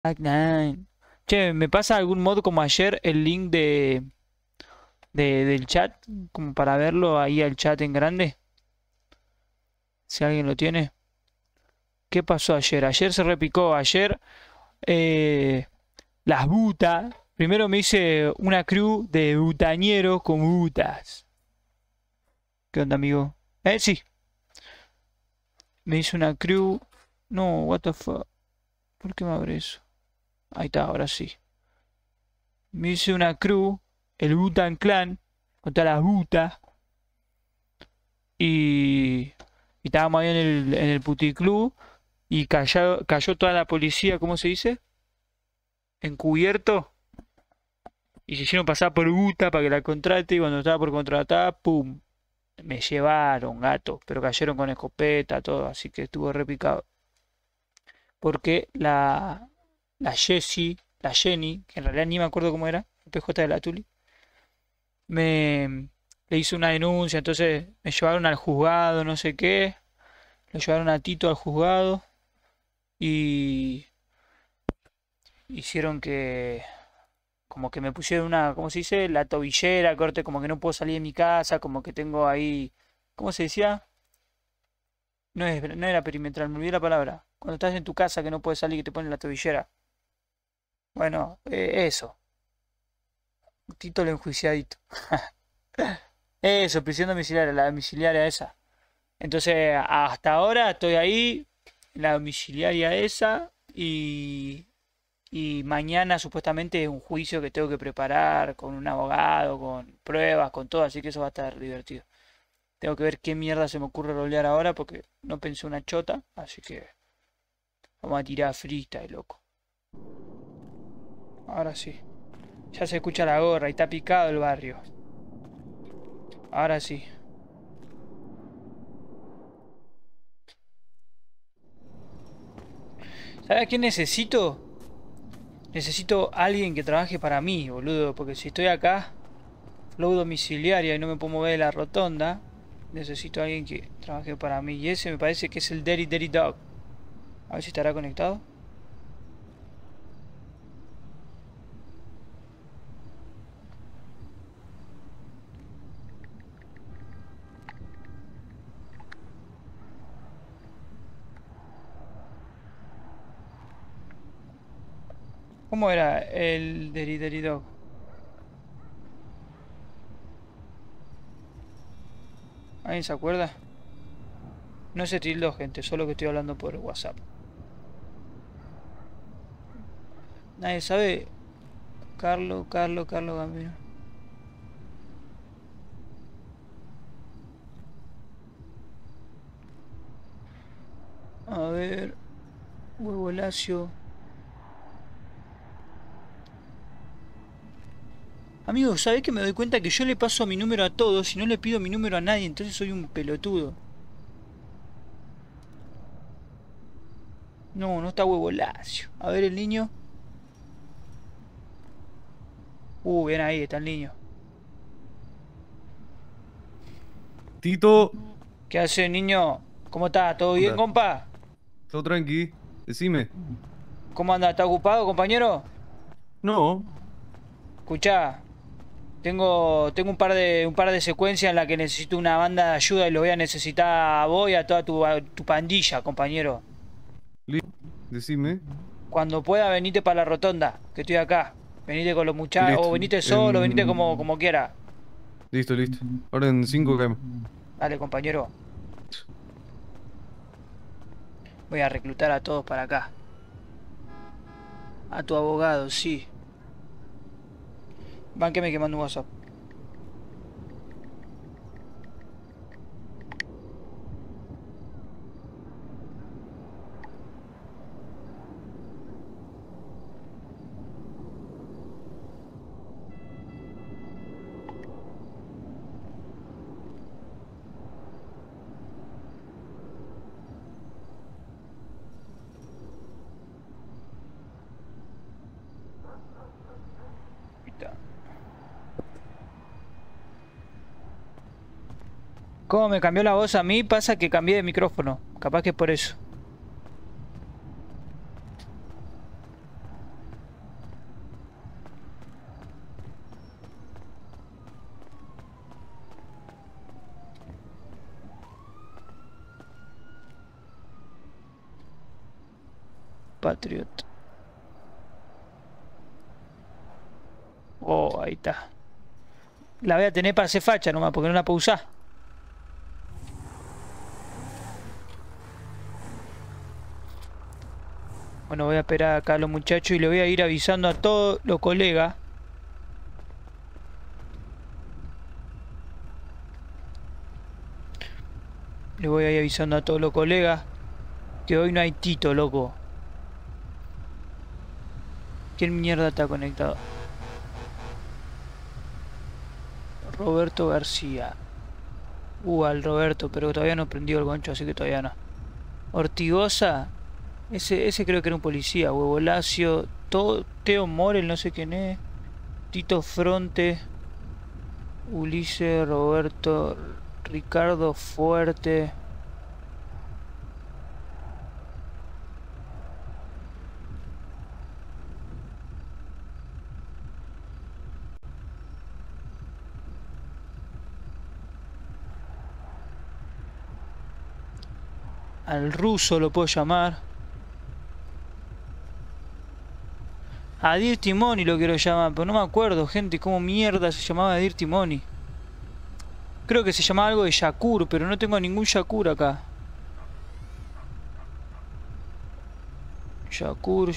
Nine. Che, ¿me pasa algún modo como ayer el link del chat? Como para verlo ahí al chat en grande. Si alguien lo tiene. ¿Qué pasó ayer? Ayer se repicó. Ayer eh, las butas. Primero me hice una crew de butañeros con butas. ¿Qué onda, amigo? Sí. Me hice una crew. No, what the fuck. ¿Por qué me abre eso? Ahí está, ahora sí. Me hice una crew, el Butan Clan, con todas las butas. Y estábamos ahí en el puticlub. Y cayó toda la policía, ¿cómo se dice? Encubierto. Y se hicieron pasar por Buta para que la contrate. Y cuando estaba por contratar, ¡pum! Me llevaron, gato. Pero cayeron con escopeta, todo. Así que estuvo repicado. Porque la Jessie, la Jenny, que en realidad ni me acuerdo cómo era, el PJ de la Tuli, le hizo una denuncia, entonces me llevaron al juzgado, no sé qué, lo llevaron a Tito al juzgado y hicieron que, como que me pusieron una, ¿cómo se dice? La tobillera, corte, como que no puedo salir de mi casa, como que tengo ahí, ¿cómo se decía? No era perimetral, me olvidé la palabra. Cuando estás en tu casa que no puedes salir y te ponen la tobillera. Bueno, eso. Tito lo enjuiciadito. Eso, prisión domiciliaria, la domiciliaria esa. Entonces, hasta ahora estoy ahí, en la domiciliaria esa, y mañana supuestamente es un juicio que tengo que preparar con un abogado, con pruebas, con todo, así que eso va a estar divertido. Tengo que ver qué mierda se me ocurre rolear ahora porque no pensé una chota, así que vamos a tirar freestyle, loco. Ahora sí. Ya se escucha la gorra y está picado el barrio. Ahora sí. ¿Sabes qué necesito? Necesito alguien que trabaje para mí, boludo, porque si estoy acá, flow domiciliaria y no me puedo mover de la rotonda, necesito alguien que trabaje para mí. Y ese me parece que es el Daddy Daddy Dog. A ver si estará conectado. ¿Cómo era el Daddy Daddy Dog? ¿Alguien se acuerda? No se tildó, gente, solo que estoy hablando por WhatsApp. Nadie sabe. Carlos Gambino. A ver. Huevo Lacio. Amigo, ¿sabés que me doy cuenta que yo le paso mi número a todos y no le pido mi número a nadie? Entonces soy un pelotudo. No, no está Huevo Lacio. A ver el niño. Bien ahí, está el niño. Tito, ¿Qué hace, niño? ¿Cómo está? ¿Todo bien, anda, compa? todo tranqui, decime. ¿Cómo anda? ¿Está ocupado, compañero? No, Escuchá, tengo un par de secuencias en las que necesito una banda de ayuda y lo voy a necesitar a vos y a tu pandilla, compañero. decime. Cuando pueda, venite para la rotonda, que estoy acá. Venite con los muchachos, o Listo, venite solo, venite como quiera. listo. Ahora en 5 km. Dale, compañero. Voy a reclutar a todos para acá. A tu abogado, sí. Bánqueme que mando un WhatsApp. Ahí está. ¿Cómo me cambió la voz a mí? Pasa que cambié de micrófono. Capaz que es por eso. Patriot. Oh, ahí está. La voy a tener para hacer facha nomás, porque no la puedo usar. Bueno, voy a esperar acá a los muchachos y le voy a ir avisando a todos los colegas. Le voy a ir avisando a todos los colegas que hoy no hay Tito, loco. ¿Quién mierda está conectado? Roberto García. Al Roberto, pero todavía no prendió el goncho, así que todavía no. Ortigosa. Ese creo que era un policía. Huevo Lacio. Teo Morel, no sé quién es. Tito Fronte. Ulises, Roberto. Ricardo Fuerte. Al ruso lo puedo llamar. A Dirty Money lo quiero llamar, pero no me acuerdo, gente, cómo mierda se llamaba Dirty Money. Creo que se llamaba algo de Shakur, pero no tengo ningún Shakur acá. Shakur.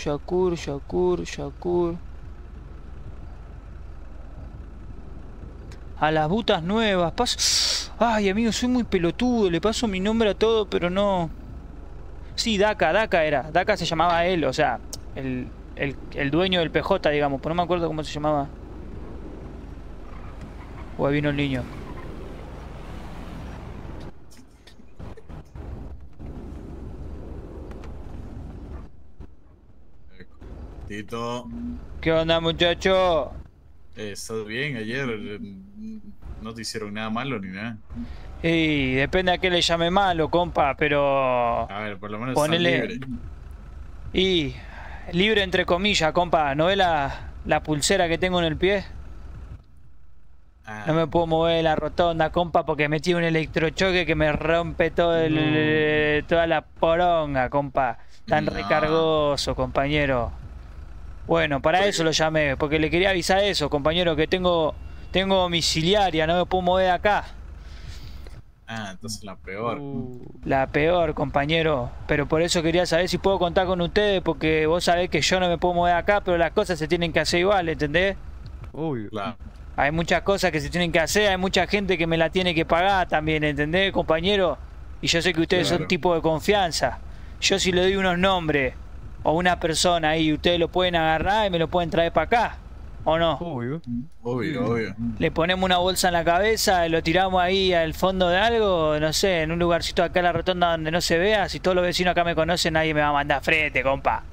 A las butas nuevas. Ay, amigo, soy muy pelotudo. Le paso mi nombre a todo, pero no. Sí, Daka era. Daka se llamaba él, o sea, el dueño del PJ, digamos. Pero no me acuerdo cómo se llamaba. Ahí vino el niño. Tito, ¿Qué onda, muchacho? ¿estás bien? Ayer no te hicieron nada malo ni nada. Y depende a qué le llame malo, compa, pero... A ver, por lo menos Ponele... estás libre. Y... libre entre comillas, compa. ¿No ve la pulsera que tengo en el pie? Ah, No me puedo mover de la rotonda, compa, porque metí un electrochoque que me rompe todo toda la poronga, compa. Tan No. recargoso, compañero. Bueno, para eso lo llamé, porque le quería avisar eso, compañero, que tengo domiciliaria, no me puedo mover de acá. Entonces la peor. La peor, compañero. Pero por eso quería saber si puedo contar con ustedes, porque vos sabés que yo no me puedo mover de acá, pero las cosas se tienen que hacer igual, ¿entendés? Obvio. Claro. Hay muchas cosas que se tienen que hacer, hay mucha gente que me la tiene que pagar también, ¿entendés, compañero? Y yo sé que ustedes son Claro. tipo de confianza. Yo si le doy unos nombres o una persona ahí, ustedes lo pueden agarrar y me lo pueden traer para acá, ¿o no? Obvio. Obvio. Le ponemos una bolsa en la cabeza, lo tiramos ahí al fondo de algo, no sé, en un lugarcito acá en la rotonda donde no se vea. Si todos los vecinos acá me conocen, nadie me va a mandar frente, compa.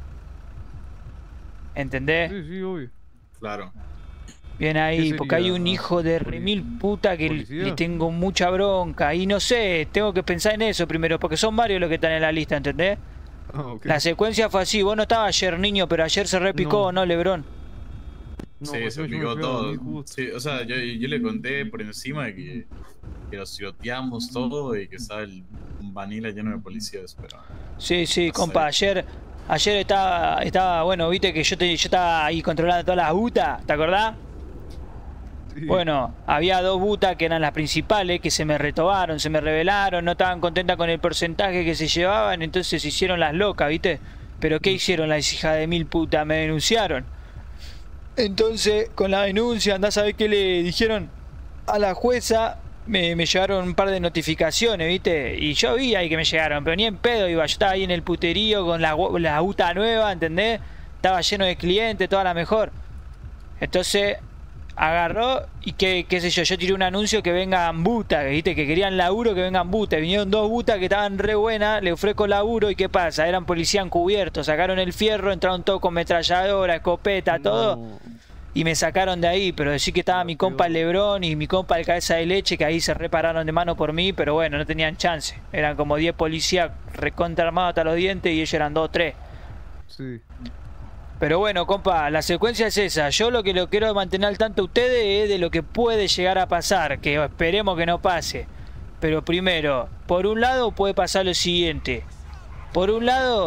¿Entendés? Sí, obvio. Claro. Bien ¿Qué ahí, sería? porque hay un hijo de remil puta que ¿Policía? le tengo mucha bronca. Y no sé, tengo que pensar en eso primero, porque son varios los que están en la lista, ¿entendés? Ok. La secuencia fue así, vos no estabas ayer, niño, pero ayer se repicó, No. ¿no, Lebrón? No, Sí, pues se yo me picó fui a todo. dormir justo. Sí, o sea, yo le conté por encima de que los tiroteamos todo y que estaba el Vanilla lleno de policías, pero... Sí, sí, No compa, sé. ayer estaba, bueno, viste que yo estaba ahí controlando todas las butas, ¿te acordás? Sí. Bueno, había dos butas que eran las principales que se me retobaron, se me rebelaron, no estaban contentas con el porcentaje que se llevaban, entonces se hicieron las locas, ¿viste? Pero ¿qué hicieron las hijas de mil putas? Me denunciaron. Entonces, con la denuncia, andás a ver qué le dijeron a la jueza. Me llegaron un par de notificaciones, ¿viste? Y yo vi ahí que me llegaron, pero ni en pedo iba. Yo estaba ahí en el puterío con la buta nueva, ¿entendés? Estaba lleno de clientes, toda la mejor. Entonces, agarró y qué sé yo tiré un anuncio que vengan butas, ¿viste? Que querían laburo, que vengan butas. Vinieron dos butas que estaban re buenas, le ofrezco laburo y ¿qué pasa? Eran policía encubiertos, sacaron el fierro, entraron todos con metralladora, escopeta, todo. No. Y me sacaron de ahí, pero decir que estaba mi compa el Lebrón y mi compa el Cabeza de Leche, que ahí se repararon de mano por mí, pero bueno, no tenían chance. Eran como 10 policías recontra armados hasta los dientes y ellos eran 2 o 3. Sí. Pero bueno, compa, la secuencia es esa. Yo lo que lo quiero mantener al tanto a ustedes es de lo que puede llegar a pasar, que esperemos que no pase. Pero primero, por un lado puede pasar lo siguiente. Por un lado,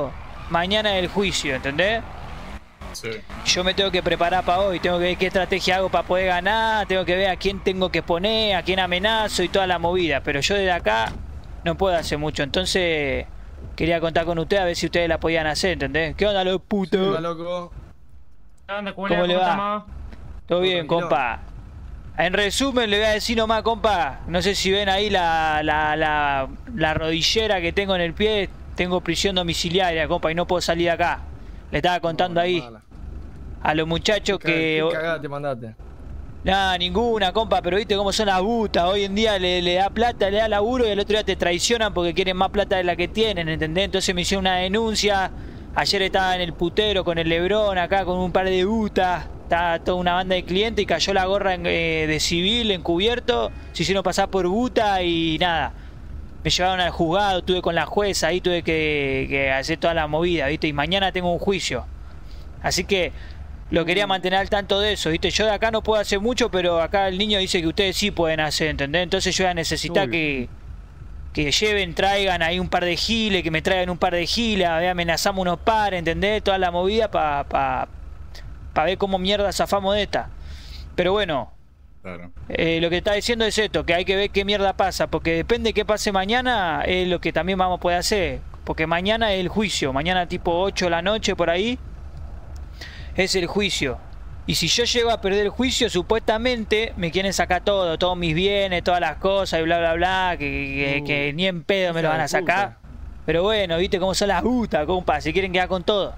mañana es el juicio, ¿entendés? Sí. Yo me tengo que preparar para hoy, tengo que ver qué estrategia hago para poder ganar, tengo que ver a quién tengo que poner, a quién amenazo y toda la movida. Pero yo desde acá no puedo hacer mucho, entonces quería contar con ustedes a ver si ustedes la podían hacer, ¿entendés? ¿Qué onda, los putos? Hola, loco. ¿Qué onda, ¿Cómo le va? estamos? Todo bien, tranquilo. compa. En resumen, le voy a decir nomás, compa. No sé si ven ahí la rodillera que tengo en el pie. Tengo prisión domiciliaria, compa, y no puedo salir de acá. Le estaba contando ahí a los muchachos que... ¿Qué cagada te mandaste? Nada, ninguna, compa, pero viste cómo son las butas. Hoy en día le da plata, le da laburo y el otro día te traicionan porque quieren más plata de la que tienen, ¿entendés? Entonces me hicieron una denuncia. Ayer estaba en el putero con el Lebrón acá con un par de butas. Estaba toda una banda de clientes y cayó la gorra de civil encubierto. Se hicieron pasar por buta y nada. Me llevaron al juzgado, tuve con la jueza, ahí tuve que hacer toda la movida, ¿viste? Y mañana tengo un juicio. Así que lo quería mantener al tanto de eso, ¿viste? Yo de acá no puedo hacer mucho, pero acá el niño dice que ustedes sí pueden hacer, ¿entendés? Entonces yo voy a necesitar que lleven, traigan ahí un par de giles, que me traigan un par de giles, a ver, amenazamos unos pares, ¿entendés? Toda la movida para ver cómo mierda zafamos de esta. Pero bueno, Claro. lo que está diciendo es esto, que hay que ver qué mierda pasa, porque depende de qué pase mañana, es lo que también vamos a poder hacer. Porque mañana es el juicio, mañana tipo 8 de la noche por ahí, es el juicio. Y si yo llego a perder el juicio, supuestamente me quieren sacar todo, todos mis bienes, todas las cosas y bla bla bla, que ni en pedo me lo van a sacar. Pero bueno, viste cómo son las putas, compa, se quieren quedar con todo.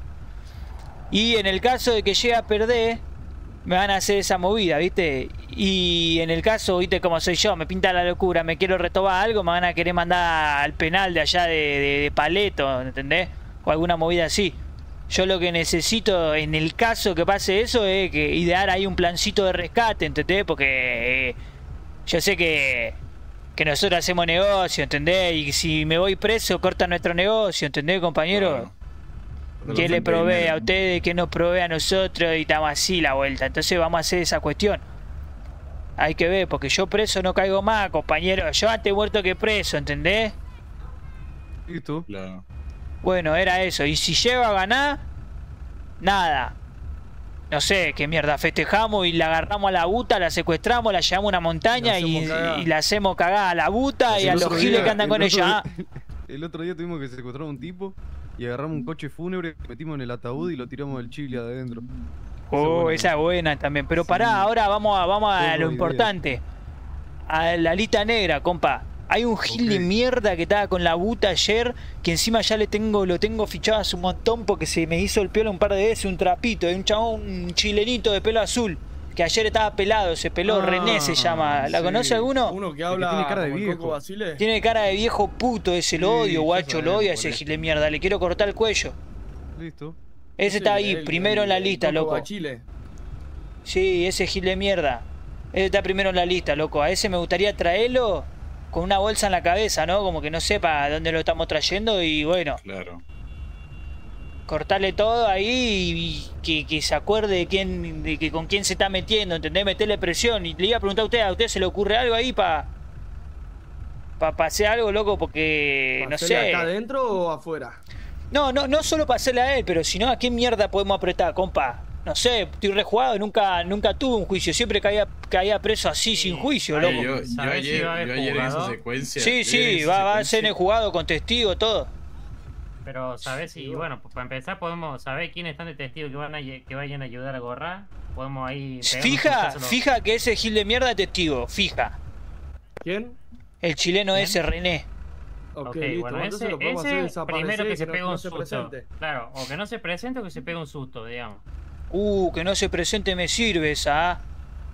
Y en el caso de que llegue a perder, me van a hacer esa movida, ¿viste? Y en el caso, ¿viste cómo soy yo? Me pinta la locura, me quiero retobar algo, me van a querer mandar al penal de allá de Paleto, ¿entendés? O alguna movida así. Yo lo que necesito, en el caso que pase eso, es que idear ahí un plancito de rescate, ¿entendés? Porque yo sé que nosotros hacemos negocio, ¿entendés? Y si me voy preso, corta nuestro negocio, ¿entendés, compañero? Claro. ¿Qué le provee a ustedes? ¿Qué nos provee a nosotros? Y estamos así la vuelta. Entonces vamos a hacer esa cuestión. Hay que ver, porque yo preso no caigo más, compañero. Yo antes muerto que preso, ¿entendés? Listo. Claro. Bueno, era eso. Y si llego a ganar, nada. No sé qué mierda. Festejamos y la agarramos a la buta, la secuestramos, la llevamos a una montaña y la hacemos cagar a la buta y a los giles que andan con ella. El otro día tuvimos que secuestrar a un tipo y agarramos un coche fúnebre, metimos en el ataúd y lo tiramos del chile adentro. Oh, esa es buena también. Pero pará, ahora vamos a lo importante. A la lista negra, compa. Hay un gil de mierda que estaba con la buta ayer, que encima ya lo tengo fichado hace un montón porque se me hizo el pelo un par de veces, un trapito. Hay un chabón, un chilenito de pelo azul, que ayer estaba pelado, se peló, René se llama. ¿La conoce alguno? Uno que habla tiene cara de como el viejo. Coco Basile. Tiene cara de viejo puto ese, lo Sí, odio, ya guacho, lo sabemos odio a cuál ese es. gil de mierda, le quiero cortar el cuello. Listo. Ese está ahí, primero en la lista, loco. Chile. Sí, ese gil de mierda. Ese está primero en la lista, loco. A ese me gustaría traerlo con una bolsa en la cabeza, ¿no? Como que no sepa dónde lo estamos trayendo y bueno, Claro. cortarle todo ahí y que se acuerde de que con quién se está metiendo, ¿entendés? Meterle presión. Y le iba a preguntar a usted se le ocurre algo ahí para hacer algo, loco, porque no sé. ¿Acá adentro o afuera? No solo para hacerle a él, pero si no, ¿a qué mierda podemos apretar, compa? No sé, estoy rejugado, nunca tuve un juicio, siempre caía preso así sin juicio, Ay, loco. Yo ¿Sabés si va a haber ayer en esa jugado? secuencia. Sí, sí, va a ser en el jugado con testigo, todo. Pero, ¿sabes si, bueno, pues para empezar podemos saber quiénes están de testigo que vayan a ayudar a Gorra? Podemos ahí... Fija que ese gil de mierda es testigo, fija. ¿Quién? El chileno ¿Quién? ese, René. Ok, Ok, listo. bueno, Entonces lo podemos hacer ese desaparecer primero que y se no- pega no un se susto. presente. Claro, o que no se presente o que se pegue un susto, digamos. Que no se presente me sirve esa. ¿Ah?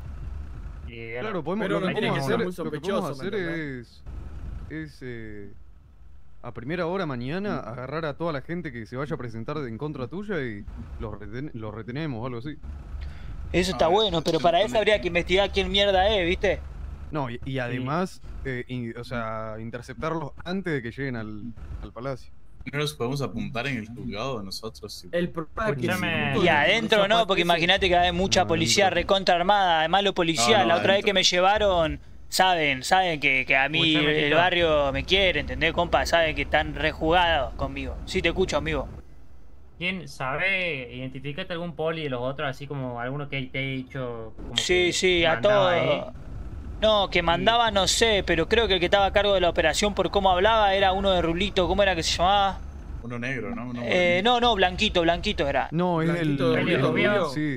Y, bueno, Claro, podemos, Pero lo que no podemos tiene que hacer, ser muy lo que sospechoso, podemos hacer ¿me es a primera hora mañana agarrar a toda la gente que se vaya a presentar en contra tuya y los retenemos o algo así. Eso está A ver, bueno, pero para eso habría que investigar quién mierda es, ¿viste? No, y además, o sea, interceptarlos antes de que lleguen al palacio. No nos podemos apuntar en el juzgado de nosotros. Sí. El problema es que Escúchame. si- Y adentro no, porque imagínate que hay mucha No, policía adentro. recontra armada. Además, los policías, No, la otra vez adentro. que me llevaron, saben que a mí Escuchame, el Tito. barrio me quiere, ¿entendés, compa? Saben que están rejugados conmigo. Sí, te escucho, amigo. ¿Quién sabe? ¿Identificaste algún poli de los otros, así como alguno que te haya dicho? Como Sí, que sí, a mandaba ahí? todos. No, que mandaba no sé, pero creo que el que estaba a cargo de la operación por cómo hablaba era uno de Rulito, ¿cómo era que se llamaba? Uno negro, ¿no? Uno morenito. No, Blanquito era. No, es el. Blanquito, el rubio. Sí.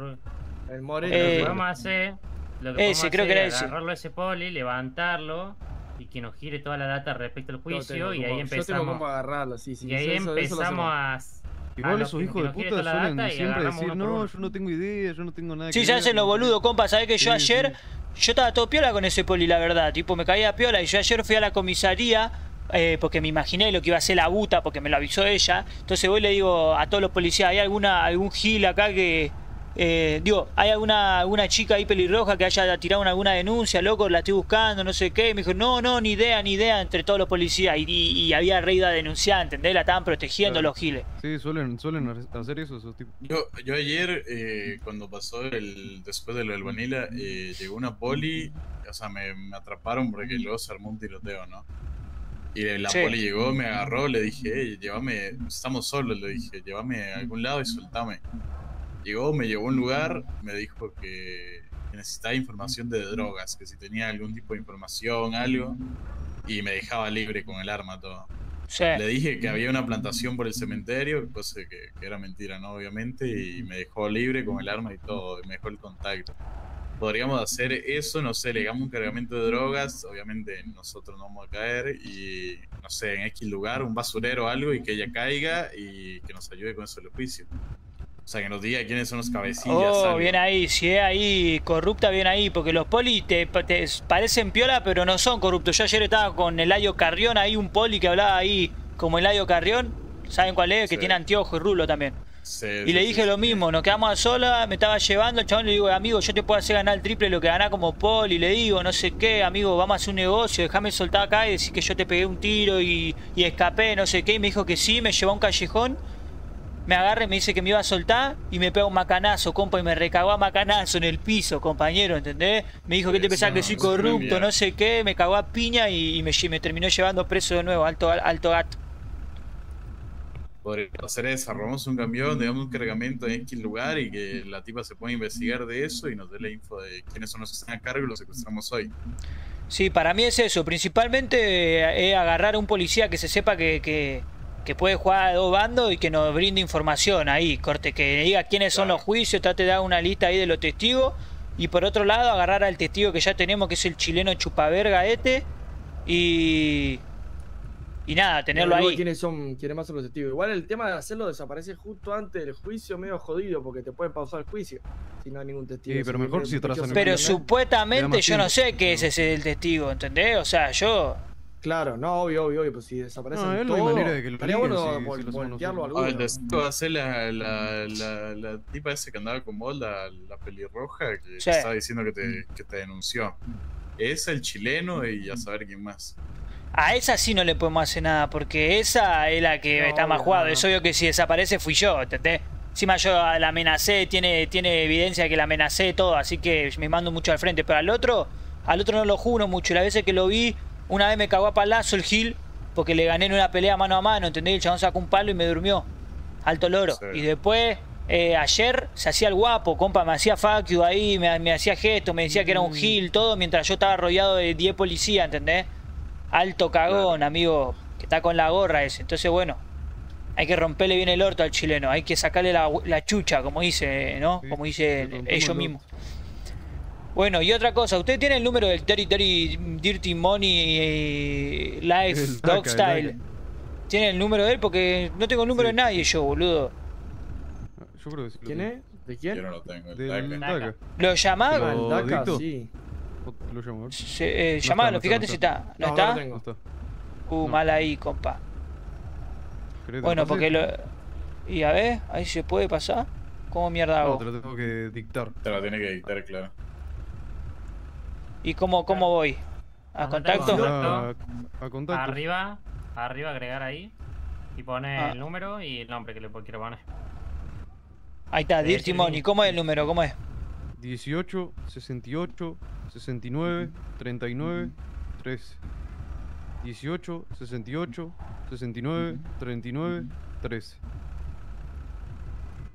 El moreno. Lo que Eh, podemos hacer, ese, creo que era ese. agarrarlo a ese poli, levantarlo y que nos gire toda la data respecto al juicio y ahí Yo tengo empezamos. cómo agarrarlo, sí, sí. Y ahí eso lo empezamos hacemos. Igual lo esos que- hijos que de nos gire puta toda la suelen data y siempre agarramos decir, uno por no, uno. yo no tengo idea, yo no tengo nada Sí, que se ver. hacen los boludos, compa, ¿sabés que yo Sí, ayer, yo estaba todo piola con ese poli, la verdad, tipo, me caía piola y yo ayer fui a la comisaría porque me imaginé lo que iba a hacer la buta porque me lo avisó ella, entonces voy y le digo a todos los policías, ¿hay algún gil acá que... ¿hay alguna chica ahí pelirroja que haya tirado alguna denuncia, loco, la estoy buscando, no sé qué? Y me dijo, no, ni idea, entre todos los policías. Y había reído a denunciar, ¿entendés? La estaban protegiendo Claro. los giles. Sí, suelen hacer eso esos tipos. Yo ayer, cuando pasó después de lo del Vanilla, llegó una poli, o sea, me atraparon porque luego se armó un tiroteo, ¿no? Y la Sí. poli llegó, me agarró, le dije, hey, llévame, estamos solos, le dije, llévame a algún lado y soltame. Llegó, me llevó a un lugar, me dijo que necesitaba información de drogas, que si tenía algún tipo de información, algo, y me dejaba libre con el arma, todo. Sí. Le dije que había una plantación por el cementerio, cosa que era mentira, ¿no? Obviamente, y me dejó libre con el arma y todo, y me dejó el contacto. Podríamos hacer eso, no sé, le damos un cargamento de drogas, obviamente nosotros no vamos a caer, y no sé, en X lugar, un basurero o algo, y que ella caiga y que nos ayude con eso del juicio. O sea, que nos diga quiénes son los cabecillas. Oh, algo. bien ahí, si es ahí corrupta, bien ahí, porque los polis te parecen piola, pero no son corruptos. Yo ayer estaba con Eladio Carrión, ahí un poli que hablaba ahí como Eladio Carrión, ¿saben cuál es? Que Sí. tiene anteojo y rulo también. Sí, Y sí, le sí, dije sí, lo sí. mismo, nos quedamos a solas, me estaba llevando, el chabón le digo, amigo, yo te puedo hacer ganar el triple de lo que ganás como poli, le digo, no sé qué, amigo, vamos a hacer un negocio, déjame soltar acá y decir que yo te pegué un tiro y escapé, no sé qué, y me dijo que sí, me llevó a un callejón. Me agarra y me dice que me iba a soltar y me pega un macanazo, compa, y me recagó a macanazo en el piso, compañero, ¿entendés? Me dijo que te pensás que soy Eso es una corrupto, mierda. no sé qué, me cagó a piña y me terminó llevando preso de nuevo, alto gato. Podríamos hacer esa, robamos un camión, le damos un cargamento en X lugar y que la tipa se pueda investigar de eso y nos dé la info de quiénes son los que están a cargo y los secuestramos hoy. Sí, para mí es eso, principalmente es agarrar a un policía que se sepa que puede jugar a dos bandos y que nos brinde información ahí, corte, que diga quiénes son Claro. los juicios, trate de dar una lista ahí de los testigos. Y por otro lado, agarrar al testigo que ya tenemos, que es el chileno chupaverga y nada, tenerlo Luego, ahí. ¿quiénes más son los testigos? Igual el tema de hacerlo desaparecer justo antes del juicio medio jodido porque te pueden pausar el juicio si no hay ningún testigo. Sí, pero mejor si trazan el Pero Le da supuestamente más yo no tiempo. sé qué es ese el testigo, ¿entendés? O sea, yo... Claro, no, obvio, pues si desaparecen No, él no hay todo, manera de que lo estaría liguen bueno si lo hacemos voltearlo a nosotros. El alguno. testigo va a ser la tipa esa que andaba con vos, la pelirroja, que Sí. estaba diciendo que te denunció. Es el chileno y a saber quién más. A esa sí no le podemos hacer nada, porque esa es la que No, está más obvio, jugada. no, no. Es obvio que si desaparece fui yo, ¿entendés? Encima yo la amenacé, tiene evidencia de que la amenacé todo, así que me mando mucho al frente. Pero al otro no lo juro mucho. Las veces que lo vi, una vez me cagó a palazo el Gil, porque le gané en una pelea mano a mano, ¿entendés? El chabón sacó un palo y me durmió. Alto loro. Sí. Y después, ayer se hacía el guapo, compa, me hacía fuck you ahí, me hacía gestos, me decía que era un Gil, todo, mientras yo estaba rodeado de 10 policías, ¿entendés? Alto cagón, amigo, que está con la gorra ese. Entonces, bueno, hay que romperle bien el orto al chileno, hay que sacarle la chucha, como dice, ¿no? Sí, Como le dicen rompemos ellos el mismos. Bueno, y otra cosa, ¿usted tiene el número del Dirty Money Life El Dog DACA, el Style? DACA. ¿Tiene el número de él? Porque no tengo el número Sí. de nadie yo, boludo. Yo creo que sí. lo ¿Quién tengo. es? ¿De Yo quién? no lo tengo. El Del DACA. DACA. ¿Lo llamás? Pero- Ah, el DACA, ¿Dicto? sí. Lo llamo, a ver. Llamalo, está, no fíjate está, si no está. ¿No No, está? no lo No tengo. está. No. Mal ahí, compa. ¿Querés que Bueno, te pase? porque lo... Y a ver, ahí se puede pasar. ¿Cómo mierda No, hago? te lo tengo que dictar. Te lo tiene que dictar, claro. ¿Y cómo voy? ¿A Mandate contacto? contacto. A contacto. Arriba agregar ahí. Y pone Ah. el número y el nombre que le quiero poner. Ahí está, Sí, Dirty sí, Money. sí. ¿Cómo es el número? ¿Cómo es? 18, 68, 69, 39, 13. 18, 68, 69, 39, 13.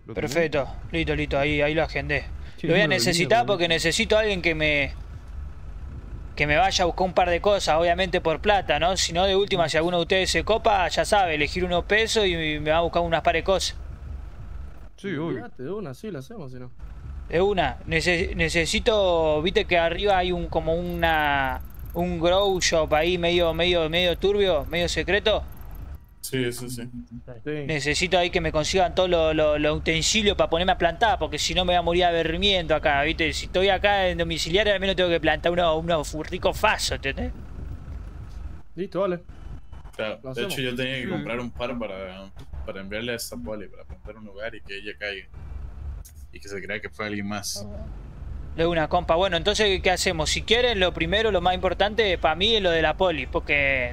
¿Lo tenés? Perfecto, listo, ahí lo agendé. Qué Lo voy a buena necesitar avenida, porque necesito a alguien que me vaya a buscar un par de cosas, obviamente por plata, ¿no? Si no, de última, si alguno de ustedes se copa, ya sabe, elegir unos pesos y me va a buscar unas par de cosas. Sí, obvio. Olvídate de una, sí, lo hacemos, si no. De una, necesito, viste que arriba hay un grow shop ahí medio turbio, medio secreto. Sí. Sí. Necesito ahí que me consigan todos los utensilios para ponerme a plantar, porque si no me voy a morir aburrimiento acá, ¿viste? Si estoy acá en domiciliario, al menos tengo que plantar unos ricos fasos, ¿entendés? Listo, vale. Claro, Lo de hecho hacemos. yo tenía que comprar un par para enviarle a esa poli, para plantar un lugar y que ella caiga. Y que se crea que fue alguien más. De una, compa. Bueno, entonces, ¿qué hacemos? Si quieren, lo primero, lo más importante para mí es lo de la poli, porque...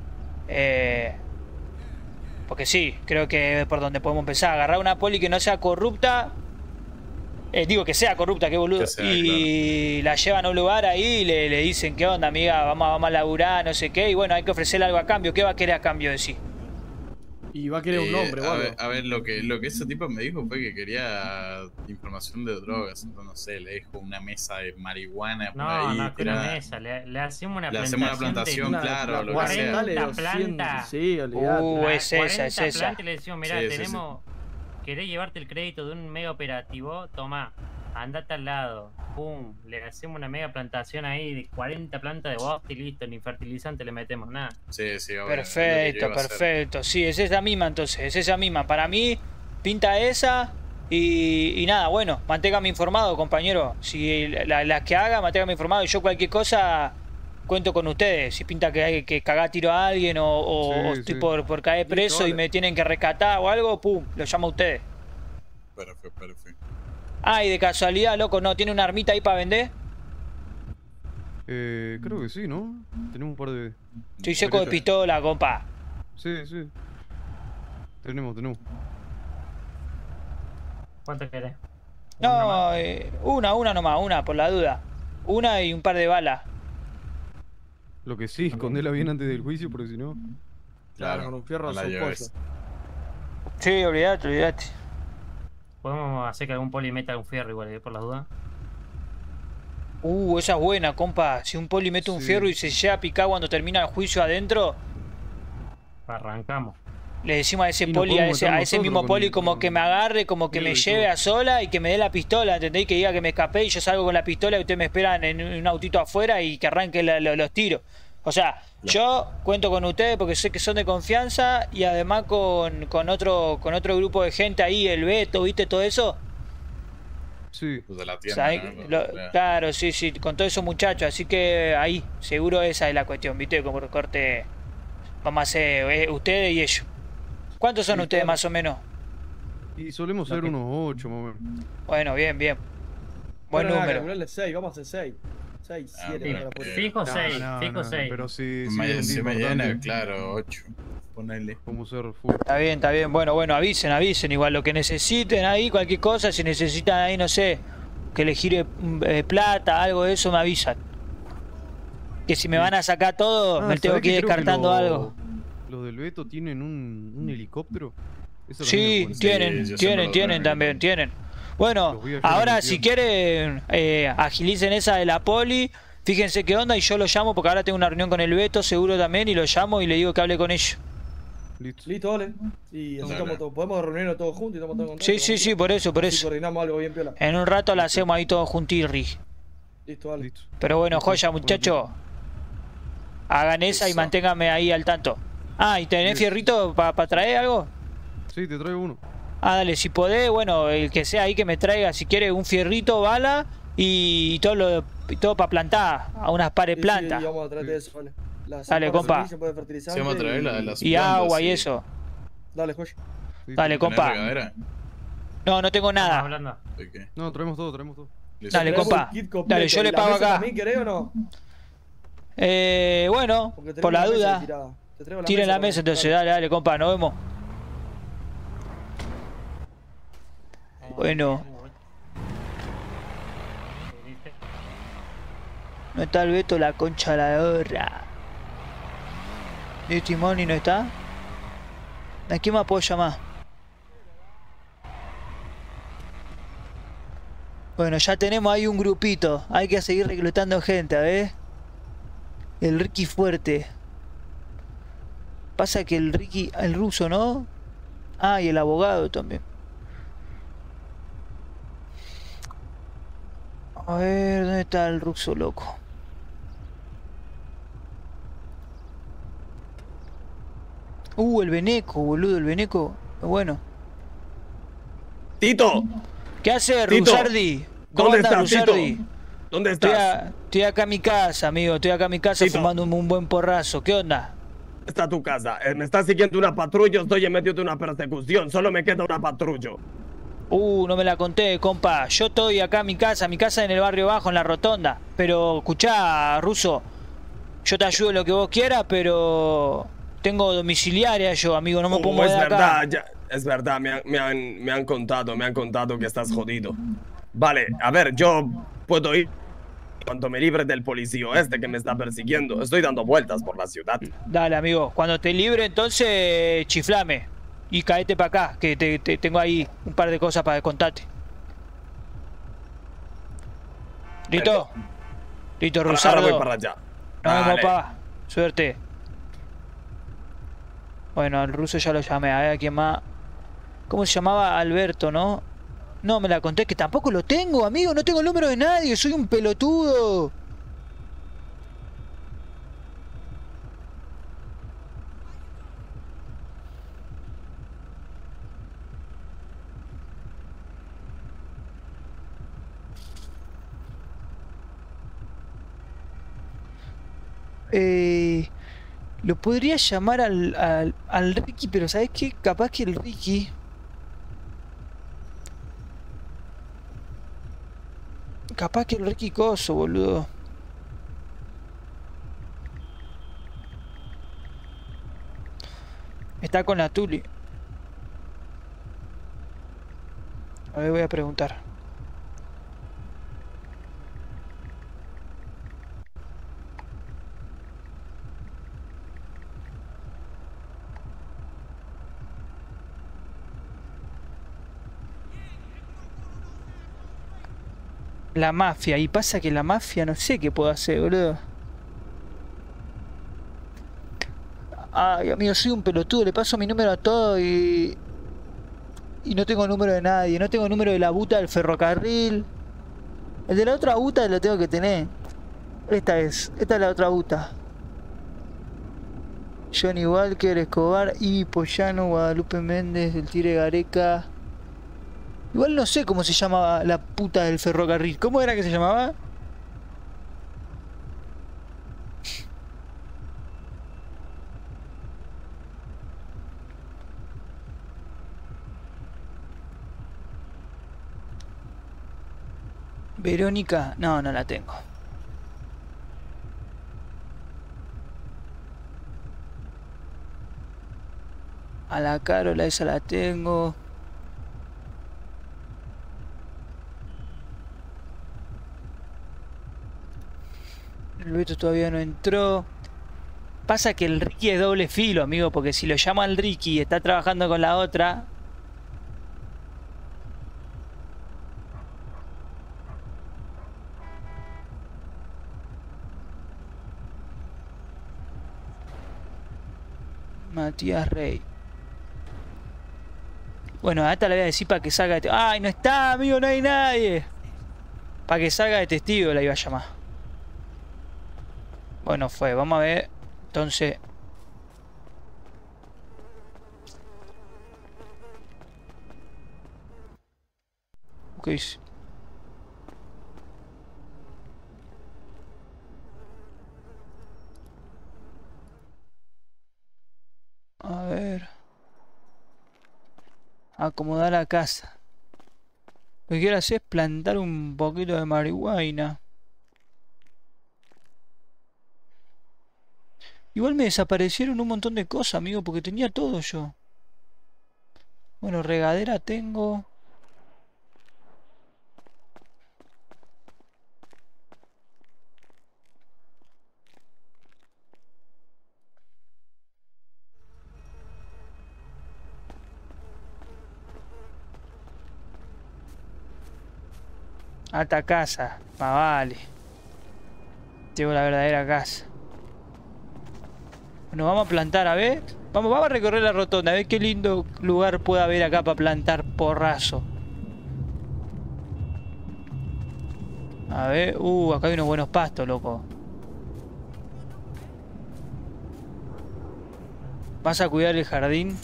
porque sí, creo que es por donde podemos empezar. Agarrar una poli que no sea corrupta. Digo que sea corrupta, qué boludo. Que sea, y la llevan a un lugar ahí y le dicen, ¿qué onda, amiga? Vamos a laburar, no sé qué. Y bueno, hay que ofrecerle algo a cambio. ¿Qué va a querer a cambio de sí? Y va a querer un nombre, o algo. A ver, lo que ese tipo me dijo fue que quería información de drogas. Entonces, no sé, le dejo una mesa de marihuana por No, ahí. no, que una tirada. mesa. Le hacemos una Le plantación. hacemos una plantación, de claro, lo que sea. 40 plantas. Sí, olvidate. Es esa, es 40 esa. plantas y le decimos, mirá, Sí, sí, tenemos... ¿Querés llevarte el crédito de un mega operativo? Tomá, andate al lado. Pum, le hacemos una mega plantación ahí de 40 plantas de bosque y listo, ni fertilizante le metemos nada. Sí, obvio, es lo que yo Perfecto, iba a hacer. perfecto. Sí, es esa misma entonces, es esa misma. Para mí, pinta esa y nada, bueno, manténgame informado, compañero. Si las que haga, manténgame informado. Y yo cualquier cosa cuento con ustedes. Si pinta que hay que cagar tiro a alguien o Sí, estoy sí. por caer preso y vale. me tienen que rescatar o algo, pum, lo llamo a ustedes. Perfecto. Ah, y de casualidad, loco, ¿no tiene una armita ahí para vender? Creo que sí, ¿no? Tenemos un par de... Estoy seco de pistola, compa. Sí. Tenemos. ¿Cuánto querés? No, una nomás, una por la duda. Una y un par de balas. Lo que sí, escondela bien antes del juicio, porque si no... Claro, con un fierro no la a su lleves. pollo. Sí, olvidate. Podemos hacer que algún poli meta un fierro igual, por las dudas. Esa es buena, compa. Si un poli mete un Sí. fierro y se llega a picar cuando termina el juicio adentro, Arrancamos. le decimos a ese Y nos poli, a podemos ese meter mismo nosotros poli, con- como con que me agarre, como que me miedo y lleve todo. a sola y que me dé la pistola, ¿entendéis? Que diga que me escapé y yo salgo con la pistola y ustedes me esperan en un autito afuera y que arranque los tiros. O sea, yo cuento con ustedes porque sé que son de confianza y además con otro grupo de gente ahí, el Beto, ¿viste? Todo eso. Sí. Pues de la O tienda, sea, ¿no? lo- claro, sí, con todos esos muchachos, así que ahí, seguro esa es la cuestión, ¿viste? Como corte, vamos a hacer ustedes y ellos. ¿Cuántos son Sí, ustedes claro. más o menos? Y solemos ser unos 8, más o menos. Bueno, bien. Buen número. Calcularle 6, vamos a hacer 6. 6, Ah, 7 bueno, para poder. Fijo 6, fijo 6. Pero sí, sí Me, es un si día me llena, importante. claro, 8. Ponele. Como ser full. Está bien. Bueno, avisen. Igual lo que necesiten ahí, cualquier cosa, si necesitan ahí, no sé, que le gire plata, algo de eso, me avisan. Que si me van a sacar todo, me tengo ¿sabés que ir creo que descartando algo. Los del Beto tienen un helicóptero. Eso también Sí, es bueno. tienen, yo siempre lo tienen veo. también, tienen. Bueno, Los voy a llevar ahora en si el quieren, agilicen esa de la poli, fíjense qué onda y yo lo llamo porque ahora tengo una reunión con el Beto, seguro también, y lo llamo y le digo que hable con ellos. Listo. Listo, vale. Y así Dale. estamos todos. Podemos reunirnos todos juntos y estamos todos en contacto. Sí, por eso. Así coordinamos algo bien piola. En un rato la hacemos ahí todos juntirri. Listo, vale. Listo. Pero bueno, Listo. joya, Bueno, muchachos. Hagan esa y Eso. manténganme ahí al tanto. Ah, ¿y tenés Sí. fierrito para traer algo? Sí, te traigo uno. Ah, dale, si podés, bueno, el que sea ahí que me traiga, si quiere, un fierrito, bala y todo para plantar, a unas pares de plantas. Sí, vamos a tratar de eso, vale. Dale, compa. Se puede fertilizante. Sí, vamos a traer las Y plantas, agua y sí. eso. Dale, joya. Listo. Dale, ¿Tenés compa. regadera? No tengo Estamos nada. hablando. ¿De qué? No, traemos todo. Listo. Dale, Traemos compa. el kit completo. Dale, yo ¿Y le la pago mesa acá. también querés o no? Bueno, Porque por la tenemos mesa duda. ahí tirada. Te traigo Tiren la también. mesa entonces, dale, compa, nos vemos. Bueno. No está el Beto, la concha de la horra. ¿Y Timoni no está? ¿A quién más puedo llamar? Bueno, ya tenemos ahí un grupito. Hay que seguir reclutando gente, a ver. El Ricky fuerte. Pasa que el Ricky... El ruso, ¿no? Ah, y el abogado también. A ver, ¿dónde está el ruso loco? El Beneco, boludo, el Beneco. Bueno. Tito, ¿Qué hace, Tito, Rusardi? ¿Cómo ¿dónde anda, estás, Tito? Rusardi? ¿Dónde Estoy, estás? estoy acá en mi casa, amigo. Estoy acá en mi casa Tito. fumándome un buen porrazo. ¿Qué onda? Está tu casa. Me está siguiendo una patrulla, estoy en medio de una persecución. Solo me queda una patrulla. No me la conté, compa. Yo estoy acá en mi casa en el barrio bajo, en la rotonda. Pero, escuchá, ruso. Yo te ayudo en lo que vos quieras, pero... Tengo domiciliaria yo, amigo. No me puedo mover es de acá. verdad, es verdad. Me han contado que estás jodido. Vale, a ver, yo puedo ir cuando me libre del policía este que me está persiguiendo. Estoy dando vueltas por la ciudad. Dale, amigo. Cuando te libre, entonces, chiflame. Y caete para acá, que te tengo ahí un par de cosas para contarte. ¿Listo? ¿Listo, Rusardo? Ahora voy para allá. Nos vemos, Vale. pa. Suerte. Bueno, al ruso ya lo llamé. A ver a quién más. ¿Cómo se llamaba? Alberto, ¿no? No, me la conté que tampoco lo tengo, amigo. No tengo el número de nadie. Soy un pelotudo. Lo podría llamar al Ricky, pero ¿sabes qué? Capaz que el Ricky... Capaz que el Ricky Coso, boludo. Está con la Tuli. A ver, voy a preguntar. La mafia, y pasa que la mafia no sé qué puedo hacer, boludo. Ay, amigo, soy un pelotudo, le paso mi número a todo y no tengo número de nadie, no tengo número de la buta del ferrocarril. El de la otra buta lo tengo que tener. Esta es la otra buta. Johnny Walker, Escobar, Ibi Pollano, Guadalupe Méndez, el Tigre Gareca. Igual no sé cómo se llamaba la puta del ferrocarril. ¿Cómo era que se llamaba? Verónica, no la tengo. A la Carola, esa la tengo. El Beto todavía no entró. Pasa que el Ricky es doble filo, amigo, porque si lo llama al Ricky y está trabajando con la otra... Matías Rey. Bueno, a esta le voy a decir para que salga de... ¡Ay, no está, amigo! ¡No hay nadie! Para que salga de testigo la iba a llamar. Bueno, vamos a ver. Entonces... ¿Qué hice? A ver... Acomodar la casa. Lo que quiero hacer es plantar un poquito de marihuana. Igual me desaparecieron un montón de cosas, amigo, porque tenía todo yo. Bueno, regadera tengo. Alta casa. Más vale. Tengo la verdadera casa. Bueno, vamos a plantar, a ver. Vamos a recorrer la rotonda, a ver qué lindo lugar puede haber acá para plantar porrazo. A ver, acá hay unos buenos pastos, loco. ¿Vas a cuidar el jardín?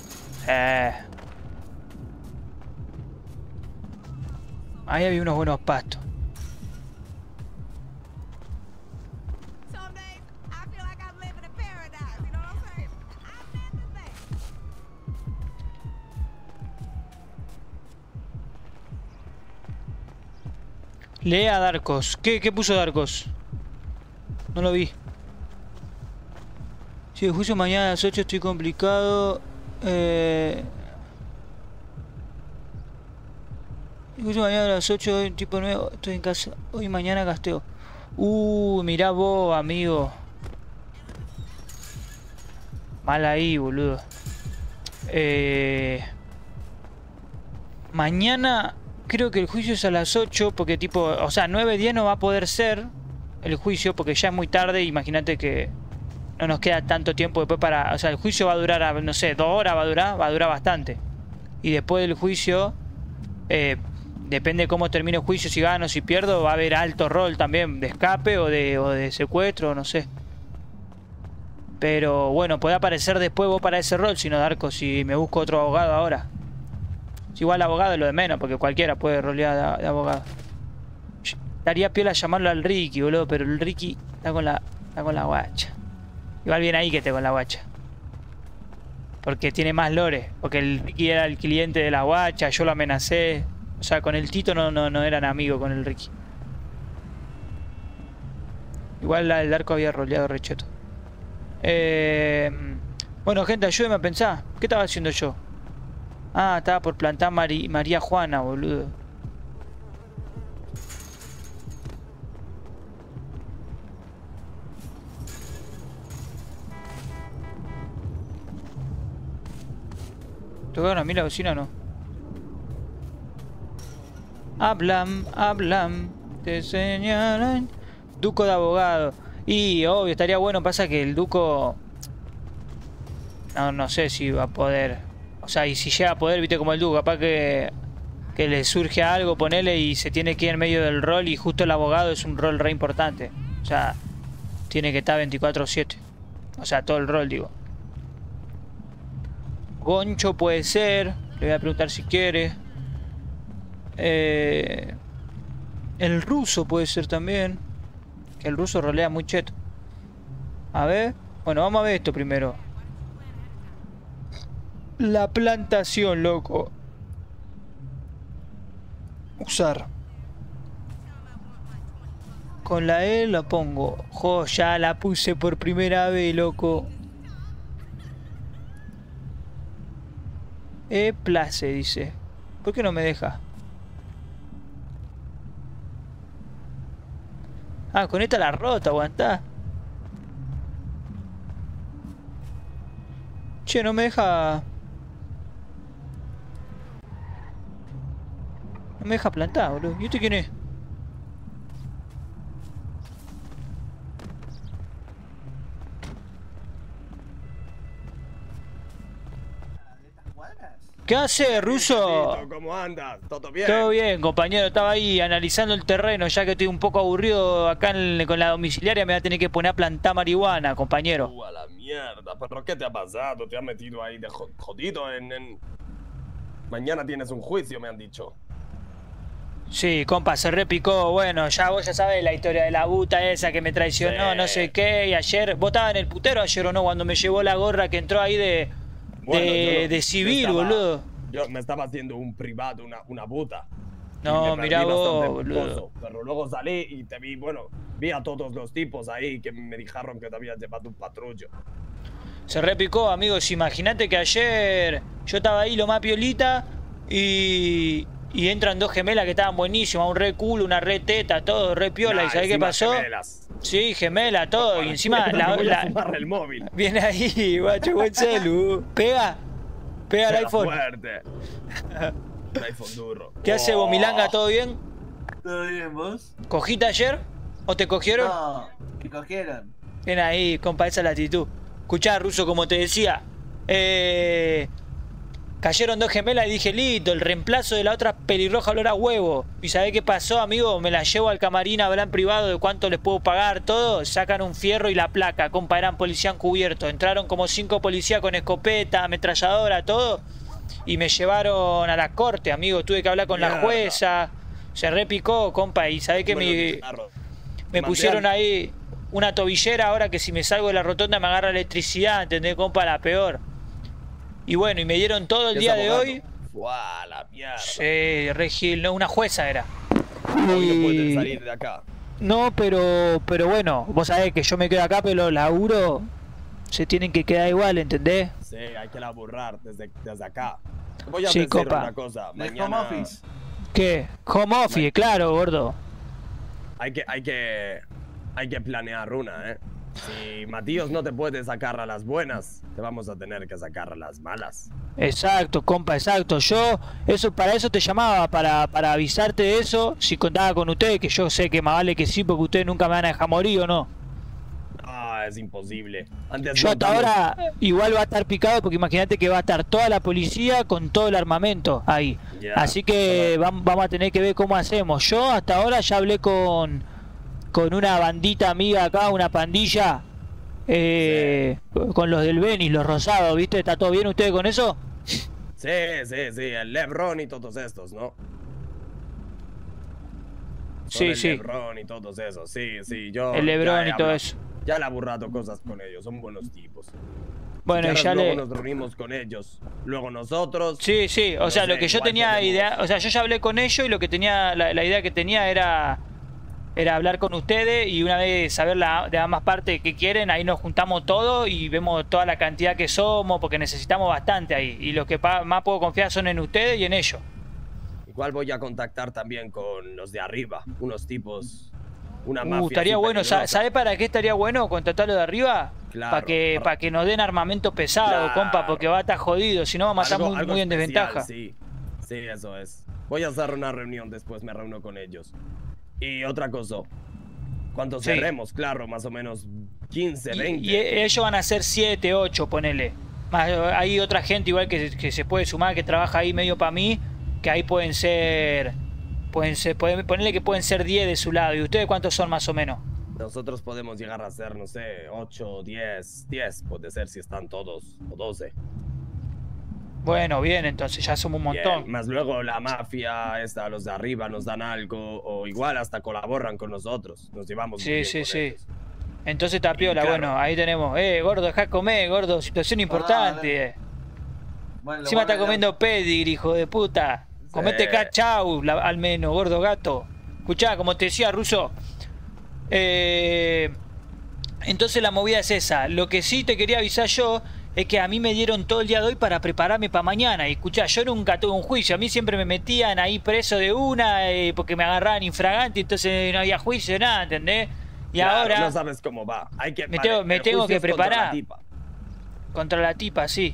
Ahí había unos buenos pastos. Lea Darkos. ¿Qué puso Darkos? No lo vi. Si el juicio mañana a las 8 estoy complicado. El juicio mañana a las 8 hay un tipo nuevo. Estoy en casa. Hoy y mañana gasteo. Mirá vos, amigo. Mal ahí, boludo. Mañana creo que el juicio es a las 8 porque tipo, o sea, 9-10 no va a poder ser el juicio porque ya es muy tarde. Imagínate que no nos queda tanto tiempo después para... O sea, el juicio va a durar, no sé, 2 horas va a durar bastante. Y después del juicio, depende de cómo termine el juicio, si gano, si pierdo, va a haber alto rol también de escape o de secuestro, no sé. Pero bueno, puede aparecer después vos para ese rol, si no, Darko, si me busco otro abogado ahora. Igual abogado es lo de menos, porque cualquiera puede rolear de abogado. Daría piola llamarlo al Ricky, boludo, pero el Ricky está con la guacha. Igual viene ahí que esté con la guacha. Porque tiene más lore. Porque el Ricky era el cliente de la guacha, yo lo amenacé. O sea, con el Tito no eran amigos con el Ricky. Igual el Darko había roleado recheto. Bueno, gente, ayúdenme a pensar. ¿Qué estaba haciendo yo? Estaba por plantar María Juana, boludo. ¿Tocaron a mí la bocina o no? Hablan, te señalan. Duco de abogado. Y obvio, estaría bueno, pasa que el Duco... No sé si va a poder... O sea, y si llega a poder, viste como el Duco, capaz que le surge algo, ponele, y se tiene que ir en medio del rol, y justo el abogado es un rol re importante. O sea, tiene que estar 24/7. O sea, todo el rol, digo. Goncho puede ser. Le voy a preguntar si quiere. El ruso puede ser también. Que el ruso rolea muy cheto. A ver. Bueno, vamos a ver esto primero. La plantación, loco. Usar. Con la E la pongo. Ya la puse por primera vez, loco. Place, dice. ¿Por qué no me deja? Con esta la rota, aguantá. Che, no me deja... No me deja plantar, boludo. ¿Y este quién es? ¿Qué hace, ruso? ¿Cómo andas? ¿Todo bien? Todo bien, compañero. Estaba ahí analizando el terreno, ya que estoy un poco aburrido acá con la domiciliaria. Me voy a tener que poner a plantar marihuana, compañero. A la mierda. ¿Pero qué te ha pasado? ¿Te has metido ahí de jodido en...? Mañana tienes un juicio, me han dicho. Sí, compa, se repicó. Bueno, vos ya sabés la historia de la buta esa que me traicionó, no sé qué. Y ayer... ¿Vos estabas en el putero ayer o no? Cuando me llevó la gorra que entró ahí de civil, boludo. Yo me estaba haciendo un privado, una buta. No, mirá vos, boludo. Pero luego salí y te vi, vi a todos los tipos ahí que me dijeron que te habías llevado un patrullo. Se repicó, amigos. Imagínate que ayer yo estaba ahí lo más piolita y entran dos gemelas que estaban buenísimas, un re culo, una re teta, todo re piola. ¿Y sabés qué pasó? Gemelas. Sí, gemela, todo. Y encima el móvil. Viene ahí, guacho, buen celu. Pega el iPhone. Fuerte. Un iPhone duro. ¿Qué hace vos, Milanga? ¿Todo bien? ¿Todo bien, vos? ¿Cogiste ayer? ¿O te cogieron? No, me cogieron. Ven ahí, compa, esa es la actitud. Escuchá, Ruso, como te decía. Cayeron 2 gemelas y dije, listo, el reemplazo de la otra pelirroja olor a huevo. ¿Y sabés qué pasó, amigo? Me la llevo al camarín a hablar en privado de cuánto les puedo pagar, todo. Sacan un fierro y la placa, compa, eran policía encubierto. Entraron como 5 policías con escopeta, ametralladora, todo. Y me llevaron a la corte, amigo. Tuve que hablar con la jueza. Se repicó, compa. Y sabés que me pusieron ahí una tobillera ahora que si me salgo de la rotonda me agarra electricidad, ¿entendés, compa? La peor. Y bueno, y me dieron todo el día de hoy. ¡Fua, la mierda! Sí, Regil, no, una jueza era. Hoy no pueden salir de acá. No, pero bueno, vos sabés que yo me quedo acá, pero los laburo se tienen que quedar igual, ¿entendés? Sí, hay que laburar desde acá. Voy a Sí, decir compa. una cosa. ¿De Mañana home office? ¿Qué? Home office, claro, gordo. hay que planear una, ¿eh? Si Matías no te puede sacar a las buenas, te vamos a tener que sacar a las malas. Exacto, compa, exacto. Yo, para eso te llamaba, para avisarte de eso, si contaba con ustedes, que yo sé que más vale que sí, porque ustedes nunca me van a dejar morir, ¿o no? Ah, es imposible. Antes Yo hasta ahora igual va a estar picado, porque imagínate que va a estar toda la policía con todo el armamento ahí. Ya. Así que vamos a tener que ver cómo hacemos. Yo hasta ahora ya hablé con una bandita amiga acá, una pandilla, con los del Beni, los rosados, ¿viste? ¿Está todo bien ustedes con eso? Sí, el Lebron y todos estos, ¿no? Son el Lebron y todos esos, sí, yo... El Lebron ya y todo eso. Ya he laburado cosas con ellos, son buenos tipos. Bueno, Si ya luego nos reunimos con ellos, luego nosotros... Sí, o no sea, sé, lo que yo igual tenía podemos- idea, o sea, yo ya hablé con ellos y lo que tenía, la idea que tenía era hablar con ustedes y una vez saber de ambas partes qué quieren, ahí nos juntamos todos y vemos toda la cantidad que somos, porque necesitamos bastante ahí. Y los que más puedo confiar son en ustedes y en ellos. Igual voy a contactar también con los de arriba, unos tipos, una mafia. Estaría así bueno, peligrosa. ¿sabe para qué estaría bueno contratarlo de arriba? Claro, Para que nos den armamento pesado, Claro. compa, porque va a estar jodido, si no vamos a estar Algo muy en especial, desventaja. Sí, eso es. Voy a hacer una reunión después, me reúno con ellos. Y otra cosa, cuando Sí. cerremos, claro, más o menos 15, 20. Y ellos van a ser 7, 8, ponele. Más, hay otra gente igual que se puede sumar, que trabaja ahí medio para mí, que ahí pueden ponerle que pueden ser 10 de su lado. ¿Y ustedes cuántos son más o menos? Nosotros podemos llegar a ser, no sé, 8, 10 puede ser si están todos, o 12. Bueno, bien, entonces ya somos un montón. Bien, más luego la mafia, los de arriba nos dan algo, o igual hasta colaboran con nosotros, nos llevamos muy Sí, bien sí, con sí. ellos. Entonces tapiola, claro. bueno, ahí tenemos. Gordo, dejá comer, gordo, situación importante. Bueno, Encima está comiendo pedigrí, hijo de puta. Comete cachau, al menos, gordo gato. Escuchá, como te decía, Ruso. Entonces la movida es esa. Lo que sí te quería avisar yo es que a mí me dieron todo el día de hoy para prepararme para mañana. Y escuchá, yo nunca tuve un juicio. A mí siempre me metían ahí preso de una porque me agarraban infragante, entonces no había juicio, nada, ¿entendés? Y Claro, ahora no sabes cómo va. Hay que, me vale, tengo el que juicio es contra la preparar. tipa. Contra la tipa, sí.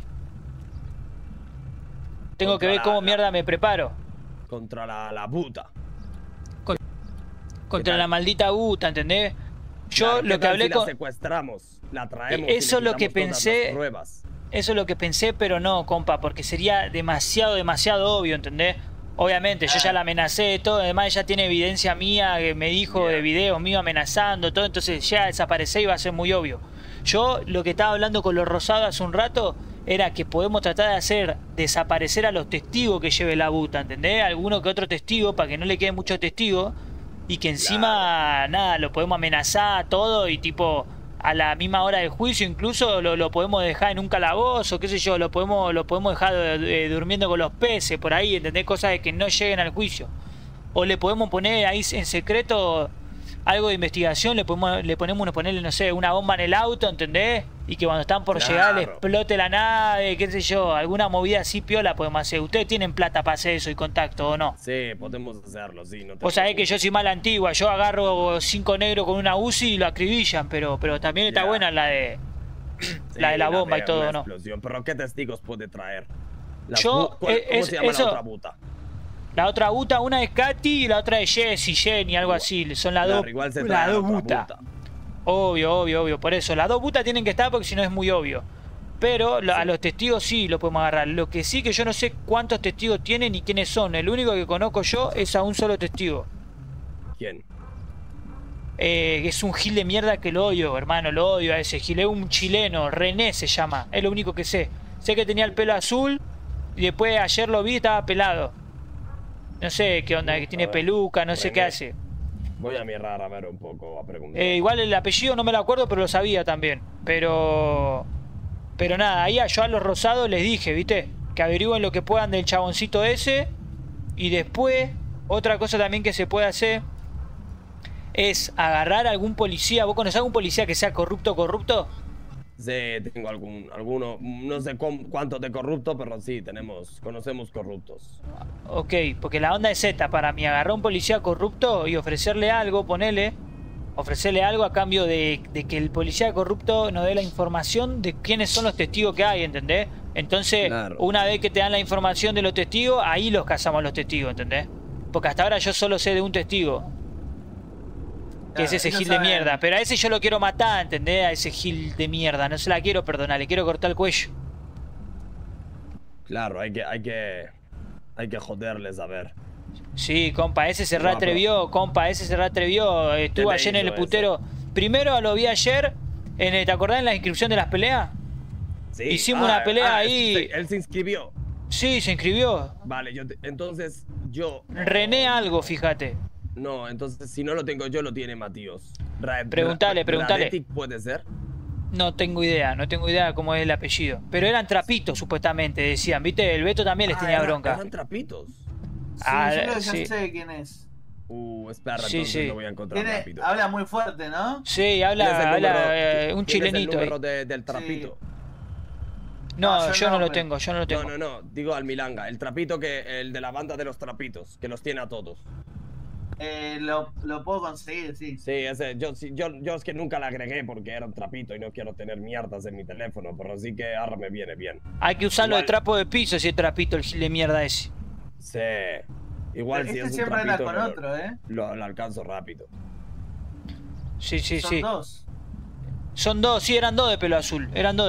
Tengo que Contra ver cómo la- mierda me preparo. Contra la puta. Contra tal? la maldita buta, ¿entendés? Yo Claro, lo ¿qué que tal hablé si la con... secuestramos, la traemos Eso y es le lo que quitamos todas pensé. las pruebas. Eso es lo que pensé, pero no, compa, porque sería demasiado obvio, ¿entendés? Obviamente, yo ya la amenacé, todo, además ella tiene evidencia mía, que me dijo de videos míos amenazando, todo, entonces ya desaparecer iba a ser muy obvio. Yo lo que estaba hablando con los rosados hace un rato era que podemos tratar de hacer desaparecer a los testigos que lleve la buta, ¿entendés? Alguno que otro testigo, para que no le quede mucho testigo, y que encima, nada, lo podemos amenazar, todo, y tipo... a la misma hora del juicio incluso lo podemos dejar en un calabozo, qué sé yo, lo podemos dejar durmiendo con los peces por ahí, ¿entendés? Cosas de que no lleguen al juicio. O le podemos poner ahí en secreto algo de investigación, le ponemos ponerle, no sé, una bomba en el auto, ¿entendés? Y que cuando están por llegar le explote la nave, qué sé yo, alguna movida así piola podemos hacer. ¿Ustedes tienen plata para hacer eso y contacto o no? Sí, podemos hacerlo, sí. No te Vos sabés que preocupes. yo soy mala antigua, yo agarro 5 negros con una UCI y lo acribillan, pero también está Ya. buena la de Sí, la bomba y de todo, una ¿no? explosión. Pero ¿qué testigos puede traer? Yo, ¿Cómo se llama eso- la otra puta? La otra buta, una es Katy y la otra es Jenny, algo así. Son las Claro, dos, igual se las trae dos otra butas. buta. Obvio. Por eso, las dos butas tienen que estar porque si no es muy obvio. Pero a los testigos sí lo podemos agarrar. Lo que sí que yo no sé cuántos testigos tienen ni quiénes son. El único que conozco yo es a un solo testigo. ¿Quién? Es un gil de mierda que lo odio, hermano. Lo odio a ese gil. Es un chileno, René se llama. Es lo único que sé. Sé que tenía el pelo azul y después ayer lo vi y estaba pelado. No sé qué onda, que tiene peluca, no sé qué hace. Voy a mirar a ver un poco, a preguntar. Igual el apellido no me lo acuerdo, pero lo sabía también. Pero nada, ahí yo a los rosados les dije, ¿viste? Que averigüen lo que puedan del chaboncito ese. Y después, otra cosa también que se puede hacer es agarrar a algún policía. ¿Vos conocés a algún policía que sea corrupto? Sí, tengo alguno, no sé cuántos de corrupto, pero sí, conocemos corruptos. Ok, porque la onda es Z para mí, agarrar a un policía corrupto y ofrecerle algo, ofrecerle algo a cambio de que el policía corrupto nos dé la información de quiénes son los testigos que hay, ¿entendés? Entonces, Claro. una vez que te dan la información de los testigos, ahí los cazamos a los testigos, ¿entendés? Porque hasta ahora yo solo sé de un testigo. Que es Claro, ese ellos gil de saben. mierda. Pero a ese yo lo quiero matar, ¿entendés? A ese gil de mierda. No se la quiero perdonar, le quiero cortar el cuello. Claro, hay que joderles, a ver. Sí, compa, ese se No, reatrevió, Estuvo ¿Qué te ayer en el hizo putero. Primero lo vi ayer, ¿te acordás en la inscripción de las peleas? Sí. Hicimos una pelea ahí. Él se inscribió. Sí, se inscribió. Vale, entonces yo... René algo, fíjate. No, entonces si no lo tengo yo, lo tiene Matías. Preguntale. Radetic puede ser. No tengo idea cómo es el apellido. Pero eran trapitos, supuestamente, decían, ¿viste? El Beto también les tenía bronca. Eran trapitos. Sí, Ah, yo creo que sí. ya sé quién es. Espera, Sí, entonces sí. lo voy a encontrar rápido. Habla muy fuerte, ¿no? Sí, ¿Quién es el habla un número- quién es chilenito. el ahí. número del trapito? No, No, yo no lo hombre. tengo, No, digo al Milanga. El trapito el de la banda de los trapitos, que los tiene a todos. Lo puedo conseguir, sí. Sí, ese, yo es que nunca le agregué porque era un trapito y no quiero tener mierdas en mi teléfono, pero sí que ahora me viene bien. Hay que usarlo de Igual- trapo de piso, ese trapito, el gil de mierda ese. Sí. Igual si Este es un siempre anda trapito, con otro, ¿eh? lo alcanzo rápido. Sí, Son dos. Son dos, sí, eran dos de pelo azul.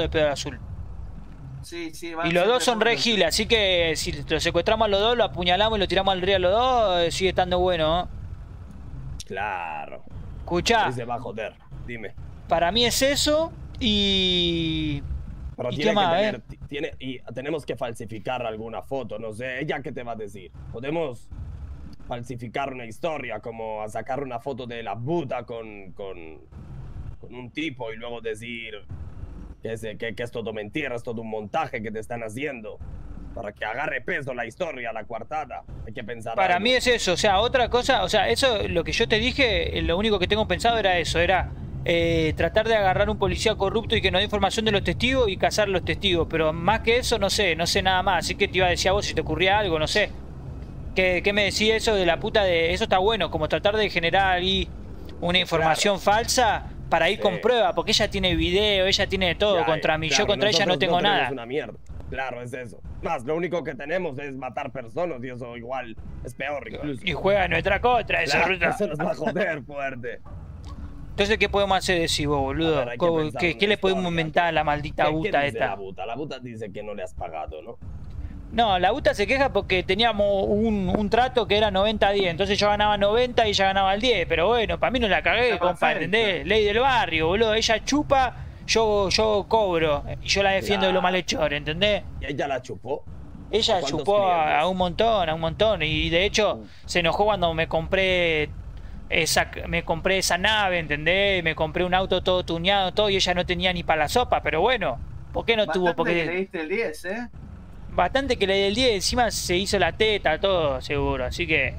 Sí, Y los dos son re giles, así que si lo secuestramos a los dos, lo apuñalamos y lo tiramos al río a los dos, sigue estando bueno, ¿eh? Claro. Escuchá, Y se va a joder. Dime. para mí es eso y... Pero ¿Y tiene qué más, que tener, y tenemos que falsificar alguna foto, no sé, ¿ella qué te va a decir? Podemos falsificar una historia, como a sacar una foto de la puta con un tipo y luego decir que es todo mentira, es todo un montaje que te están haciendo. Para que agarre peso la historia, la coartada. Hay que pensar Para algo. mí es eso, o sea, otra cosa, o sea, eso, lo que yo te dije, lo único que tengo pensado era eso, era tratar de agarrar un policía corrupto y que nos dé información de los testigos y cazar a los testigos, pero más que eso no sé nada más, así que te iba a decir a vos si te ocurría algo, no sé. ¿Qué me decís eso de la puta de... Eso está bueno, como tratar de generar ahí una información falsa para ir Sí. con prueba, porque ella tiene video, ella tiene de todo Ya, contra mí, claro, yo contra ella no nosotros tengo tenemos nada. una mierda. Claro, es eso. Más, lo único que tenemos es matar personas y eso igual es peor incluso. Y juega en nuestra contra, esa Claro, ruta. eso nos va a joder fuerte. Entonces, ¿qué podemos hacer de sí, vos, boludo? A ver, hay que pensar ¿Qué una le podemos historia. inventar a la maldita ¿Qué buta dice esta? la buta? La buta dice que no le has pagado, ¿no? No, la buta se queja porque teníamos un trato que era 90-10. Entonces yo ganaba 90 y ella ganaba el 10. Pero bueno, para mí no la cagué, Está compa, perfecto. ¿entendés? Ley del barrio, boludo. Ella chupa, yo cobro. Y yo la defiendo de los malhechores, ¿entendés? Y ella la chupó. Ella ¿Cuántos chupó clientes? a un montón. Y de hecho se enojó cuando me compré esa nave, ¿entendés? Me compré un auto todo tuneado, todo. Y ella no tenía ni para la sopa. Pero bueno, ¿por qué no tuvo? Bastante que le Porque diste el 10, ¿eh? bastante que le di el 10. Encima se hizo la teta, todo, seguro. Así que...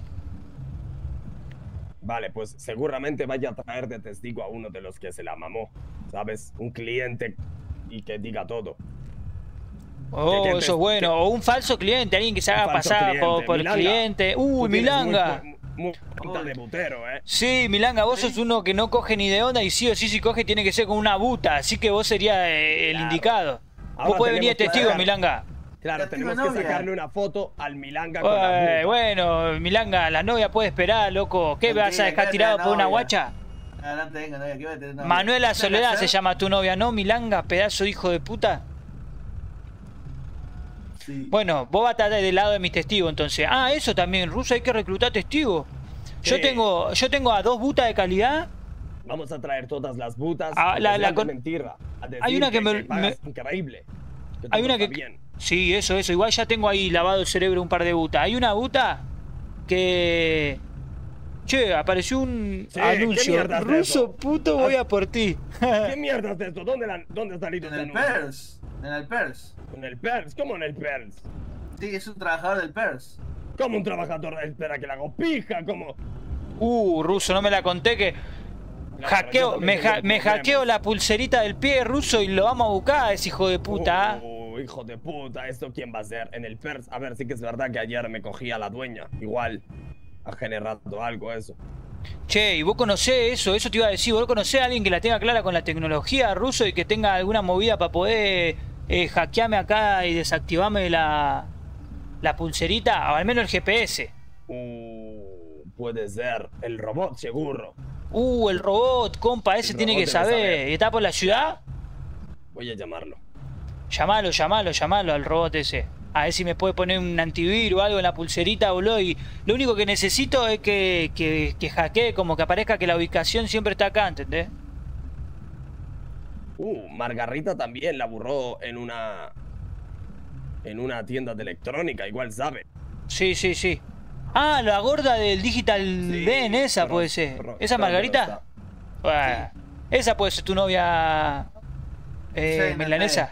Vale, pues seguramente vaya a traer de testigo a uno de los que se la mamó. ¿Sabes? Un cliente y que diga todo. Oh, ¿Qué- qué- eso es bueno. O un falso cliente, alguien que se Un haga falso pasar cliente. por el Milanga. cliente. Tú Uy, tienes Milanga. Muy pinta de butero, ¿eh? Sí, Milanga, vos sos uno que no coge ni de onda y sí o sí si coge tiene que ser con una buta. Así que vos serías el Claro. indicado. Ahora Vos podés venir de tenemos que testigo, ver. Milanga. Claro, Ya tengo tenemos que novia. sacarle una foto al Milanga con la puta. Bueno, Milanga, la novia puede esperar, loco. ¿Qué, vas a dejar tirado por una guacha? No, no tengo novia, ¿qué voy a tener novia? Manuela ¿Sabes Soledad hacer? se llama tu novia, ¿no, Milanga? Pedazo de hijo de puta. Sí. Bueno, vos vas a estar del lado de mis testigos, entonces. Ah, eso también, Ruso, hay que reclutar testigos. Yo Sí. tengo a 2 butas de calidad. Vamos a traer todas las butas. Ah, que la sean de con- mentira. A decir Hay una que pagas increíble. Que Hay todo una está que... bien. Sí, eso. Igual ya tengo ahí lavado el cerebro un par de butas. Hay una buta que... Che, apareció un Sí, ¿qué anuncio. mierda es Ruso, eso? puto, voy a por ti. ¿Qué mierda es esto? ¿Dónde está salido En este el anuncio? PERS. En el PERS. ¿En el PERS? ¿Cómo en el PERS? Sí, es un trabajador del PERS. ¿Cómo un trabajador espera que le hago pija? ¿Cómo? Ruso, no me la conté que... Claro, yo también tengo Me problemas. hackeo la pulserita del pie, Ruso, y lo vamos a buscar, ese hijo de puta. ¿Ah? Hijo de puta, ¿esto quién va a ser? En el PERS, a ver, sí que es verdad que ayer me cogí a la dueña. Igual ha generado algo eso. Che, ¿y vos conocés eso? Eso te iba a decir. ¿Vos conocés a alguien que la tenga clara con la tecnología, Ruso, y que tenga alguna movida para poder hackearme acá y desactivarme la pulserita? O al menos el GPS. Puede ser. El robot, seguro. El robot, compa, ese El tiene robot que debe saber. saber. ¿Está por la ciudad? Voy a llamarlo. Llamalo al robot ese. A ver si me puede poner un antivirus o algo en la pulserita, boludo. Y lo único que necesito es que hackee, como que aparezca que la ubicación siempre está acá, ¿entendés? Margarita también la burró en una tienda de electrónica, igual sabe. Sí. Ah, la gorda del Digital Sí, Den, esa pero- puede ser. pero- ¿Esa pero Margarita? está. Bueno, esa puede ser tu novia Sí, milanesa.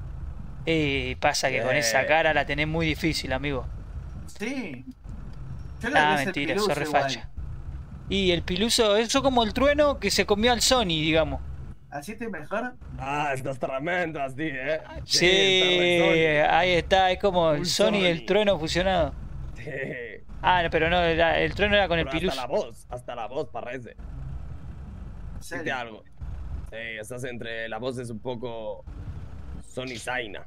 Pasa que con esa Eh. cara la tenés muy difícil, amigo. Sí. Yo creo que Ah, es el mentira, Piluso sos igual. refacha. Y el piluso, eso como el trueno que se comió al Sony, digamos. ¿Así estoy mejor? Ah, estás tremendo así, ¿eh? Sí, está ahí está, es como el Un Sony y el Sony. trueno fusionado. re Sony. Sí. Ah, no, pero no, el trueno era con el Pero piluso. hasta la voz parece. ¿En Dite serio? algo. Sí, estás entre. La voz es un poco. Sony Zaina.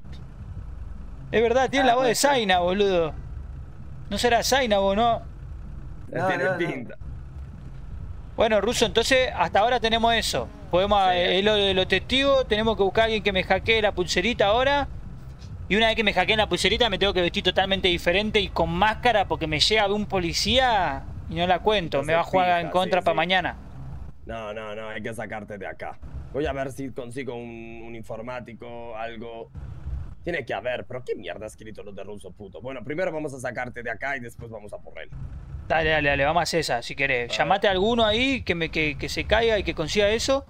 Es verdad, tiene la voz de puede ser. Zaina, boludo. No será Zaina, vos, ¿no? No, Tiene no, no. pinta. Bueno, Ruso, entonces hasta ahora tenemos eso. Podemos, Sí. es lo de los testigos, tenemos que buscar a alguien que me hackee la pulserita ahora. Y una vez que me hackeen la pulserita me tengo que vestir totalmente diferente y con máscara porque me llega de un policía y no la cuento. No Me se va a jugar fija, en contra sí, para sí. mañana. No, hay que sacarte de acá. Voy a ver si consigo un informático, algo. Tiene que haber, pero ¿qué mierda ha escrito lo de Ruso, puto? Bueno, primero vamos a sacarte de acá y después vamos a por él. Dale, vamos a hacer esa si querés. A Llamate a alguno ahí que se caiga y que consiga eso.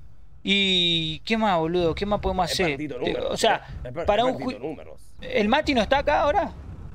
Y ¿qué más, boludo? ¿Qué más podemos He hacer? perdido números, O sea, he para un perdido juicio. números. ¿El Mati no está acá ahora?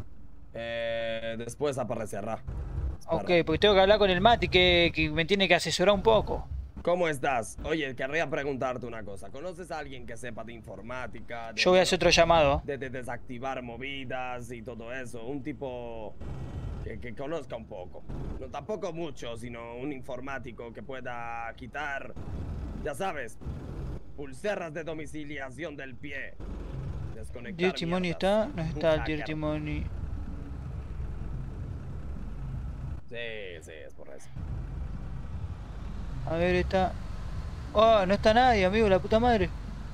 Después aparecerá. Ok, Espera. porque tengo que hablar con el Mati que me tiene que asesorar un poco. ¿Cómo estás? Oye, querría preguntarte una cosa. ¿Conoces a alguien que sepa de informática? Yo voy a hacer otro llamado. De desactivar movidas y todo eso. Un tipo que conozca un poco. No tampoco mucho, sino un informático que pueda quitar, ya sabes, pulseras de domiciliación del pie. Desconectar ¿Dirty Money mierdas. está? No Un está el hacker. Dirty Money. Sí, es por eso. A ver, está. Oh, no está nadie, amigo, la puta madre.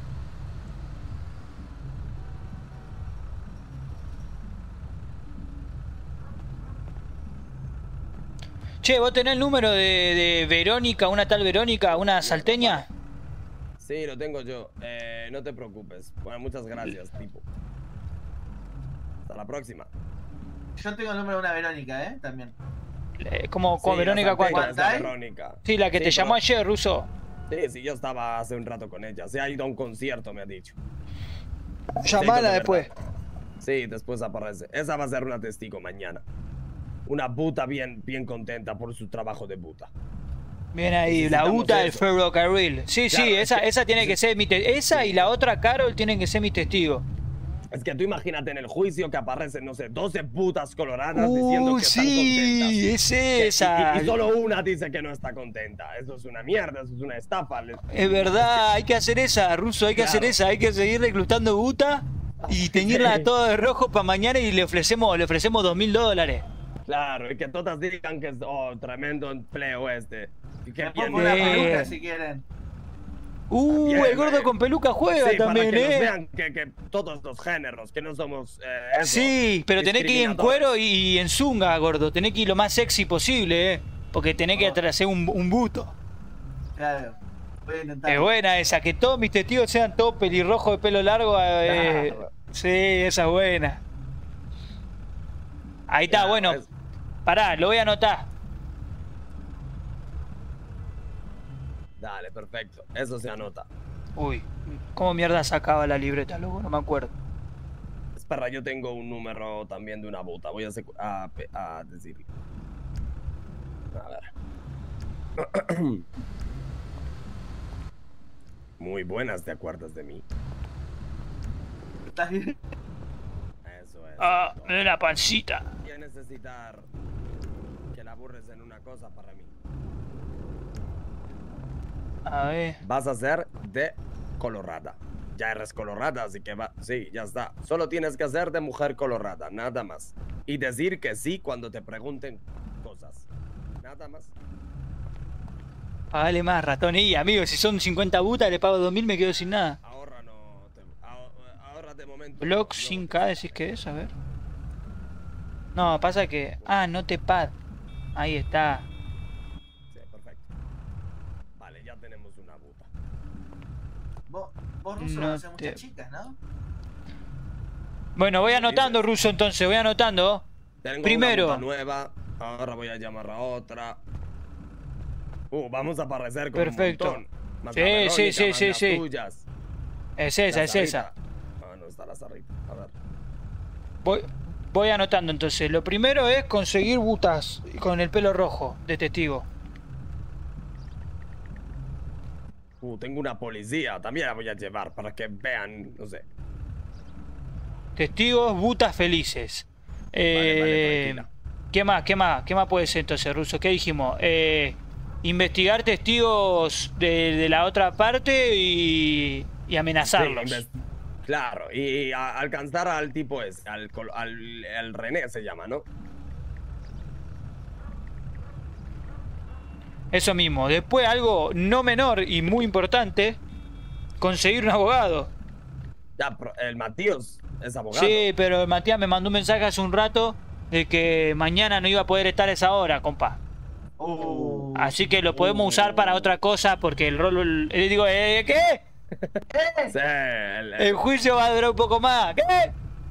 Che, ¿vos tenés el número de Verónica, una tal Verónica, una salteña? Sí, lo tengo yo. No te preocupes. Bueno, muchas gracias, tipo. Hasta la próxima. Yo tengo el número de una Verónica, también. Como Sí, Verónica la cuánto? salteña es la ¿Cuánto hay? Verónica. Sí, la que te Sí, llamó pero- ayer, Ruso. Sí, yo estaba hace un rato con ella. Se ha ido a un concierto, me ha dicho. Llamala de después. verdad. Sí, después aparece. Esa va a ser una testigo mañana. Una puta bien contenta por su trabajo de puta. Bien ahí, la Necesitamos UTA del eso. ferrocarril. Sí, Claro, sí, es esa tiene que ser mi esa y la otra Carol tienen que ser mis testigos. Es que tú imagínate en el juicio que aparecen, no sé, 12 putas coloradas diciendo que están sí, contentas. es Que- esa. y solo una dice que no está contenta. Eso es una mierda, eso es una estafa. Es verdad, hay que hacer esa, Ruso, hay que hacer Claro. esa, hay que seguir reclutando UTA y teñirla todo de rojo para mañana y le ofrecemos $2.000. Claro, y que todas digan que es tremendo empleo este. Y que Me bien pongo una bien. peluca si quieren. También, El gordo con peluca juega sí, también, para que nos vean que todos los géneros, que no somos eso, Sí, pero tenés que ir en cuero y en zunga, gordo. Tenés que ir lo más sexy posible, porque tenés que hacer un busto. Claro. Voy a intentar. Es buena esa, que todos mis testigos sean todos pelirrojos de pelo largo. Claro. Sí, esa es buena. Ahí está, Claro, bueno. Pará, lo voy a anotar. Dale, perfecto. Eso se anota. Uy, ¿cómo mierda sacaba la libreta, loco? No me acuerdo. Espera, yo tengo un número también de una bota. Voy a decirlo. A ver. Muy buenas, ¿te acuerdas de mí? ¿Estás bien? Eso es. Ah, todo. me da la pancita. Voy a necesitar que la aburres en una cosa para mí. A ver. Vas a ser de colorada. Ya eres colorada, así que va. Sí, ya está. Solo tienes que hacer de mujer colorada, nada más. Y decir que sí cuando te pregunten cosas. Nada más. Pagale más, ratón. Y amigo, si son 50 butas, le pago 2.000, me quedo sin nada. Ahorra no. Ahorra de momento. Block no, 5K, decís que es, a ver. No, pasa que. Ah, no te pad. Ahí está. Sí, perfecto. Vale, ya tenemos una buta. Vos ruso No haces te- muchas chicas, ¿no? Bueno, voy anotando, Ruso, entonces, voy anotando. Tengo Primero. una buta nueva. Ahora voy a llamar a otra. Vamos a aparecer con Perfecto. un montón. Más Sí, la sí, Verónica, sí, más sí, las sí. tuyas. Es esa, La es esa. Sarrita. Ah, no está la Sarrita. A ver. Voy anotando entonces. Lo primero es conseguir butas con el pelo rojo de testigo. Tengo una policía. También la voy a llevar para que vean, no sé. Testigos, butas felices. Vale, tranquila. ¿Qué más? ¿Qué más puede ser entonces, Ruso? ¿Qué dijimos? Investigar testigos de la otra parte y amenazarlos. Sí, claro, y alcanzar al tipo ese, al René se llama, ¿no? Eso mismo. Después algo no menor y muy importante, conseguir un abogado. Ya, el Matías es abogado. Sí, pero Matías me mandó un mensaje hace un rato de que mañana no iba a poder estar a esa hora, compa. Así que lo podemos usar para otra cosa porque el rol... digo, ¿qué? Sí, El juicio va a durar un poco más. ¿Qué?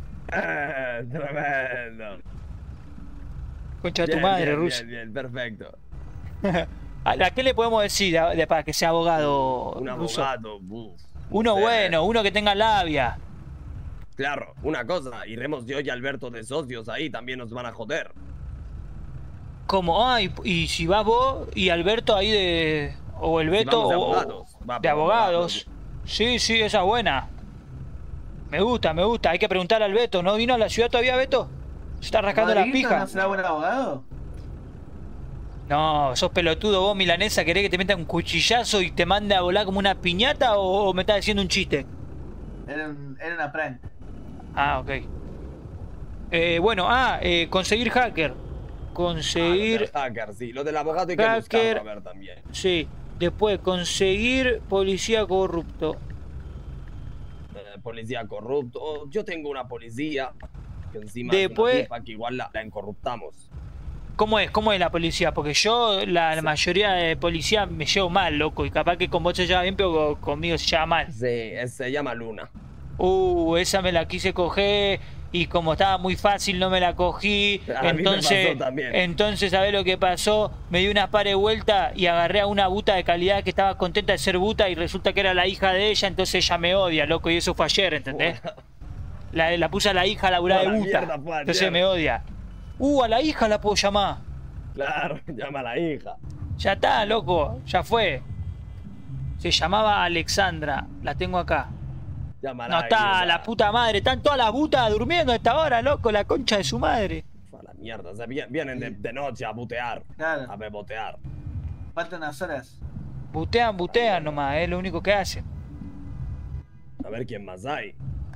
Tremendo. Concha de tu Bien, madre, bien, Ruso. bien, perfecto. ¿A qué le podemos decir para que sea abogado, Un Ruso? abogado, Uno sí. bueno, uno que tenga labia. Claro, una cosa, iremos yo y Alberto de socios ahí, también nos van a joder. ¿Cómo? Ah, y si vas vos y Alberto ahí de... O el Beto... vamos de o- abogados, va, de por abogados. Sí, sí, esa es buena. Me gusta, me gusta. Hay que preguntarle al Beto. ¿No vino a la ciudad todavía, Beto? Se está rascando la ¿Rodriguito pija. no será buen abogado? No, sos pelotudo vos, milanesa. ¿Querés que te meta un cuchillazo y te mande a volar como una piñata o me estás diciendo un chiste? Era una prank. Ah, ok. Bueno, conseguir hacker. Conseguir... Hacker, sí. Lo del abogado hay que Hacker. buscarlo a ver también. Sí. Después, conseguir policía corrupto. Policía corrupto. Yo tengo una policía que encima Después- es una tipa que igual la encorruptamos. ¿Cómo es la policía? Porque yo, la mayoría de policía me llevo mal, loco. Y capaz que con vos se lleva bien, pero conmigo se lleva mal. Sí, se llama Luna. Esa me la quise coger y como estaba muy fácil no me la cogí. A mí me Entonces, pasó también. entonces, ¿sabés lo que pasó? Me di unas par de vueltas y agarré a una buta de calidad que estaba contenta de ser buta y resulta que era la hija de ella, entonces ella me odia, loco. Y eso fue ayer, ¿entendés? La puse a la hija a laburar de Toda la buta. mierda fue ayer. Entonces me odia. A la hija la puedo llamar. Claro, llama a la hija. Ya está, loco, ya fue. Se llamaba Alexandra, la tengo acá. Llama a No está, la puta madre, están todas las putas durmiendo a esta hora, loco, la concha de su madre. A la mierda, o sea, vienen de noche a butear. Claro. A bebotear. Faltan unas horas. Butean nomás, es lo único que hacen. A ver quién más hay.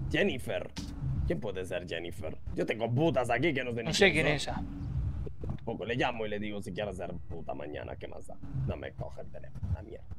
Jennifer. ¿Quién puede ser Jennifer? Yo tengo putas aquí que no sé ni No sé quién quién es son. esa. Tampoco le llamo y le digo si quiere ser puta mañana. ¿Qué más da? No me coge el teléfono. La mierda.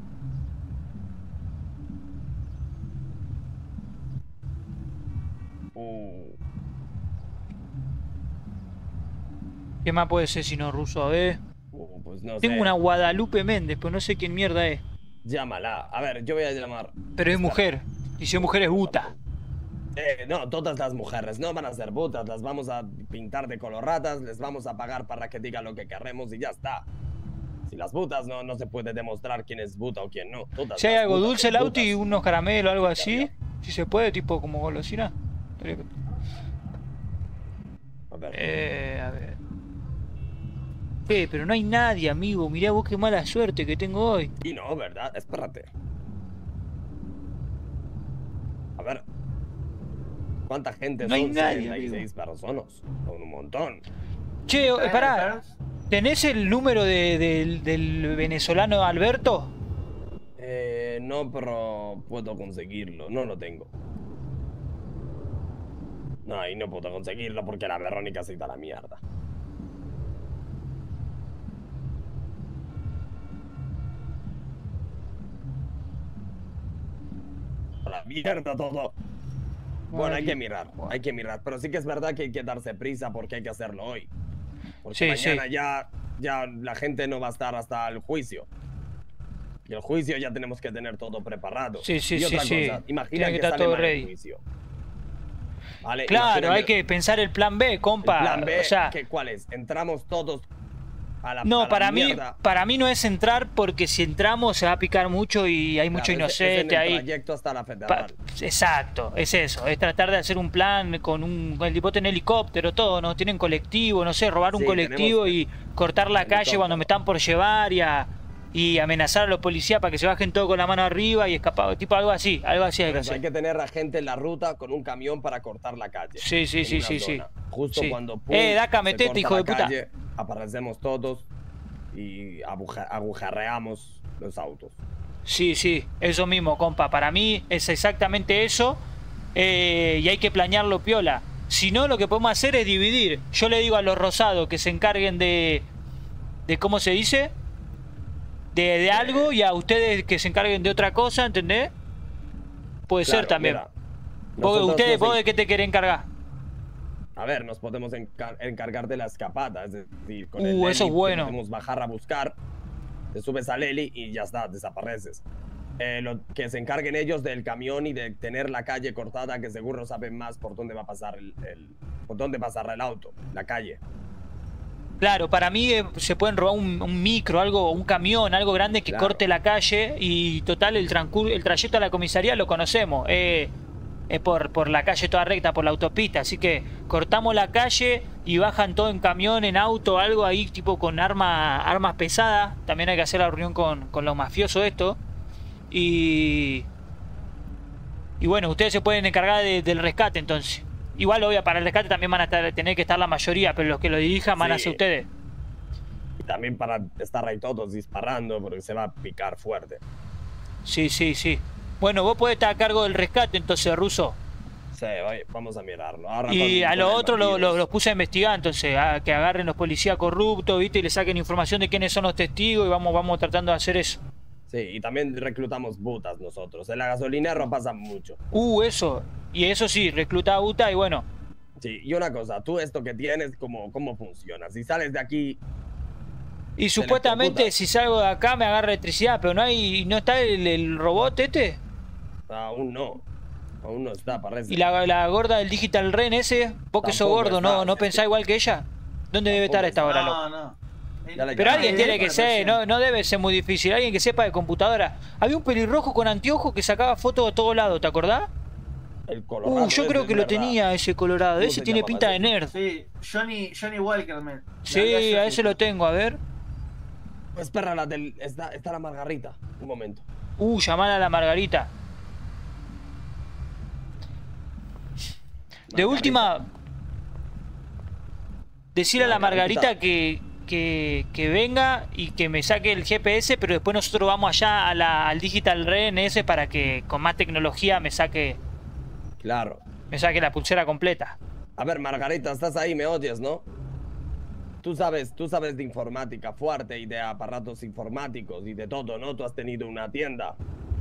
¿Qué más puede ser si no ruso? A ver. Pues no Tengo sé. una Guadalupe Méndez, pero no sé quién mierda es. Llámala. A ver, yo voy a llamar. Pero es Espera. mujer. Y si es mujer es Uta. No, todas las mujeres no van a ser putas, las vamos a pintar de colorratas, les vamos a pagar para que digan lo que queremos y ya está. Si las putas no se puede demostrar quién es puta o quién no. Todas Si hay las algo putas dulce, son Lauti, y putas. unos caramelos o algo así. Si se puede, tipo como golosina. A ver. A ver. Pero no hay nadie, amigo. Mirá vos qué mala suerte que tengo hoy. Y no, ¿verdad? Espérate. A ver. ¿Cuánta gente No hay son? nadie, 76 personas. Son un montón. Che, pará. ¿Tenés el número del venezolano Alberto? No, pero puedo conseguirlo. No lo tengo. No, y no puedo conseguirlo porque la Verónica se está a la mierda. A la mierda todo. Bueno, hay que mirar. Pero sí que es verdad que hay que darse prisa porque hay que hacerlo hoy. Porque Sí, mañana ya la gente no va a estar hasta el juicio. Y el juicio ya tenemos que tener todo preparado. Sí, y otra cosa, sí. imagina Tiene que que estar sale todo mal el ready. juicio. Vale, Claro, imagina hay que pensar el plan B, compa. el plan B, O sea, ¿cuál es? Entramos todos a la no, a la mierda. para mí no es entrar porque si entramos se va a picar mucho y hay mucho Claro, es inocente en el ahí. trayecto hasta la federal. Exacto, es eso, es tratar de hacer un plan con el tipo en helicóptero, todo, ¿no? Tienen colectivo, no sé, robar un Sí, colectivo tenemos y cortar la calle helicóptero. cuando me están por llevar y amenazar a los policías para que se bajen todo con la mano arriba y escapar, tipo algo así hay Por que eso hacer. hay que tener a gente en la ruta con un camión para cortar la calle. Sí, sí, en sí, una sí, sí. zona. Justo Sí. cuando pum, Daca, se metete, corta hijo de la puta. calle, aparecemos todos y agujerreamos los autos. Sí, sí, eso mismo, compa. Para mí es exactamente eso. Y hay que planearlo piola. Si no, lo que podemos hacer es dividir. Yo le digo a los rosados que se encarguen de ¿cómo se dice? De algo y a ustedes que se encarguen de otra cosa, ¿entendés? Puede ser Claro, también. mira, Vos, nosotros ustedes, nos ¿vos de qué te querés encargar? A ver, nos podemos encargar de la escapada, es decir, con eso es Eli bueno. podemos bajar a buscar, te subes al Eli y ya está, desapareces. Que se encarguen ellos del camión y de tener la calle cortada, que seguro saben más por dónde va a pasar por dónde pasará el auto, la calle. Claro, para mí se pueden robar un micro, algo, un camión, algo grande que Claro. corte la calle y total el trayecto a la comisaría lo conocemos. Por la calle toda recta, por la autopista, así que cortamos la calle y bajan todo en camión, en auto, algo ahí tipo con armas pesadas. También hay que hacer la reunión con los mafiosos esto. Y bueno, ustedes se pueden encargar del rescate entonces. Igual obvio, para el rescate también van a tener que estar la mayoría, pero los que lo dirijan van a Sí. ser ustedes. Y también para estar ahí todos disparando, porque se va a picar fuerte. Sí, sí, sí. Bueno, vos podés estar a cargo del rescate entonces, Ruso. Sí, vamos a mirarlo. Ahora Y con a los el otros bandidos. los puse a investigar, entonces, a que agarren los policías corruptos, ¿viste? Y le saquen información de quiénes son los testigos y vamos tratando de hacer eso. Sí, y también reclutamos butas nosotros. En la gasolinera pasa mucho. Eso. Y eso sí, recluta a Uta y bueno. Sí, y una cosa, tú esto que tienes, ¿cómo funciona? Si sales de aquí, Y supuestamente electrocuta. si salgo de acá me agarra electricidad, pero no está el robot este. aún no. Aún no está, parece. Y la gorda del Digital Ren ese, vos que sos Tampoco gordo, está. ¿no pensás igual que ella? ¿Dónde debe estar a esta hora, loco? No. Ya le Pero llamé. alguien tiene que ser, no debe ser muy difícil, alguien que sepa de computadora. Había un pelirrojo con anteojos que sacaba fotos de todos lados, ¿te acordás? El colorado Yo ese creo es que lo verdad. tenía ese colorado, ¿Cómo ese se tiene llama, pinta de parece? nerd. Sí, Johnny Walker, man. Sí, a ese lo tengo, a ver. Espera, está la Margarita. Un momento. Llamar a la Margarita. De última, decirle a la Margarita que venga y que me saque el GPS, pero después nosotros vamos allá al Digital Ren ese para que con más tecnología me saque. Claro. Me saqué la pulsera completa. A ver, Margarita, estás ahí, me oyes, ¿no? Tú sabes de informática fuerte y de aparatos informáticos y de todo, ¿no? Tú has tenido una tienda.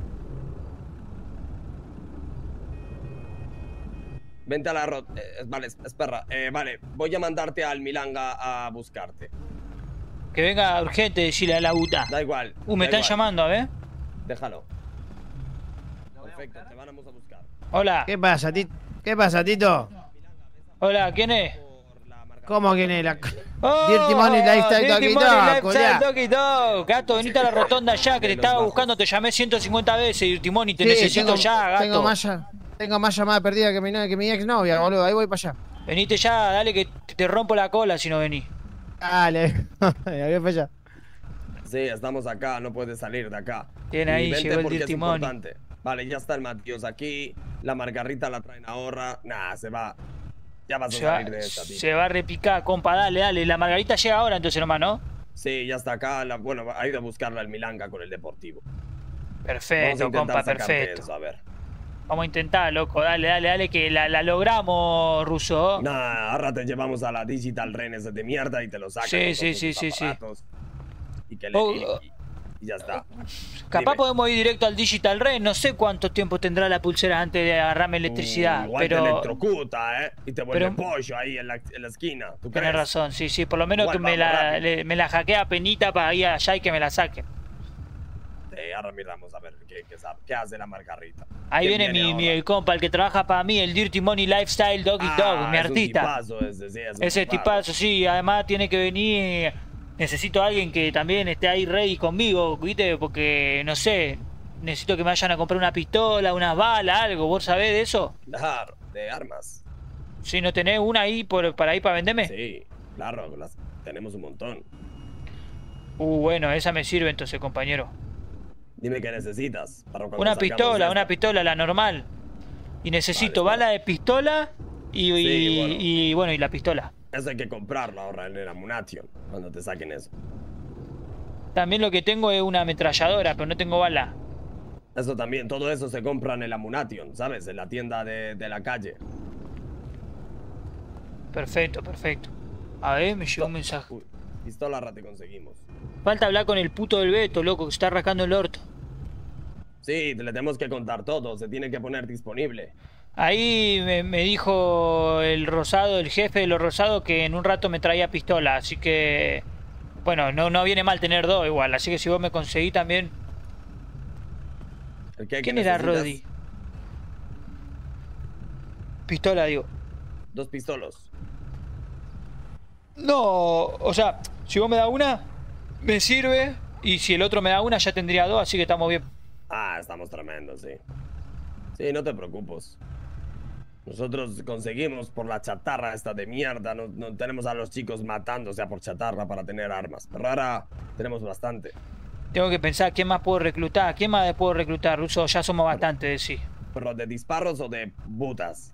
Vente a la vale, espera. Vale, voy a mandarte al Milanga a buscarte. Que venga urgente, decirle a la buta. Da igual. Me están llamando, a ver. Déjalo. Perfecto, te vamos a buscar. Hola. ¿Qué pasa, Tito? ¿Qué pasa, Tito? Hola, ¿quién es? ¿Cómo quién es? ¡Oh! Dirty Money Lifestyle Doggy Dirty Money Dog, Lifestyle culiá. Doggy Dog. Gato, venite a la rotonda ya, que te estaba buscando, te llamé 150 veces, Dirty Money, te necesito ya, gato. Tengo más llamada perdida que mi exnovia, boludo. Ahí voy para allá. Venite ya, dale que te rompo la cola si no venís. Dale, voy para allá. Sí, estamos acá, no puedes salir de acá. Bien ahí, Y vente llegó el porque Dirty es Money. importante. Vale, ya está el Matías aquí. La Margarita la traen ahora. Nah, se va. Ya vas a salir de esta, tío. Se va a repicar, compa, dale, dale. La Margarita llega ahora entonces nomás, ¿no? Sí, ya está acá. Bueno, ha ido a buscarla al Milanga con el Deportivo. Perfecto, compa, perfecto. Eso, a ver. Vamos a intentar, loco. Dale, dale, dale, que la logramos, Russo. Nah, ahora te llevamos a la Digital Renes de mierda y te lo sacan. Sí. Y que y ya está. Capaz podemos ir directo al Digital Ren. No sé cuánto tiempo tendrá la pulsera antes de agarrarme electricidad. Igual pero te electrocuta, ¿eh? Y te vuelve pollo ahí en la esquina. ¿Tú Tienes crees? razón, sí. Por lo menos Igual que me vamos, la hackea a penita para ir allá y que me la saquen. Ahora miramos a ver qué hace la Margarita. Ahí viene el compa, el que trabaja para mí, el Dirty Money Lifestyle Doggy Dog, mi artista. Ese tipazo, sí. Además tiene que venir. Necesito a alguien que también esté ahí ready conmigo, ¿viste? Porque, no sé, necesito que me vayan a comprar una pistola, unas balas, algo. ¿Vos sabés de eso? Claro, de armas. ¿Sí, no tenés una ahí para ir para venderme? Sí, claro, tenemos un montón. Bueno, esa me sirve entonces, compañero. Dime qué necesitas. Una pistola, la normal. Y necesito bala de pistola y bueno, y la pistola. Eso hay que comprarlo ahora en el Ammunition, cuando te saquen eso. También lo que tengo es una ametralladora, pero no tengo bala. Eso también, todo eso se compra en el Ammunition, ¿sabes? En la tienda de la calle. Perfecto. A ver, me llegó un mensaje. Uy, pistola ahora te conseguimos. Falta hablar con el puto del Beto, loco, que se está rascando el orto. Sí, le tenemos que contar todo, se tiene que poner disponible. Ahí me dijo el Rosado, el jefe de los Rosados, que en un rato me traía pistola, así que... Bueno, no viene mal tener dos igual, así que si vos me conseguís también... ¿Quién era Roddy? Pistola, digo. 2 pistolos. No, o sea, si vos me das una, me sirve, y si el otro me da una, ya tendría 2, así que estamos bien. Ah, estamos tremendos, sí. Sí, no te preocupes. Nosotros conseguimos por la chatarra esta de mierda, no tenemos a los chicos matándose a por chatarra para tener armas. Pero ahora tenemos bastante. Tengo que pensar quién más puedo reclutar. ¿Quién más puedo reclutar, Russo? Ya somos bastante, sí. ¿Pero de disparos o de butas?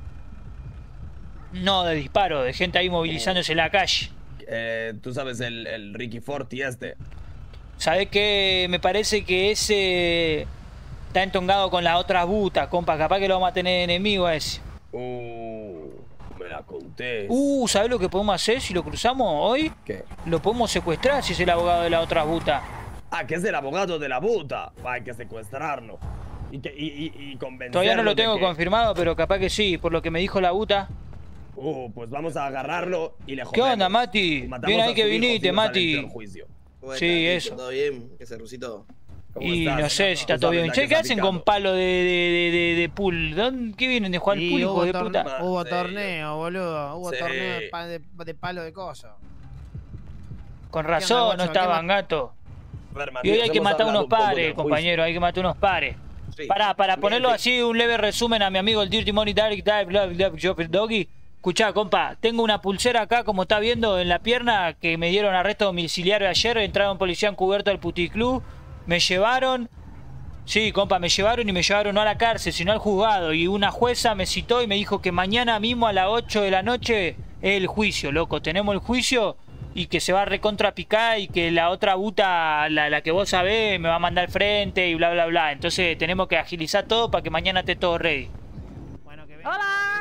No, de disparo, de gente ahí movilizándose en la calle. Tú sabes el Ricky Forti este. ¿Sabés qué? Me parece que ese está entongado con las otras butas, compa. Capaz que lo vamos a tener enemigo a ese. Me la conté. ¿Sabés lo que podemos hacer si lo cruzamos hoy? ¿Qué? Lo podemos secuestrar si es el abogado de la otra buta. Ah, que es el abogado de la buta. Hay que secuestrarlo. Y convencerlo. Todavía no lo tengo de que... confirmado, pero capaz que sí, por lo que me dijo la buta. Pues vamos a agarrarlo y le jodemos. ¿Qué onda, Mati? Bien ahí que viniste, Mati. Sí, eso. ¿Todo bien? ¿Qué se Rusito? Y no sé si está todo bien. Che, ¿qué hacen con palo de pool? ¿Qué vienen de jugar al pool, hijo de puta? Hubo torneo, boludo. Hubo torneo de palo de cosas. Con razón, no estaban, gato. Y hoy hay que matar unos pares, compañero. Hay que matar unos pares. Para ponerlo así, un leve resumen a mi amigo el Dirty Money Doggy. Escuchá, compa, tengo una pulsera acá, como está viendo, en la pierna, que me dieron arresto domiciliario ayer. Entraron policía encubierto al puticlub. Me llevaron, sí, compa, me llevaron y me llevaron no a la cárcel, sino al juzgado. Y una jueza me citó y me dijo que mañana mismo a las 8 de la noche es el juicio, loco. Tenemos el juicio y que se va a recontrapicar y que la otra buta, la que vos sabés, me va a mandar al frente y bla, bla, bla. Entonces tenemos que agilizar todo para que mañana esté todo ready. ¡Hola!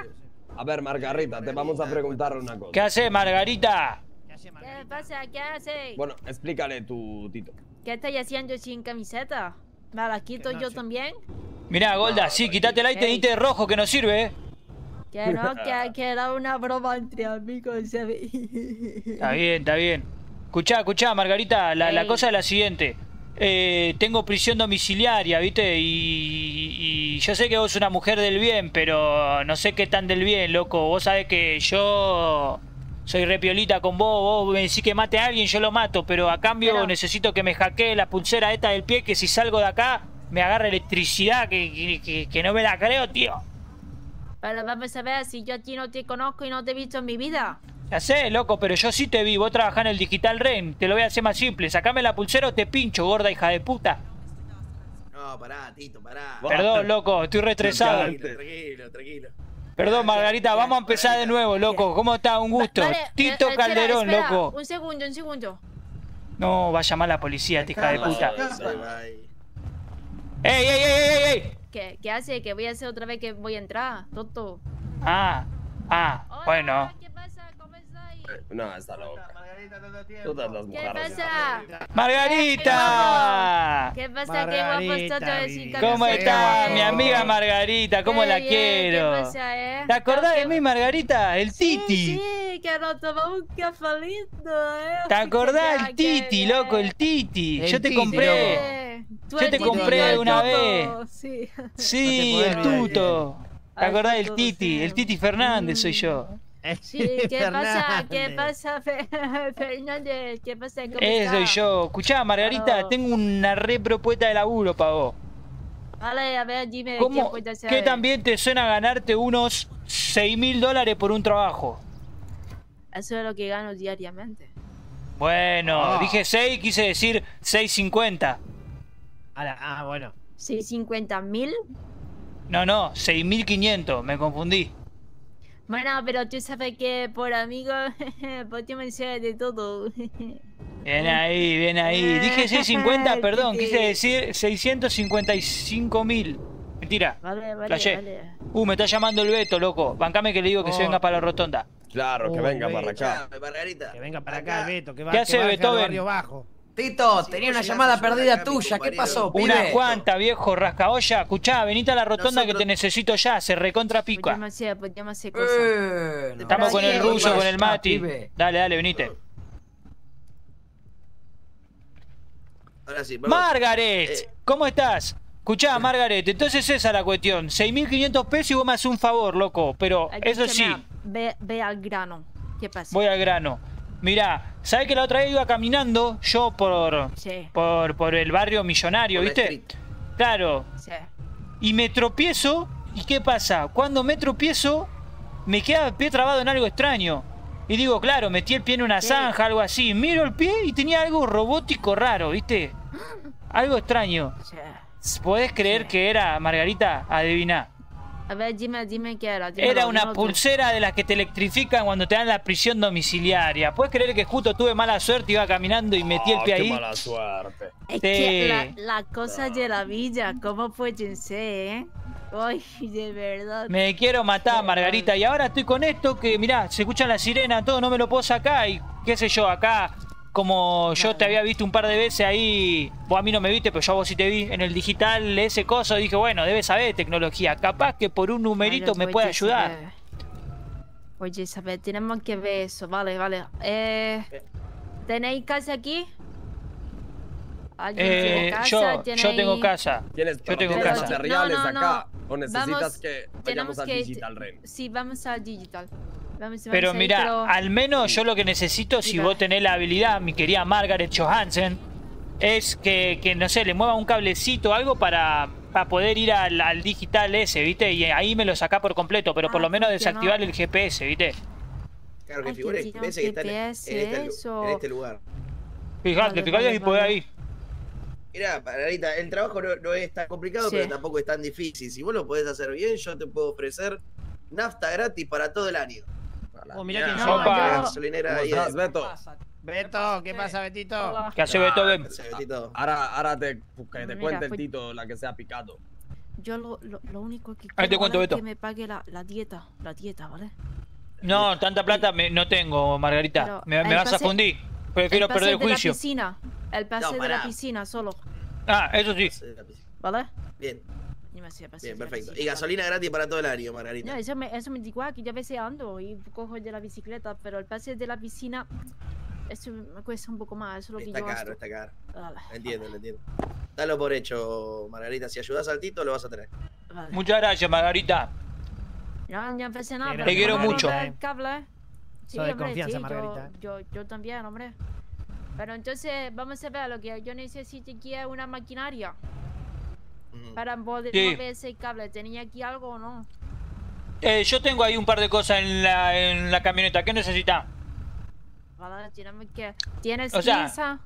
A ver, Margarita, te vamos a preguntar una cosa. ¿Qué hace, Margarita? ¿Qué pasa? ¿Qué hace? Bueno, explícale tu Tito. ¿Qué estáis haciendo sin camiseta? ¿Me la quito yo también? Mirá, Golda, sí, quítatela y tenite de rojo que no sirve, Que no, que era una broma entre amigos, ¿sabes? Está bien, está bien. Escuchá, Margarita, la cosa es la siguiente. Tengo prisión domiciliaria, ¿viste? Y yo sé que vos sos una mujer del bien, pero no sé qué tan del bien, loco. Vos sabés que yo soy repiolita con vos me decís que mate a alguien, yo lo mato, pero a cambio necesito que me hackee la pulsera esta del pie, que si salgo de acá me agarra electricidad, que no me la creo, tío. Pero vamos a ver, si yo a ti no te conozco y no te he visto en mi vida. Ya sé, loco, pero yo sí te vi. Vos trabajás en el Digital Ren. Te lo voy a hacer más simple. Sacame la pulsera o te pincho, gorda hija de puta. No, pará, Tito, pará. Perdón, loco, estoy retresado. Tranquilo. Perdón, Margarita, vamos a empezar de nuevo, loco. ¿Cómo está? Un gusto. Vale, Tito Calderón, espera, loco. Un segundo. No, va a llamar a la policía, esta hija de puta. ¡Ey! ¿Qué hace? Que voy a hacer otra vez que voy a entrar, tonto. Bueno. ¿Qué pasa? ¿Cómo estáis? No, está loca. Todas las ¿Qué mujeres. pasa? ¡Margarita! ¿Qué pasa? ¿Qué guapo está todo sin camiseta? ¿Cómo está mi amiga Margarita? ¿Cómo la quiero? ¿Qué pasa, ¿Te acordás de mí, Margarita? El Titi. Sí, que nos tomamos un cafelito, ¿Te acordás del Titi, loco? El Titi. Yo te compré. Yo te compré una vez. Sí, el tuto. ¿Te acordás del Titi? El Titi Fernández soy yo. Sí, ¿qué pasa, Fernández? ¿Qué pasa? ¿Cómo Ese soy estás? yo. Escuchá, Margarita, tengo una re propuesta de laburo para vos. Vale, a ver, dime ¿Cómo? qué puedes hacer. ¿Qué también te suena ganarte unos $6.000 por un trabajo? Eso es lo que gano diariamente. Bueno, dije 6, quise decir 6.50. Bueno. ¿650.000? No, 6.500, me confundí. Bueno, pero tú sabes que por amigos podemos hacer de todo. Bien ahí. Dije 6.50, perdón, quise decir 655.000. Mentira. Vale. Me está llamando el Beto, loco. Bancame que le digo que se venga para la rotonda. Claro, que venga para acá. Margarita. Que venga para acá, Beto. ¿Qué hace, Beethoven? Tito, tenía una llamada perdida tuya. ¿Qué pasó, pibe? Una cuanta, viejo rascaolla. Escuchá, venite a la rotonda que te necesito ya. Se recontra pica. Podríamos hacer cosas. Estamos con el ruso, con el Mati. Dale, venite. Ahora sí, vamos. Margaret, ¿cómo estás? Escuchá, Margaret, entonces esa es la cuestión. 6.500 pesos y vos me haces un favor, loco. Pero eso sí. Ve al grano. ¿Qué pasa? Voy al grano. Mirá, ¿sabés que la otra vez iba caminando yo por el barrio millonario, viste? Claro. Sí. Y me tropiezo. ¿Y qué pasa? Cuando me tropiezo, me queda el pie trabado en algo extraño. Y digo, claro, metí el pie en una zanja, algo así. Miro el pie y tenía algo robótico raro, ¿viste? Algo extraño. ¿Podés creer que era, Margarita? Adiviná. A ver, dime qué era. Era una pulsera de las que te electrifican cuando te dan la prisión domiciliaria. ¿Puedes creer que justo tuve mala suerte, iba caminando y metí el pie ahí? Qué mala suerte. Es que la cosa de la villa, ¿cómo pueden ser, eh? Ay, de verdad. Me quiero matar, Margarita. Y ahora estoy con esto que, mirá, se escucha la sirena, todo, no me lo puedo sacar. Y qué sé yo, acá, como yo te había visto un par de veces ahí, vos a mí no me viste, pero yo a vos sí te vi en el digital, ese coso, dije, bueno, debes saber de tecnología. Capaz que por un numerito me puede ayudar. Oye, Isabel, tenemos que ver eso, vale. ¿Tenéis casa aquí? ¿Alguien tiene casa? Yo tengo casa. Yo tengo casa. materiales acá. ¿O necesitas Vamos, que vayamos al Digital Ren? Sí, vamos al Digital. Pero mira, al menos yo lo que necesito, si vos tenés la habilidad, mi querida Margaret Johansen, es que no sé, le mueva un cablecito o algo para poder ir al digital ese, ¿viste? Y ahí me lo saca por completo, pero por lo menos desactivar el GPS, ¿viste? Claro, que figura el GPS que está en este lugar. Fíjate si podés ahí. Mirá, Margarita, el trabajo no es tan complicado, pero tampoco es tan difícil. Si vos lo podés hacer bien, yo te puedo ofrecer nafta gratis para todo el año. Mirá que gasolinera ahí. Beto. Beto, ¿qué pasa, Betito? ¿Qué hace Beethoven? Ahora que te cuente el Tito la que se ha picado. yo lo único que Ahí te quiero, cuento, ¿vale? Es Beto. que me pague la dieta, ¿vale? No, tanta plata no tengo, Margarita. Pero Me el vas a pase- fundir. Prefiero el pase perder el de la juicio. piscina, el pase No, de pará. la piscina solo, Ah, eso sí. ¿vale? Bien, Ni me hacía pase bien, de la perfecto. Y piscina. gasolina gratis para todo el año, Margarita. No, eso me da igual, que yo a veces ando y cojo el de la bicicleta, pero el pase de la piscina, eso me cuesta un poco más, eso es lo que Está yo caro, gasto. está caro. Vale, Lo entiendo. Dalo por hecho, Margarita. Si ayudas al Tito, lo vas a tener. vale. Muchas gracias, Margarita. No pasa nada. Te pero quiero vamos a mucho. romper el cable. Sí, Sos de hombre, confianza, sí, Margarita. yo también, hombre. Pero entonces, vamos a ver lo que yo necesito aquí es una maquinaria para poder Sí. mover ese cable. ¿Tenía aquí algo o no? Yo tengo ahí un par de cosas en la camioneta. ¿Qué necesita? Vale, tenemos que... ¿Tienes O sea- pinza?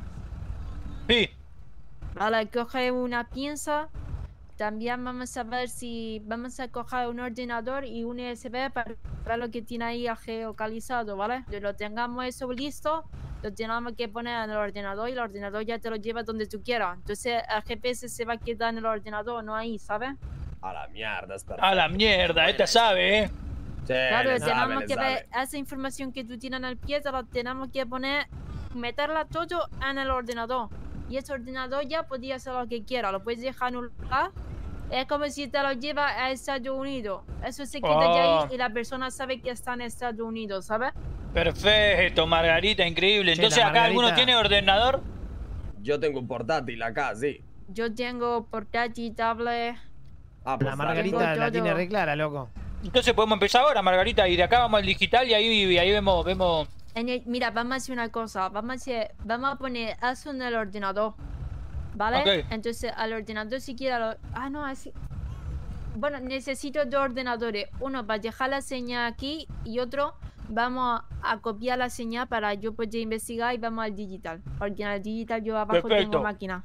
Sí. Vale, coge una pinza. También vamos a ver si vamos a coger un ordenador y un USB para ver lo que tiene ahí geolocalizado, ¿vale? Cuando lo tengamos eso listo, lo tenemos que poner en el ordenador y el ordenador ya te lo lleva donde tú quieras. Entonces el GPS se va a quedar en el ordenador, no ahí, ¿sabes? A la mierda, es perfecto. A la mierda, esta sabe, ¿eh? Sí, Claro, le sabe, tenemos le que sabe. ver esa información que tú tienes en el pie, te la tenemos que poner, meterla todo en el ordenador. Y ese ordenador ya podía hacer lo que quiera, lo puedes dejar en un lugar. Es como si te lo lleva a Estados Unidos. Eso se queda de ahí y la persona sabe que está en Estados Unidos, ¿sabes? Perfecto, Margarita, increíble. Che, Entonces, la ¿acá alguno Margarita. tiene ordenador? Yo tengo un portátil acá, sí. Yo tengo portátil, tablet. Ah, pues La dale. Margarita Tengo la tiene todo. re clara, loco. Entonces podemos empezar ahora, Margarita, y de acá vamos al digital y ahí vemos. Mira, vamos a hacer una cosa. Vamos a poner eso en el ordenador. ¿Vale? Ok. Entonces, al ordenador si quiera no, así... Bueno, necesito dos ordenadores. Uno para dejar la señal aquí y otro vamos a copiar la señal para yo poder investigar y vamos al digital. Porque en el digital yo abajo Perfecto. tengo máquina.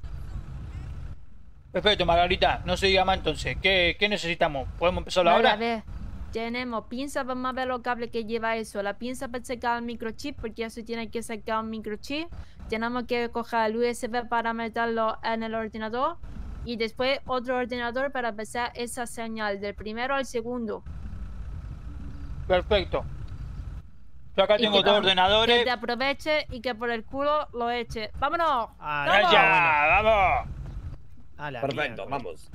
Perfecto, Margarita, no se diga más entonces. ¿Qué necesitamos? ¿Podemos empezarlo Vale, a ahora? ver, tenemos pinza, vamos a ver los cables que lleva eso. La pinza para sacar el microchip, porque eso tiene que sacar un microchip. Tenemos que coger el USB para meterlo en el ordenador. Y después otro ordenador para pasar esa señal del primero al segundo. Perfecto. Yo acá Y tengo que dos te- ordenadores. Que te aproveche y que por el culo lo eche. ¡Vámonos! Ah, ¡Vamos! ¡Ya! ¡Vamos! A la Perfecto, miércoles. vamos.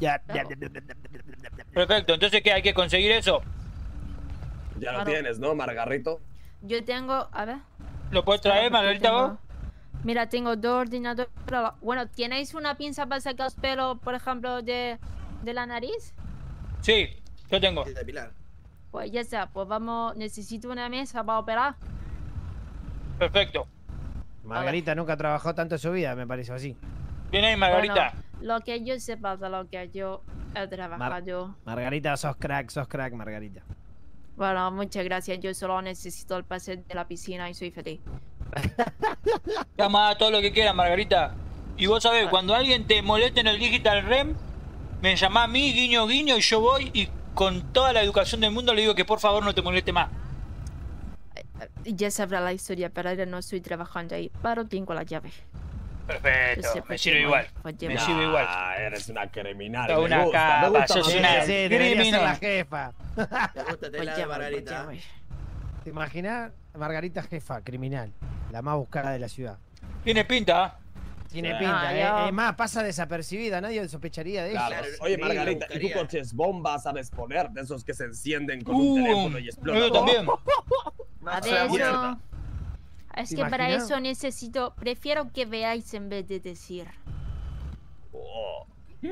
Perfecto, entonces ¿qué? ¿Hay que conseguir eso? Ya lo Claro. tienes, ¿no, Margarito? Yo tengo, a ver. ¿Lo puedes traer, Margarita, vos? Mira, tengo dos ordenadores. Bueno, ¿tenéis una pinza para sacar los pelos, por ejemplo, de la nariz? Sí, yo tengo. De Pilar. Pues ya está, pues vamos, necesito una mesa para operar. Perfecto. Margarita nunca trabajó tanto en su vida, me parece así. Viene ahí, Margarita. Bueno, lo que yo sepa de lo que yo he trabajado. Margarita, sos crack, Margarita. Bueno, muchas gracias. Yo solo necesito el pase de la piscina y soy feliz. Llama a todo lo que quieras, Margarita. Y vos sabés, cuando alguien te moleste en el Digital REM, me llama a mí, guiño, guiño, y yo voy y con toda la educación del mundo le digo que por favor no te moleste más. Ya sabrá la historia, pero ahora no estoy trabajando ahí. Pero tengo la llave. Perfecto, Yo sé me por sirve qué igual. pues Me lleva. sirve igual. Ah, eres una criminal. Sos me una gusta, capa, me gusta sos más una- bien. Sí, debería ser criminal. la jefa. Me gusta este Pues lado, llama, Margarita. pues llama. ¿Te imaginas? Margarita jefa, criminal. La más buscada de la ciudad. Tiene pinta, ¿ah? Tiene Sí. pinta, Ah, yo- Es más, pasa desapercibida, nadie sospecharía de ella. Claro. Claro, Oye, sí, lo Margarita, ¿y tú buscaría. coches bombas sabes poner? De esos que se encienden con un teléfono y explotan. yo también. A No, ver, mierda. eso. Es ¿Te que para imaginas? eso necesito. Prefiero que veáis en vez de decir. Oh,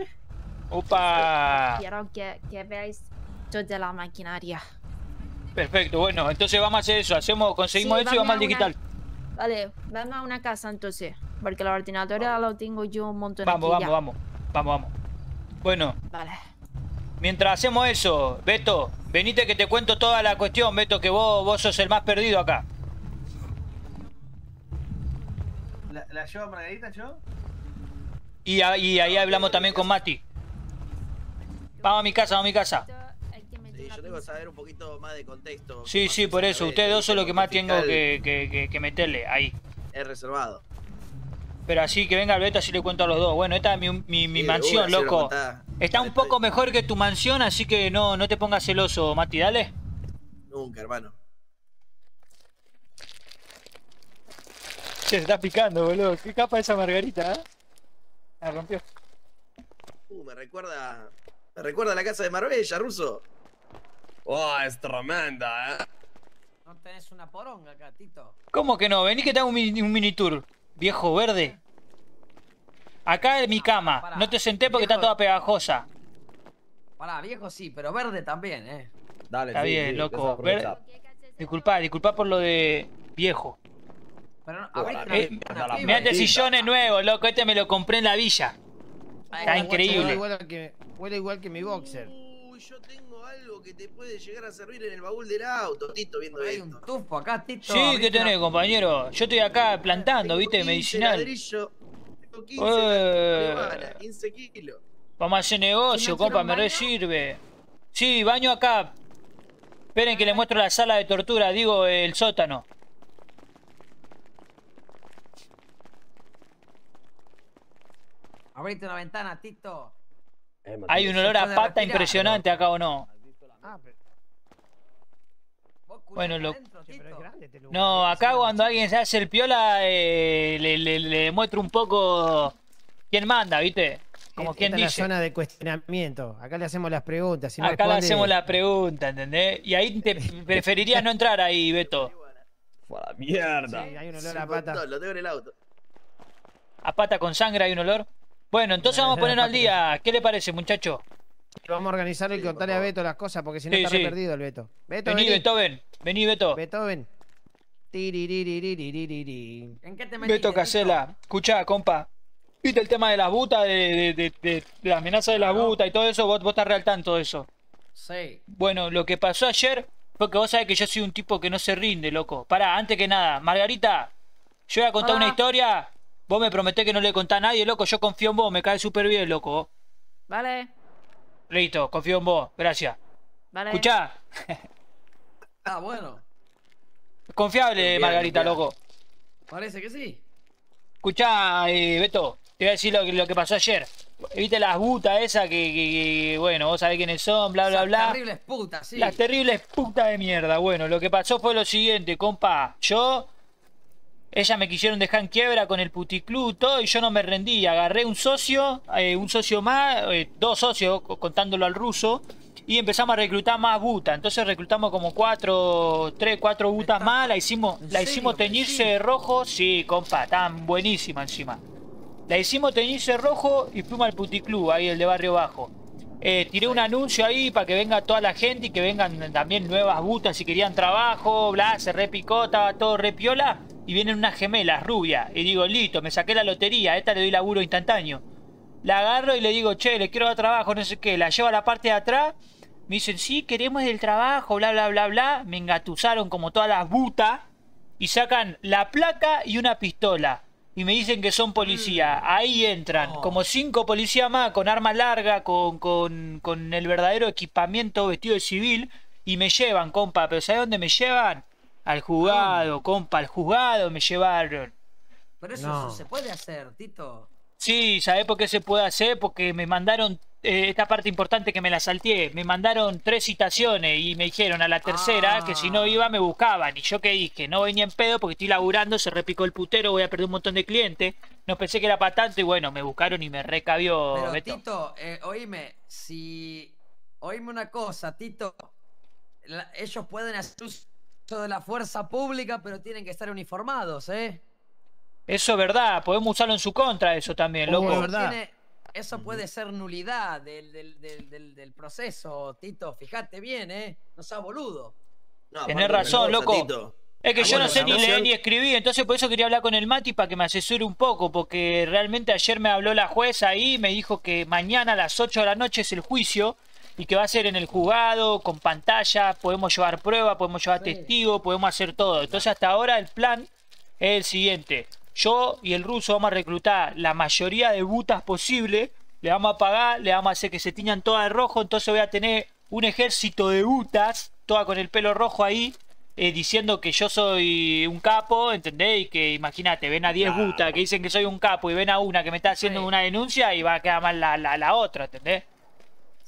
Opa. Quiero que veáis toda la maquinaria. Perfecto, bueno, entonces vamos a hacer eso. Conseguimos Sí, eso y vamos al a una- digital. Vale, vamos a una casa entonces. Porque los ordenadores lo tengo yo un montón Vamos, aquí vamos, ya. vamos. Bueno, Vale. mientras hacemos eso, Beto, venite que te cuento toda la cuestión, Beto, que vos sos el más perdido acá. ¿La llevo a Margarita, yo? Y ahí hablamos también con Mati. Vamos a mi casa, vamos a mi casa. Hay que meter Sí, una yo tengo que pinza. saber un poquito más de contexto. Sí, Más sí, por eso. exactamente, Ustedes dos son los que más porque tengo fiscal que meterle ahí. Es reservado. Pero así que venga el Beto, así le cuento a los dos. Bueno, esta es mi Sí, de mansión, una, sí, lo loco. contá. Está un poco mejor que tu mansión, así que no te pongas celoso, Mati, dale. Nunca, hermano. Se está picando, boludo. ¿Qué capa esa margarita, La rompió. Me recuerda a la casa de Marbella, Ruso. Oh, es tremenda, ¿No tenés una poronga acá, Tito? ¿Cómo que no? Vení que te hago un mini tour, viejo verde. Acá es mi cama. pará. No te senté porque Viejo. está toda pegajosa. Pará, viejo sí, pero verde también, Dale, Está bien, loco. Disculpa por lo de viejo. Pero no, Mirá este sillón es nuevo, loco. Este me lo compré en la villa. Está increíble. Huele igual que mi boxer. Uy, yo tengo algo que te puede llegar a servir en el baúl del auto, Tito, viendo Hay esto. un tufo acá, Tito. Sí, ¿qué tenés, compañero? Yo estoy acá plantando, ¿viste? 15 Medicinal. ladrillo, tengo 15 15 kilos. Vamos a hacer negocio, compa, me resirve. Sí, baño acá. Esperen que les muestro la sala de tortura, digo, el sótano. Abrite una ventana, Tito. Hay un olor a puede pata respirar, impresionante acá, ¿o no? Bueno, no, acá cuando alguien se hace el piola, le muestro un poco quién manda, ¿viste? Como quien Esta es dice. la zona de cuestionamiento. Acá le hacemos las preguntas. Si no Acá le responde- hacemos la pregunta, ¿entendés? Y ahí te preferirías no entrar ahí, Beto. Fue a la mierda. Sí, hay un olor Sí, a pata. Lo tengo en el auto. ¿A pata con sangre hay un olor? Bueno, entonces vamos a ponernos al día. ¿Qué le parece, muchacho? Vamos a organizarlo y contarle a Beto las cosas porque si no Sí, está sí. re perdido el Beto. Beto, Vení, vení. Beethoven. Vení, Beto. Beethoven. Tiriririririririri. ¿En qué te metiste, Beto Casela. Escuchá, compa. ¿Viste el tema de las butas, de la amenaza de las butas y todo eso? Vos estás real tanto de eso. Sí. Bueno, lo que pasó ayer fue que vos sabés que yo soy un tipo que no se rinde, loco. Pará, antes que nada, Margarita, yo voy a contar Hola. una historia. Vos me prometés que no le contás a nadie, loco. Yo confío en vos, me cae súper bien, loco. Vale, Listo, confío en vos, gracias. vale. Escuchá, Ah, bueno. confiable, Bien, Margarita, bien. loco. Parece que sí. Escuchá, Beto, te voy a decir lo que pasó ayer. ¿Viste las butas esas que, bueno, vos sabés quiénes son, bla, bla, Esas bla? terribles putas, sí. Las terribles putas de mierda. Bueno, lo que pasó fue lo siguiente, compa. Ellas me quisieron dejar en quiebra con el puticlub y todo, y yo no me rendí. Agarré un socio más, dos socios, contándolo al ruso, y empezamos a reclutar más butas. Entonces reclutamos como 4 butas más, la hicimos teñirse de rojo. Sí, compa, estaban buenísimas encima. La hicimos teñirse de rojo y fuimos al puticlub, ahí el de Barrio Bajo. Tiré un anuncio ahí para que venga toda la gente y que vengan también nuevas butas si querían trabajo, bla, se repicó, estaba todo re piola. Y vienen unas gemelas rubias. Y digo, listo, me saqué la lotería, a esta le doy laburo instantáneo. La agarro y le digo, che, le quiero dar trabajo, no sé qué. La llevo a la parte de atrás. Me dicen, sí, queremos el trabajo, bla, bla, bla, bla. Me engatusaron como todas las butas. Y sacan la placa y una pistola. Y me dicen que son policías. Ahí entran como 5 policías más con arma larga, con el verdadero equipamiento vestido de civil. Y me llevan, compa. ¿Pero sabés dónde me llevan? Al juzgado, compa, al juzgado me llevaron. Pero eso, No. eso se puede hacer, Tito. Sí, ¿sabés por qué se puede hacer? Porque me mandaron, esta parte importante que me la salteé, me mandaron 3 citaciones y me dijeron a la tercera que si no iba me buscaban. Y yo que dije, no venía en pedo porque estoy laburando, se repicó el putero, voy a perder un montón de clientes. No pensé que era para tanto y bueno, me buscaron y me recabió Pero, Beto. Tito, oíme, oíme una cosa, Tito. Ellos pueden hacer uso de la fuerza pública, pero tienen que estar uniformados, ¿eh? Eso es verdad, podemos usarlo en su contra eso también, loco. es verdad. Eso puede ser nulidad del proceso, Tito. Fíjate bien, ¿eh? No seas boludo. No, Tenés aparte, razón, una cosa, loco. Tito. Es que yo Bueno, no sé la ni moción- leer ni escribir, entonces por eso quería hablar con el Mati para que me asesore un poco, porque realmente ayer me habló la jueza ahí y me dijo que mañana a las 8 de la noche es el juicio y que va a ser en el juzgado, con pantalla, podemos llevar pruebas, podemos llevar testigos, podemos hacer todo. Entonces hasta ahora el plan es el siguiente. Yo y el ruso vamos a reclutar la mayoría de butas posible, le vamos a pagar, le vamos a hacer que se tiñan todas de rojo, entonces voy a tener un ejército de butas, todas con el pelo rojo ahí, diciendo que yo soy un capo, ¿entendés? Y que imagínate, ven a 10 butas que dicen que soy un capo y ven a una que me está haciendo una denuncia y va a quedar mal la otra, ¿entendés?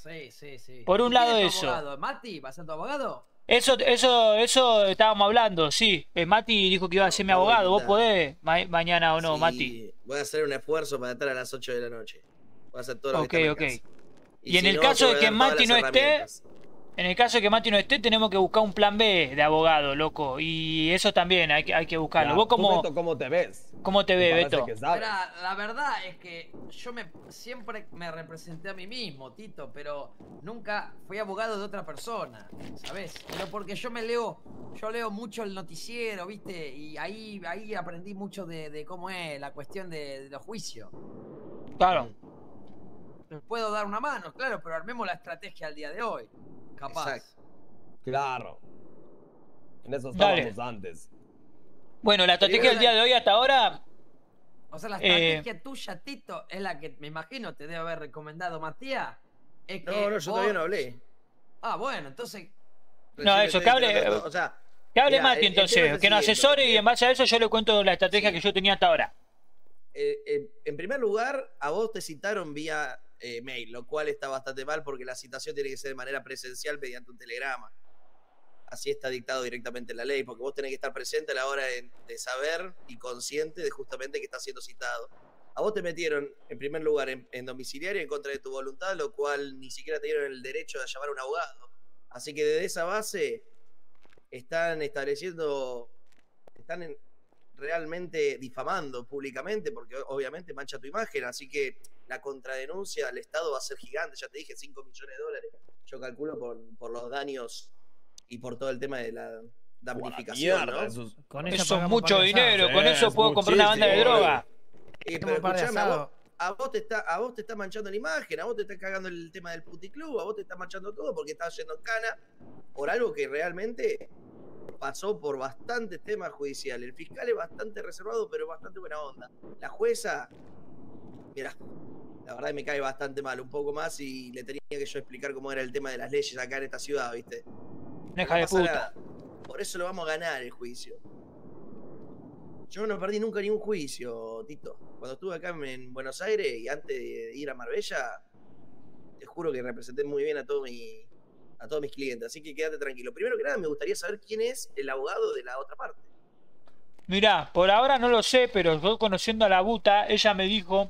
Sí. Por un ¿Y quién lado es tu eso. abogado? ¿Mati? ¿Va a ser tu abogado? Eso estábamos hablando, sí. Mati dijo que iba a ser mi abogado. ¿Vos podés mañana o no, Sí, Mati? voy a hacer un esfuerzo para estar a las 8 de la noche. Voy a hacer todo lo Ok, que ok. está en casa. Y en si el no, caso te de voy a que dar todas Mati las no esté, herramientas. en el caso de que Mati no esté, tenemos que buscar un plan B de abogado, loco. Y eso también hay que buscarlo. Ya, ¿Vos ¿tú, Beto, cómo te ves? cómo te ves, Parece Beto? que sabes. Mira, la verdad es que yo siempre me representé a mí mismo, Tito, pero nunca fui abogado de otra persona, ¿sabes? Pero porque yo leo mucho el noticiero, ¿viste? Y ahí aprendí mucho de cómo es la cuestión de los juicios. Claro. Les puedo dar una mano, claro, pero armemos la estrategia al día de hoy. Capaz. Exacto. Claro. En eso Dale. estábamos antes. Bueno, la estrategia del día de hoy hasta ahora. O sea, la estrategia tuya, Tito, es la que me imagino te debe haber recomendado Matías. Es que No, yo todavía no hablé. Ah, bueno, entonces. No, eso, que hable. O sea, Que hable mira, Mati el tema entonces, es el que nos siguiente. asesore y en base a eso yo le cuento la estrategia que yo tenía hasta ahora. En primer lugar, a vos te citaron vía mail, lo cual está bastante mal porque la citación tiene que ser de manera presencial mediante un telegrama. Así está dictado directamente en la ley, porque vos tenés que estar presente a la hora de saber y consciente de justamente que estás siendo citado. A vos te metieron, en primer lugar, en domiciliario en contra de tu voluntad, lo cual ni siquiera te dieron el derecho de llamar a un abogado. Así que desde esa base están realmente difamando públicamente, porque obviamente mancha tu imagen, así que la contradenuncia al Estado va a ser gigante, ya te dije, 5 millones de dólares, yo calculo por los daños y por todo el tema de la damnificación, mierda, ¿no? Eso es mucho dinero, con eso puedo comprar una banda de droga. Pero escuchame, a vos te está manchando la imagen, a vos te está cagando el tema del puticlub, a vos te está manchando todo porque estás yendo en cana por algo que realmente pasó por bastantes temas judiciales. El fiscal es bastante reservado, pero bastante buena onda. La jueza, mira, la verdad me cae bastante mal, un poco más, y le tenía que yo explicar cómo era el tema de las leyes acá en esta ciudad, ¿viste? Deja de puta. Nada. Por eso lo vamos a ganar el juicio. Yo no perdí nunca ningún juicio, Tito. Cuando estuve acá en Buenos Aires y antes de ir a Marbella, te juro que representé muy bien a todos mis clientes. Así que quédate tranquilo. Primero que nada, me gustaría saber quién es el abogado de la otra parte. Mirá, por ahora no lo sé, pero yo conociendo a la Buta, ella me dijo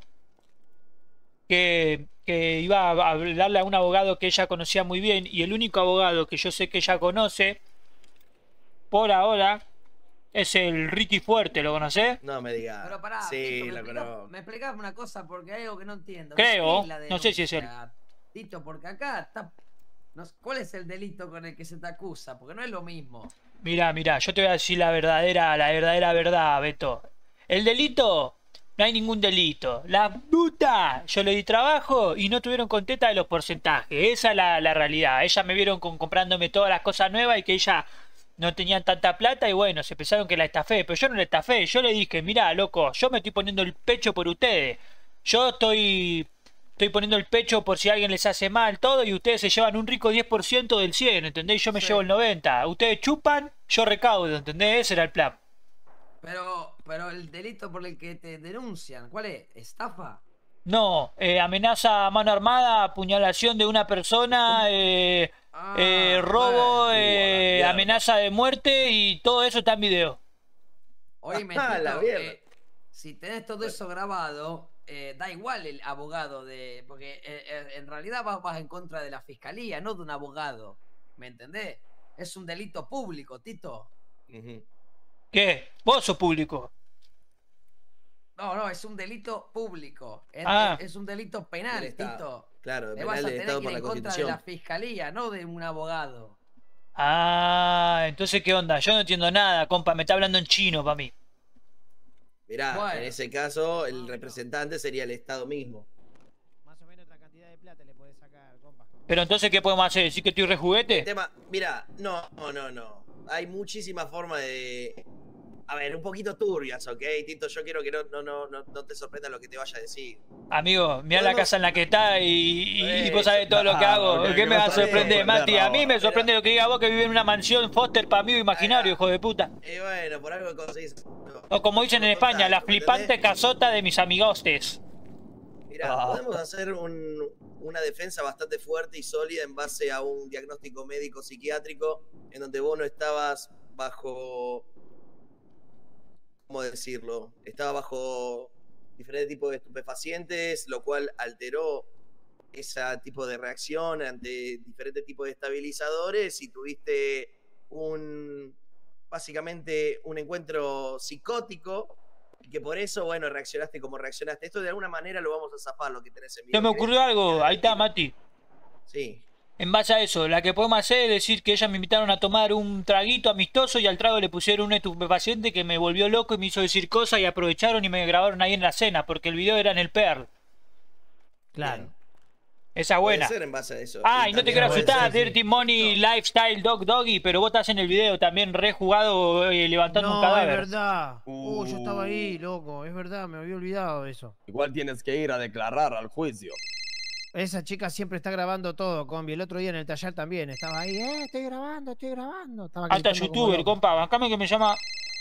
que iba a hablarle a un abogado que ella conocía muy bien, y el único abogado que yo sé que ella conoce, por ahora, es el Ricky Fuerte, ¿lo conocés? No me digas. Pero pará, sí, Tito, lo conozco. me explicás una cosa porque hay algo que no entiendo. Creo, ¿Qué es la no sé si es él. denuncia, Tito, porque acá está. ¿Cuál es el delito con el que se te acusa? Porque no es lo mismo. Mirá, yo te voy a decir la verdadera verdad, Beto. El delito, no hay ningún delito. La puta, yo le di trabajo y no tuvieron contenta de los porcentajes. Esa es la realidad. Ellas me vieron comprándome todas las cosas nuevas y que ella no tenían tanta plata y bueno, se pensaron que la estafé. Pero yo no la estafé. Yo le dije, mirá, loco, yo me estoy poniendo el pecho por ustedes. Yo estoy poniendo el pecho por si alguien les hace mal, todo, y ustedes se llevan un rico 10% del 100, ¿entendés? Yo me llevo el 90%. Ustedes chupan, yo recaudo, ¿entendés? Ese era el plan. Pero el delito por el que te denuncian, ¿cuál es? ¿Estafa? No, amenaza a mano armada, apuñalación de una persona, robo, amenaza de muerte, y todo eso está en video. Oye, si tenés todo eso grabado, da igual el abogado porque en realidad vas en contra de la fiscalía, no de un abogado, ¿me entendés? Es un delito público, Tito. ¿Qué? ¿Vos sos público? No, es un delito público. Es un delito penal, Tito. Claro, te vas a del tener Estado que por ir la en contra de Constitución. la fiscalía, no de un abogado. Ah, entonces ¿qué onda? Yo no entiendo nada, compa, me está hablando en chino para mí. Mirá, Bueno. en ese caso, el representante sería el Estado mismo. Más o menos otra cantidad de plata le podés sacar, compa. Pero entonces, ¿qué podemos hacer? ¿Decir que estoy re juguete? Mirá, no. Hay muchísimas formas de... A ver, un poquito turbias, ¿ok? Tito, yo quiero que no te sorprenda lo que te vaya a decir. Amigo, mirá la casa en la que está y vos sabés todo lo que hago. ¿Qué me va a sorprender, Mati? A mí me sorprende lo que diga vos, que vive en una mansión Foster para mí imaginario, hijo de puta. Bueno, por algo conseguís... O como dicen en España, la flipante casota de mis amigostes. Mirá, podemos hacer una defensa bastante fuerte y sólida en base a un diagnóstico médico psiquiátrico en donde vos no estabas bajo, ¿cómo decirlo? Estaba bajo diferentes tipos de estupefacientes, lo cual alteró ese tipo de reacción ante diferentes tipos de estabilizadores y tuviste básicamente un encuentro psicótico y que por eso, bueno, reaccionaste como reaccionaste. Esto de alguna manera lo vamos a zafar, lo que tenés en video. Se me ocurrió algo, ahí está, Mati. Sí. En base a eso, la que podemos hacer es decir que ellas me invitaron a tomar un traguito amistoso y al trago le pusieron un estupefaciente que me volvió loco y me hizo decir cosas y aprovecharon y me grabaron ahí en la cena porque el video era en el Pearl. Claro. Esa es buena. Puede ser en base a eso. Ah, y no te quiero asustar, Dirty Money, Lifestyle, Doggy, pero vos estás en el video también rejugado levantando un cadáver. Es verdad. Yo estaba ahí, loco. Es verdad, me había olvidado de eso. Igual tienes que ir a declarar al juicio. Esa chica siempre está grabando todo, combi. El otro día en el taller también estaba ahí. Estoy grabando, estoy grabando. Estaba Alta gritando como youtuber, loco. compa, bancame que me llama.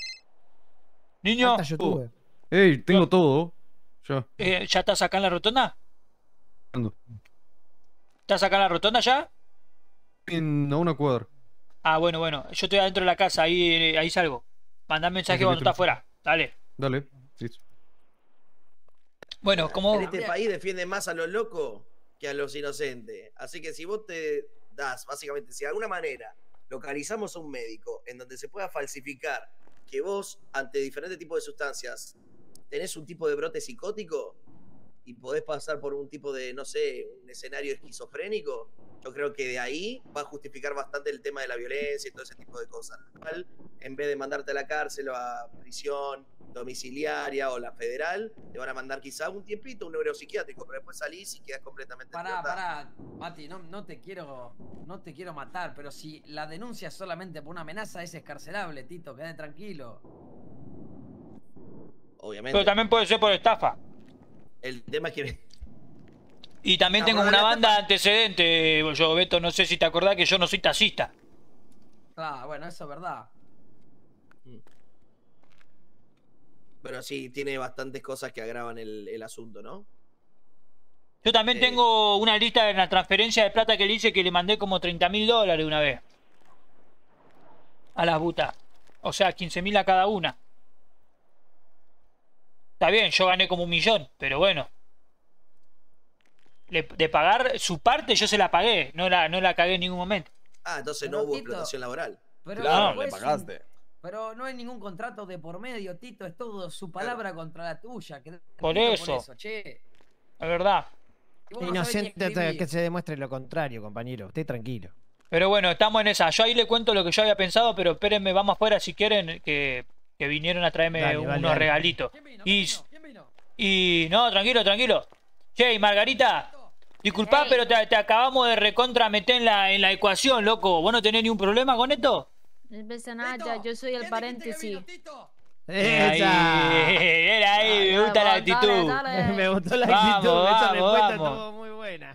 Niño. Alta youtuber. Ey, tengo todo. Ya. ¿Ya estás acá en la rotonda? Ando. ¿Estás acá en la rotonda ya? A una cuadra. Ah, bueno, yo estoy adentro de la casa, ahí salgo. Mandá mensaje cuando estás afuera. Dale. Dale. Listo. Bueno, como... En este país defiende más a los locos que a los inocentes. Así que si vos te das, básicamente, si de alguna manera localizamos a un médico en donde se pueda falsificar que vos, ante diferentes tipos de sustancias, tenés un tipo de brote psicótico y podés pasar por un tipo de, no sé, un escenario esquizofrénico, yo creo que de ahí va a justificar bastante el tema de la violencia y todo ese tipo de cosas. En vez de mandarte a la cárcel o a prisión domiciliaria o la federal, te van a mandar quizá un tiempito, un neuropsiquiátrico, pero después salís y quedas completamente Pará, Mati, no te quiero matar, pero si la denuncia es solamente por una amenaza, es escarcelable, Tito, quédate tranquilo. Obviamente. Pero también puede ser por estafa. El tema es que... Y también tengo una banda de antecedentes, yo, Beto, no sé si te acordás que yo no soy taxista. Ah, bueno, eso es verdad. Pero sí, tiene bastantes cosas que agravan el asunto, ¿no? Yo también tengo una lista de la transferencia de plata que le hice que le mandé como $30.000 una vez. A las butas. O sea, 15.000 a cada una. Está bien, yo gané como 1 millón, pero bueno. De pagar su parte yo se la pagué, no la cagué en ningún momento. Ah, entonces Pero, no hubo Tito, explotación laboral. Pero Claro, no le es pagaste. Pero no hay ningún contrato de por medio, Tito, es todo su palabra contra la tuya. Por eso. Che. Es verdad. Y vos no sabés ni Inocente escribir. que se demuestre lo contrario, compañero. Esté tranquilo. Pero bueno, estamos en esa. Yo ahí le cuento lo que yo había pensado, pero espérenme, vamos afuera si quieren, que vinieron a traerme Dale, unos dale. regalitos. ¿Quién vino? Y no, tranquilo. Che, y Margarita, disculpá, pero te acabamos de recontra meter en la ecuación, loco. ¿Vos no tenés ningún problema con esto? No pasa nada, yo soy el paréntesis. Era ahí, me gusta la actitud. Dale. Me gustó la Vamos, actitud. Esa vamos, respuesta vamos. estuvo muy buena.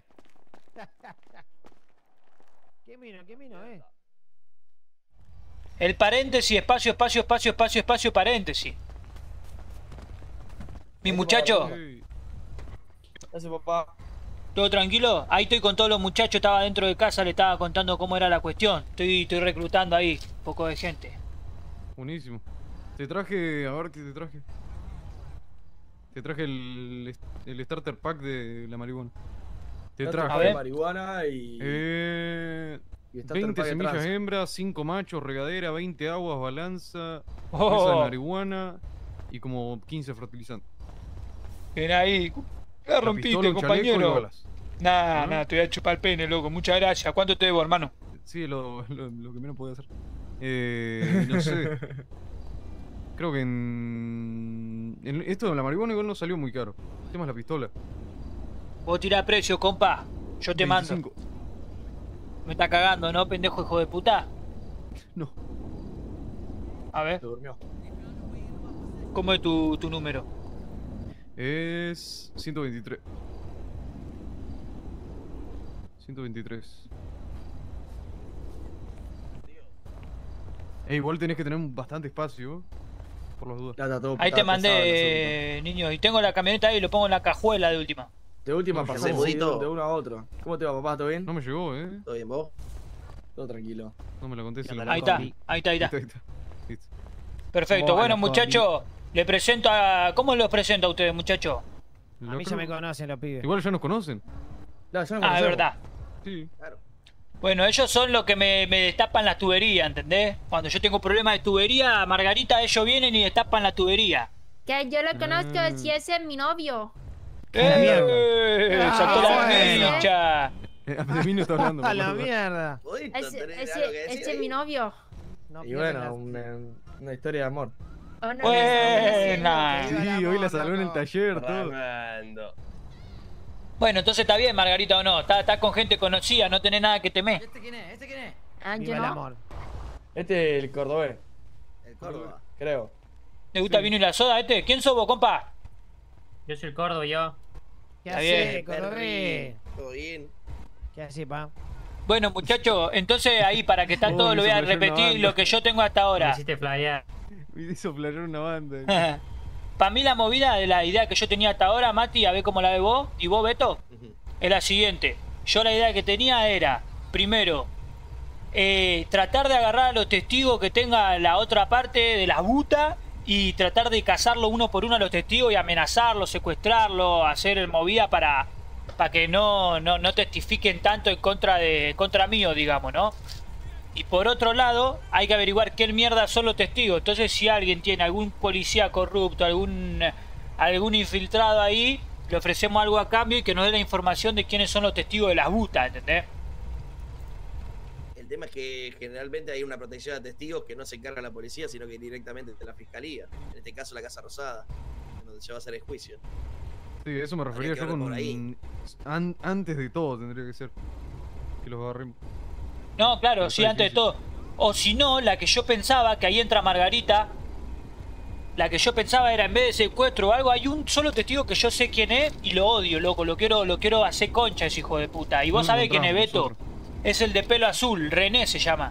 ¿Qué vino, El paréntesis, espacio, paréntesis. Mi muchacho, Gracias, papá. ¿todo tranquilo? Ahí estoy con todos los muchachos, estaba dentro de casa, le estaba contando cómo era la cuestión. Estoy reclutando ahí, un poco de gente. Buenísimo. Te traje, a ver qué te traje. Te traje el starter pack de la marihuana. Te traje. A ver. marihuana y... y está 20 terpague semillas trans. hembras, 5 machos, regadera, 20 aguas, balanza, Oh. mesa de marihuana y como 15 fertilizantes. Ven ahí. ¿Qué La rompiste, pistola, un chaleco y compañero? balas. Nah, te voy a chupar el pene, loco. Muchas gracias. ¿Cuánto te debo, hermano? Sí, lo que menos podía hacer. No sé. Creo que esto de la marihuana igual no salió muy caro. El tema es la pistola. Vos tirá precio, compa. Yo te 25. mando. Me está cagando, ¿no, pendejo hijo de puta? No. A ver. Se durmió. ¿Cómo es tu número? Es 123. 123. Igual tenés que tener bastante espacio. Por las dudas. Ahí te mandé, niño. Y tengo la camioneta ahí y lo pongo en la cajuela de última. De última No, pasamos Budito. de uno a otro. ¿Cómo te va, papá? ¿Todo bien? No me llegó, ¿Todo bien vos? Todo tranquilo. No me la conté. Ahí está, ahí está, ahí está. Listo. Perfecto. ¿Cómo va Bueno, la muchachos, le presento a... ¿Cómo los presento a ustedes, muchachos? A mí ya me conocen los pibes. Igual ya nos conocen. No, ya no Ah, es verdad. Sí. Claro. Bueno, ellos son los que me destapan la tubería, ¿entendés? Cuando yo tengo problemas de tubería, Margarita, ellos vienen y destapan la tubería. Que yo lo conozco, si ese es mi novio. ¡Saltó la bueno. ficha! De mí no está hablando. A la boludo. mierda. Budito, Ese, ¿tenés algo que decir ese es ahí? mi novio. No Y pierdas bueno, una historia de amor. Oh, no, Buena. Sí, hoy la salvó en el taller, todo. Tremendo. Bueno, entonces está bien, Margarita, ¿o no? Está con gente conocida, no tenés nada que temer. ¿Este quién es? ¿Este quién es? Ah, Viva yo el no. amor. Este es el cordobés, El Córdoba. creo. ¿Te gusta el vino y la soda este? ¿Quién sos vos, compa? Yo soy el Córdoba, yo. ¿Qué Está haces, bien. Cordobés? Todo bien. ¿Qué haces, pa? Bueno, muchachos, entonces ahí para que está Oh, todo me lo voy a hizo flashear una repetir banda. lo que yo tengo hasta Me ahora. hiciste flyar. Me hizo flashear una banda. Para mí la movida de la idea que yo tenía hasta ahora, Mati, a ver cómo la ves vos, y vos, Beto, es la siguiente. Yo la idea que tenía era, primero, tratar de agarrar a los testigos que tenga la otra parte de la buta y tratar de cazarlo uno por uno a los testigos y amenazarlos, secuestrarlos, hacer el movida para que no testifiquen tanto en contra mío, digamos, ¿no? Y por otro lado, hay que averiguar qué mierda son los testigos. Entonces, si alguien tiene algún policía corrupto, algún infiltrado ahí, le ofrecemos algo a cambio y que nos dé la información de quiénes son los testigos de las butas, ¿entendés? El tema es que generalmente hay una protección a testigos que no se encarga la policía, sino que directamente de la fiscalía. En este caso, la Casa Rosada, donde se va a hacer el juicio. Sí, eso me refería Habría que yo ver por ahí. con... Antes de todo tendría que ser. Que los agarremos. No, claro, Pero sí, está antes de difícil. todo. O si no, la que yo pensaba, que ahí entra Margarita. La que yo pensaba era, en vez de secuestro o algo, hay un solo testigo que yo sé quién es y lo odio, loco. Lo quiero hacer concha, ese hijo de puta. Y vos No sabés quién es, encontramos Beto. Es el de pelo azul, René se llama.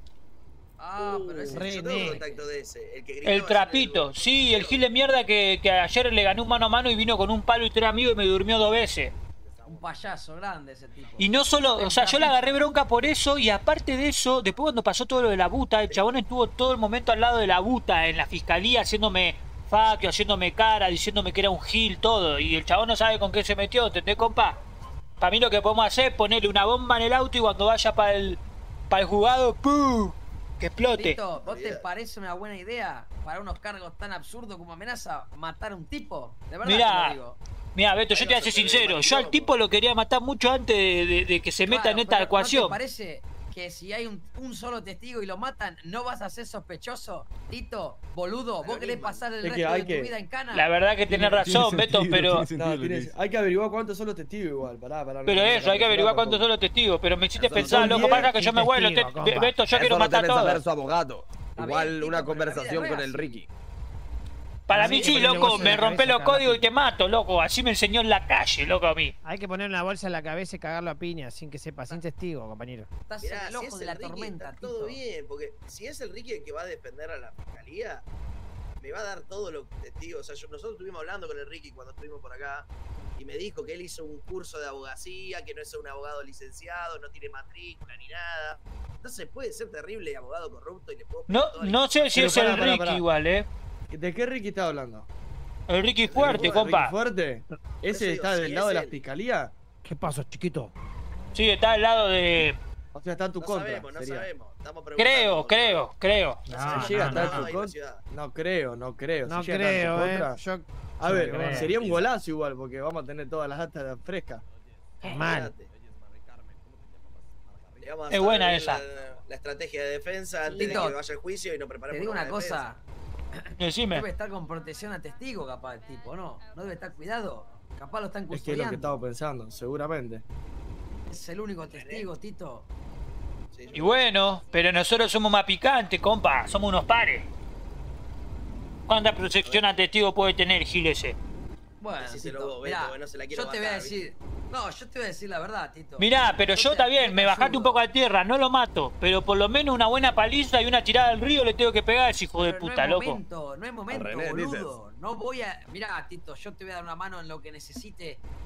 Ah, pero ese Yo tengo contacto de ese. El que gritaba El así trapito, sí, el gil de mierda que ayer le gané un mano a mano y vino con un palo y tres amigos y me durmió 2 veces. un payaso grande ese tipo. Y no solo, o sea, yo le agarré bronca por eso y aparte de eso, después cuando pasó todo lo de la buta, el chabón estuvo todo el momento al lado de la buta en la fiscalía haciéndome faquio, haciéndome cara, diciéndome que era un gil, todo. Y el chabón no sabe con qué se metió, ¿entendés, compa? Para mí lo que podemos hacer es ponerle una bomba en el auto y cuando vaya para el juzgado, ¡pum! Que explote. Tito, ¿vos te parece una buena idea para unos cargos tan absurdos como amenaza matar a un tipo? De verdad te lo digo. Mira, Beto, yo te voy a ser sincero, yo al tipo lo quería matar mucho antes de que se meta en esta pero ecuación. ¿no te parece que si hay un solo testigo y lo matan, no vas a ser sospechoso? Tito, boludo, ¿vos querés pasar el resto de tu vida en cana? La verdad que tenés razón, Beto, pero... Hay que averiguar cuántos son los testigos igual, pará. Pero eso, hay que averiguar cuántos son los testigos, pero me hiciste pensar, loco, para que yo me vuelo, Beto, yo quiero matar a Eso lo todos. su abogado. Igual una conversación con el Ricky. Para mí sí, loco, me rompé los códigos y te mato, loco, así me enseñó en la calle, loco, a mí. Hay que poner una bolsa en la cabeza y cagarlo a piña sin que sepa, sin testigo, compañero. Estás Mirá, en el si ojo es de el la Ricky, tormenta, está todo Tito. bien, porque si es el Ricky el que va a defender a la fiscalía, me va a dar todos los testigos. O sea, nosotros estuvimos hablando con el Ricky cuando estuvimos por acá y me dijo que él hizo un curso de abogacía, que no es un abogado licenciado, no tiene matrícula ni nada. Entonces puede ser terrible abogado corrupto y le puedo... No sé si es el Ricky igual, ¿De qué Ricky está hablando? El Ricky fuerte, compa. ¿Ricky fuerte? ¿Ese está del lado de la fiscalía? ¿Qué pasó, chiquito? Sí, está al lado de... O sea, está en tu No contra. sabemos, no sería. sabemos. Estamos preguntando. Creo. Si llega a estar en tu no, contra. No creo. No Si llega a estar en tu creo, contra. Yo... A ver, creo. sería un golazo igual, porque vamos a tener todas las actas frescas. Mal. Le vamos a Es buena saber esa. La estrategia de defensa antes de Tito, que vaya al juicio y nos preparemos Te digo para una la defensa. cosa. Decime. Debe estar con protección a testigo, capaz, el tipo, ¿no? No debe estar cuidado. Capaz lo están Es que es lo que custodiando. estaba pensando, seguramente. Es el único testigo, Tito. Y bueno, pero nosotros somos más picantes, compa. Somos unos pares. ¿Cuánta protección a testigo puede tener Gil ese? Bueno, Decíselo Tito, vos, Beto, mirá, que no se la quiero yo te voy a bajar, decir... No, yo te voy a decir la verdad, Tito. Mirá, pero yo está bien, me bajaste un poco a tierra, no lo mato. Pero por lo menos una buena paliza y una tirada al río le tengo que pegar a ese hijo de Pero puta, no es loco. momento, no es momento, René, boludo. No voy a... Mirá, Tito, yo te voy a dar una mano en lo que necesite.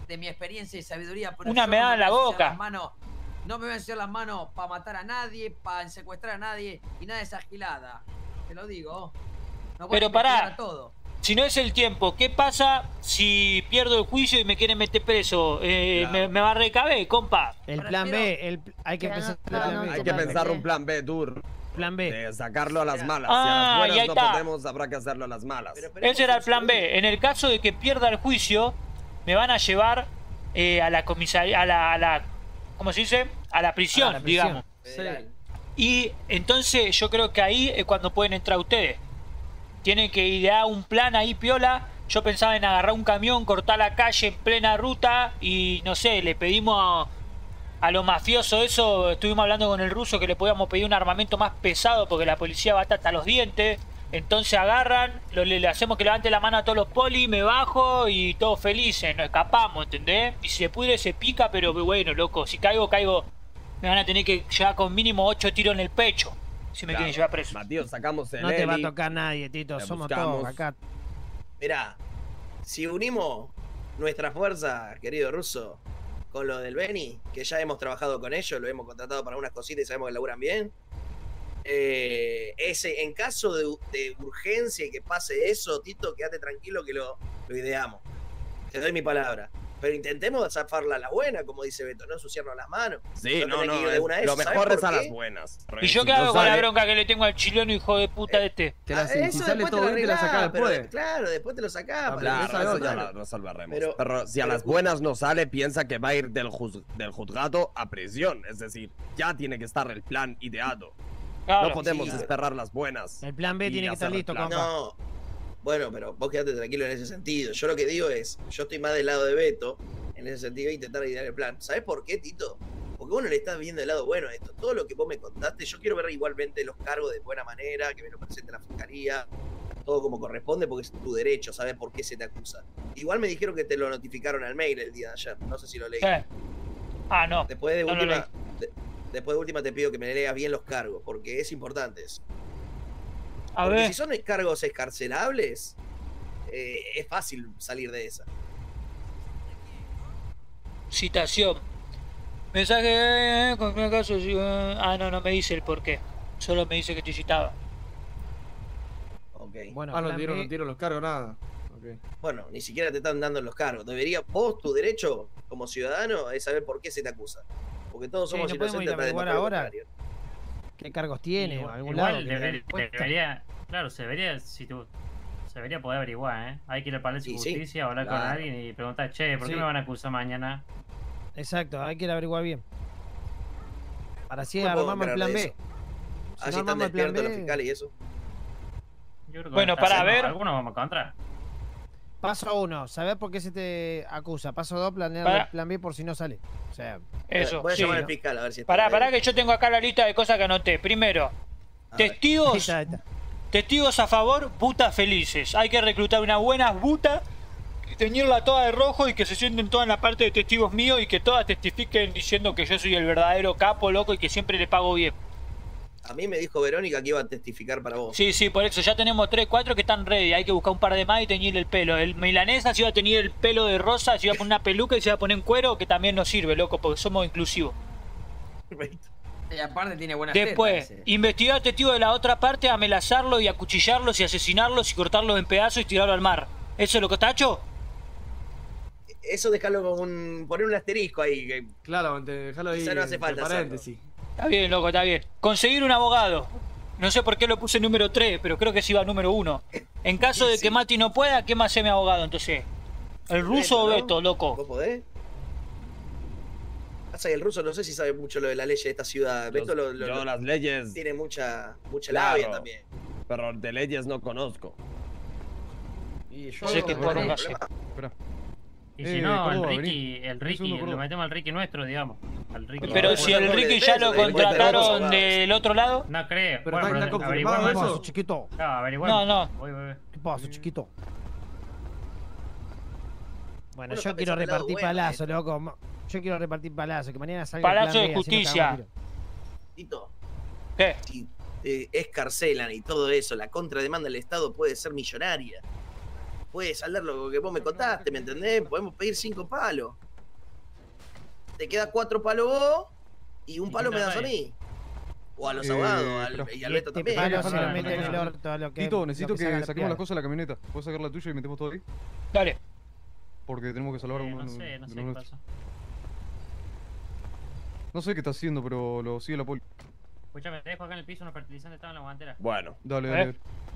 de mi experiencia y sabiduría, pero Una yo me no da en la voy a ensuciar boca. las manos. No me voy a ensuciar las manos para matar a nadie, para secuestrar a nadie y nada de esa gilada. Te lo digo. No voy a Pero investigar pará. a todo. Si no es el tiempo, ¿qué pasa si pierdo el juicio y me quieren meter preso? Me va a recaber, compa. El plan B, hay que Pero pensar no, el plan no, B. Hay que pensar un plan B, Tour. Plan B. De sacarlo a las malas. Ah, si a las y buenas ahí no está. podemos, habrá que hacerlo a las malas. Ese era el plan B. En el caso de que pierda el juicio, me van a llevar a la comisaría, a la ¿cómo se dice? A la prisión, digamos. Y entonces yo creo que ahí es cuando pueden entrar ustedes. Tienen que idear un plan ahí piola. Yo pensaba en agarrar un camión, cortar la calle en plena ruta y no sé, le pedimos a los mafiosos eso, estuvimos hablando con el ruso que le podíamos pedir un armamento más pesado porque la policía va a estar hasta los dientes. Entonces agarran, le hacemos que levante la mano a todos los polis, me bajo y todos felices, nos escapamos, ¿entendés? Y si se pudre se pica, pero bueno, loco, si caigo, me van a tener que llevar con mínimo 8 tiros en el pecho si me quieren llevar preso. Matías, sacamos el No te va a heli. tocar nadie, Tito. Le Somos buscamos. todos acá. Mirá, si unimos nuestra fuerza, querido ruso, con lo del Beni, que ya hemos trabajado con ellos, lo hemos contratado para unas cositas y sabemos que laburan bien. En caso de urgencia y que pase eso, Tito, quédate tranquilo que lo ideamos. Te doy mi palabra. Pero intentemos zafarla a la buena, como dice Beto, no ensuciarnos las manos. Sí, No no, tenés no. que ir de una de Lo esas. mejor ¿Sabés es por a qué? las buenas. ¿Y yo qué hago con la bronca que le tengo al chileno, hijo de puta de este? Te la, si Eso sale después todo te bien, te la sacás arreglás, pero después. claro, después te lo sacás. Claro, esa eso otra. ya lo resolveremos. Pero- Pero si a pero- las buenas no sale, piensa que va a ir del juzgado a prisión. Es decir, ya tiene que estar el plan ideado. Claro. No podemos Sí. esperar las buenas. El plan B y tiene que estar hacer el listo, plan. compa. No. Bueno, pero vos quedate tranquilo en ese sentido. Yo lo que digo es, yo estoy más del lado de Beto, en ese sentido, de intentar idear el plan. ¿Sabés por qué, Tito? Porque vos no le estás viendo el lado bueno a esto. Todo lo que vos me contaste, yo quiero ver igualmente los cargos de buena manera, que me lo presente la fiscalía, todo como corresponde, porque es tu derecho, sabés por qué se te acusa. Igual me dijeron que te lo notificaron al mail el día de ayer, no sé si lo leí. ¿Qué? Ah, no. Después de No lo última, después de última te pido que me leas bien los cargos, porque es importante eso. A Porque ver. si son cargos escarcelables, es fácil salir de esa. Citación. Mensaje, con qué caso. No me dice el por qué. Solo me dice que estoy citado. Ok. Bueno, No plan tiro, B, no tiro los cargos, nada. Ok. Bueno, ni siquiera te están dando los cargos. Vos, tu derecho como ciudadano es saber por qué se te acusa. Porque todos Sí, somos ¿no podemos inocentes ir a hasta averiguar demostrar lo ahora? contrario. ¿qué cargos tiene? Igual, ¿Algún lado? igual que le den respuesta? debería, claro, se debería poder averiguar, ¿eh? Hay que ir al Palacio de Sí, sí, Justicia, hablar con claro. alguien y preguntar, che, ¿por qué Sí. me van a acusar mañana? Exacto, hay que ir a averiguar bien. Para así No puedo armamos el plan esperar de B. eso. Si Así no están armamos el plan despiertos los B, fiscales y eso. Yo creo que Bueno, con esta para ver. algunos vamos a encontrar. paso 1, saber por qué se te acusa. Paso 2, planear Para- el plan B por si no sale. O sea, Eso, Voy a sí. llamar al fiscal a ver si está Pará, ahí. que yo tengo acá la lista de cosas que anoté. Primero, A ver. ahí testigos, está, ahí está. testigos a favor, putas felices. Hay que reclutar unas buenas butas, teñirla toda de rojo y que se sienten todas en la parte de testigos míos y que todas testifiquen diciendo que yo soy el verdadero capo, loco, y que siempre le pago bien. A mí me dijo Verónica que iba a testificar para vos. Sí, por eso ya tenemos 3, 4 que están ready. Hay que buscar un par de más y teñirle el pelo. El milanesa se iba a teñir el pelo de rosa, se iba a poner una peluca y se iba a poner en cuero, que también nos sirve, loco, porque somos inclusivos. Y aparte tiene buena Después, investigar testigos de la otra parte, amenazarlos y acuchillarlos y asesinarlos y cortarlos en pedazos y tirarlos al mar. ¿Eso es lo que está hecho? Eso dejarlo con poner un asterisco ahí. Que Claro, déjalo ahí. Quizá no hace entre falta hacerlo. paréntesis. Está bien, loco, está bien. Conseguir un abogado. No sé por qué lo puse número 3, pero creo que sí va número 1. En caso de que Mati no pueda, ¿qué más hace mi abogado entonces? ¿El ruso o ¿no? Beto, loco? ¿Vos podés? Pasa que el ruso no sé si sabe mucho lo de la ley de esta ciudad. Beto Yo las leyes, tiene mucha Claro. labia también. pero de leyes no conozco. Y yo Sé que puedo no, hacer. Espera. Y si no, Córdoba, el vení. Ricky, segundo, lo Córdoba. metemos al Ricky nuestro, digamos. Al Ricky. Pero No, si no, el no, Ricky no, ya no, lo no, no, contrataron no, no, del otro lado. No creo. Pero Bueno, está pero confirmado averiguamos. eso. Paso, chiquito. Claro, averiguamos. No. Voy. ¿Qué pasa, chiquito? Bueno, Bueno, yo está quiero pensando el lado repartir bueno, palazos, loco. Yo quiero repartir palazos, que mañana salga el Palacio plan de B, así nos Justicia. cagamos a tiro. Tito, ¿Qué? si escarcelan y todo eso, la contrademanda del Estado puede ser millonaria. puede saldar lo que vos me contaste, ¿me entendés? Podemos pedir 5 palos. Te queda 4 palos vos y un palo me das a mí. O a los abogados, y al Beto también. Palo se lo mete en el orto a lo que. Tito, necesito lo que salga saquemos piedra. las cosas de la camioneta. ¿Puedes sacar la tuya y metemos todo ahí? Dale. Porque tenemos que salvar a uno No sé de los qué nuestros. pasó. No sé qué está haciendo, pero lo sigue la poli. Escuchame, te dejo acá en el piso unos fertilizantes, estaban en la guantera. Bueno. Dale, dale.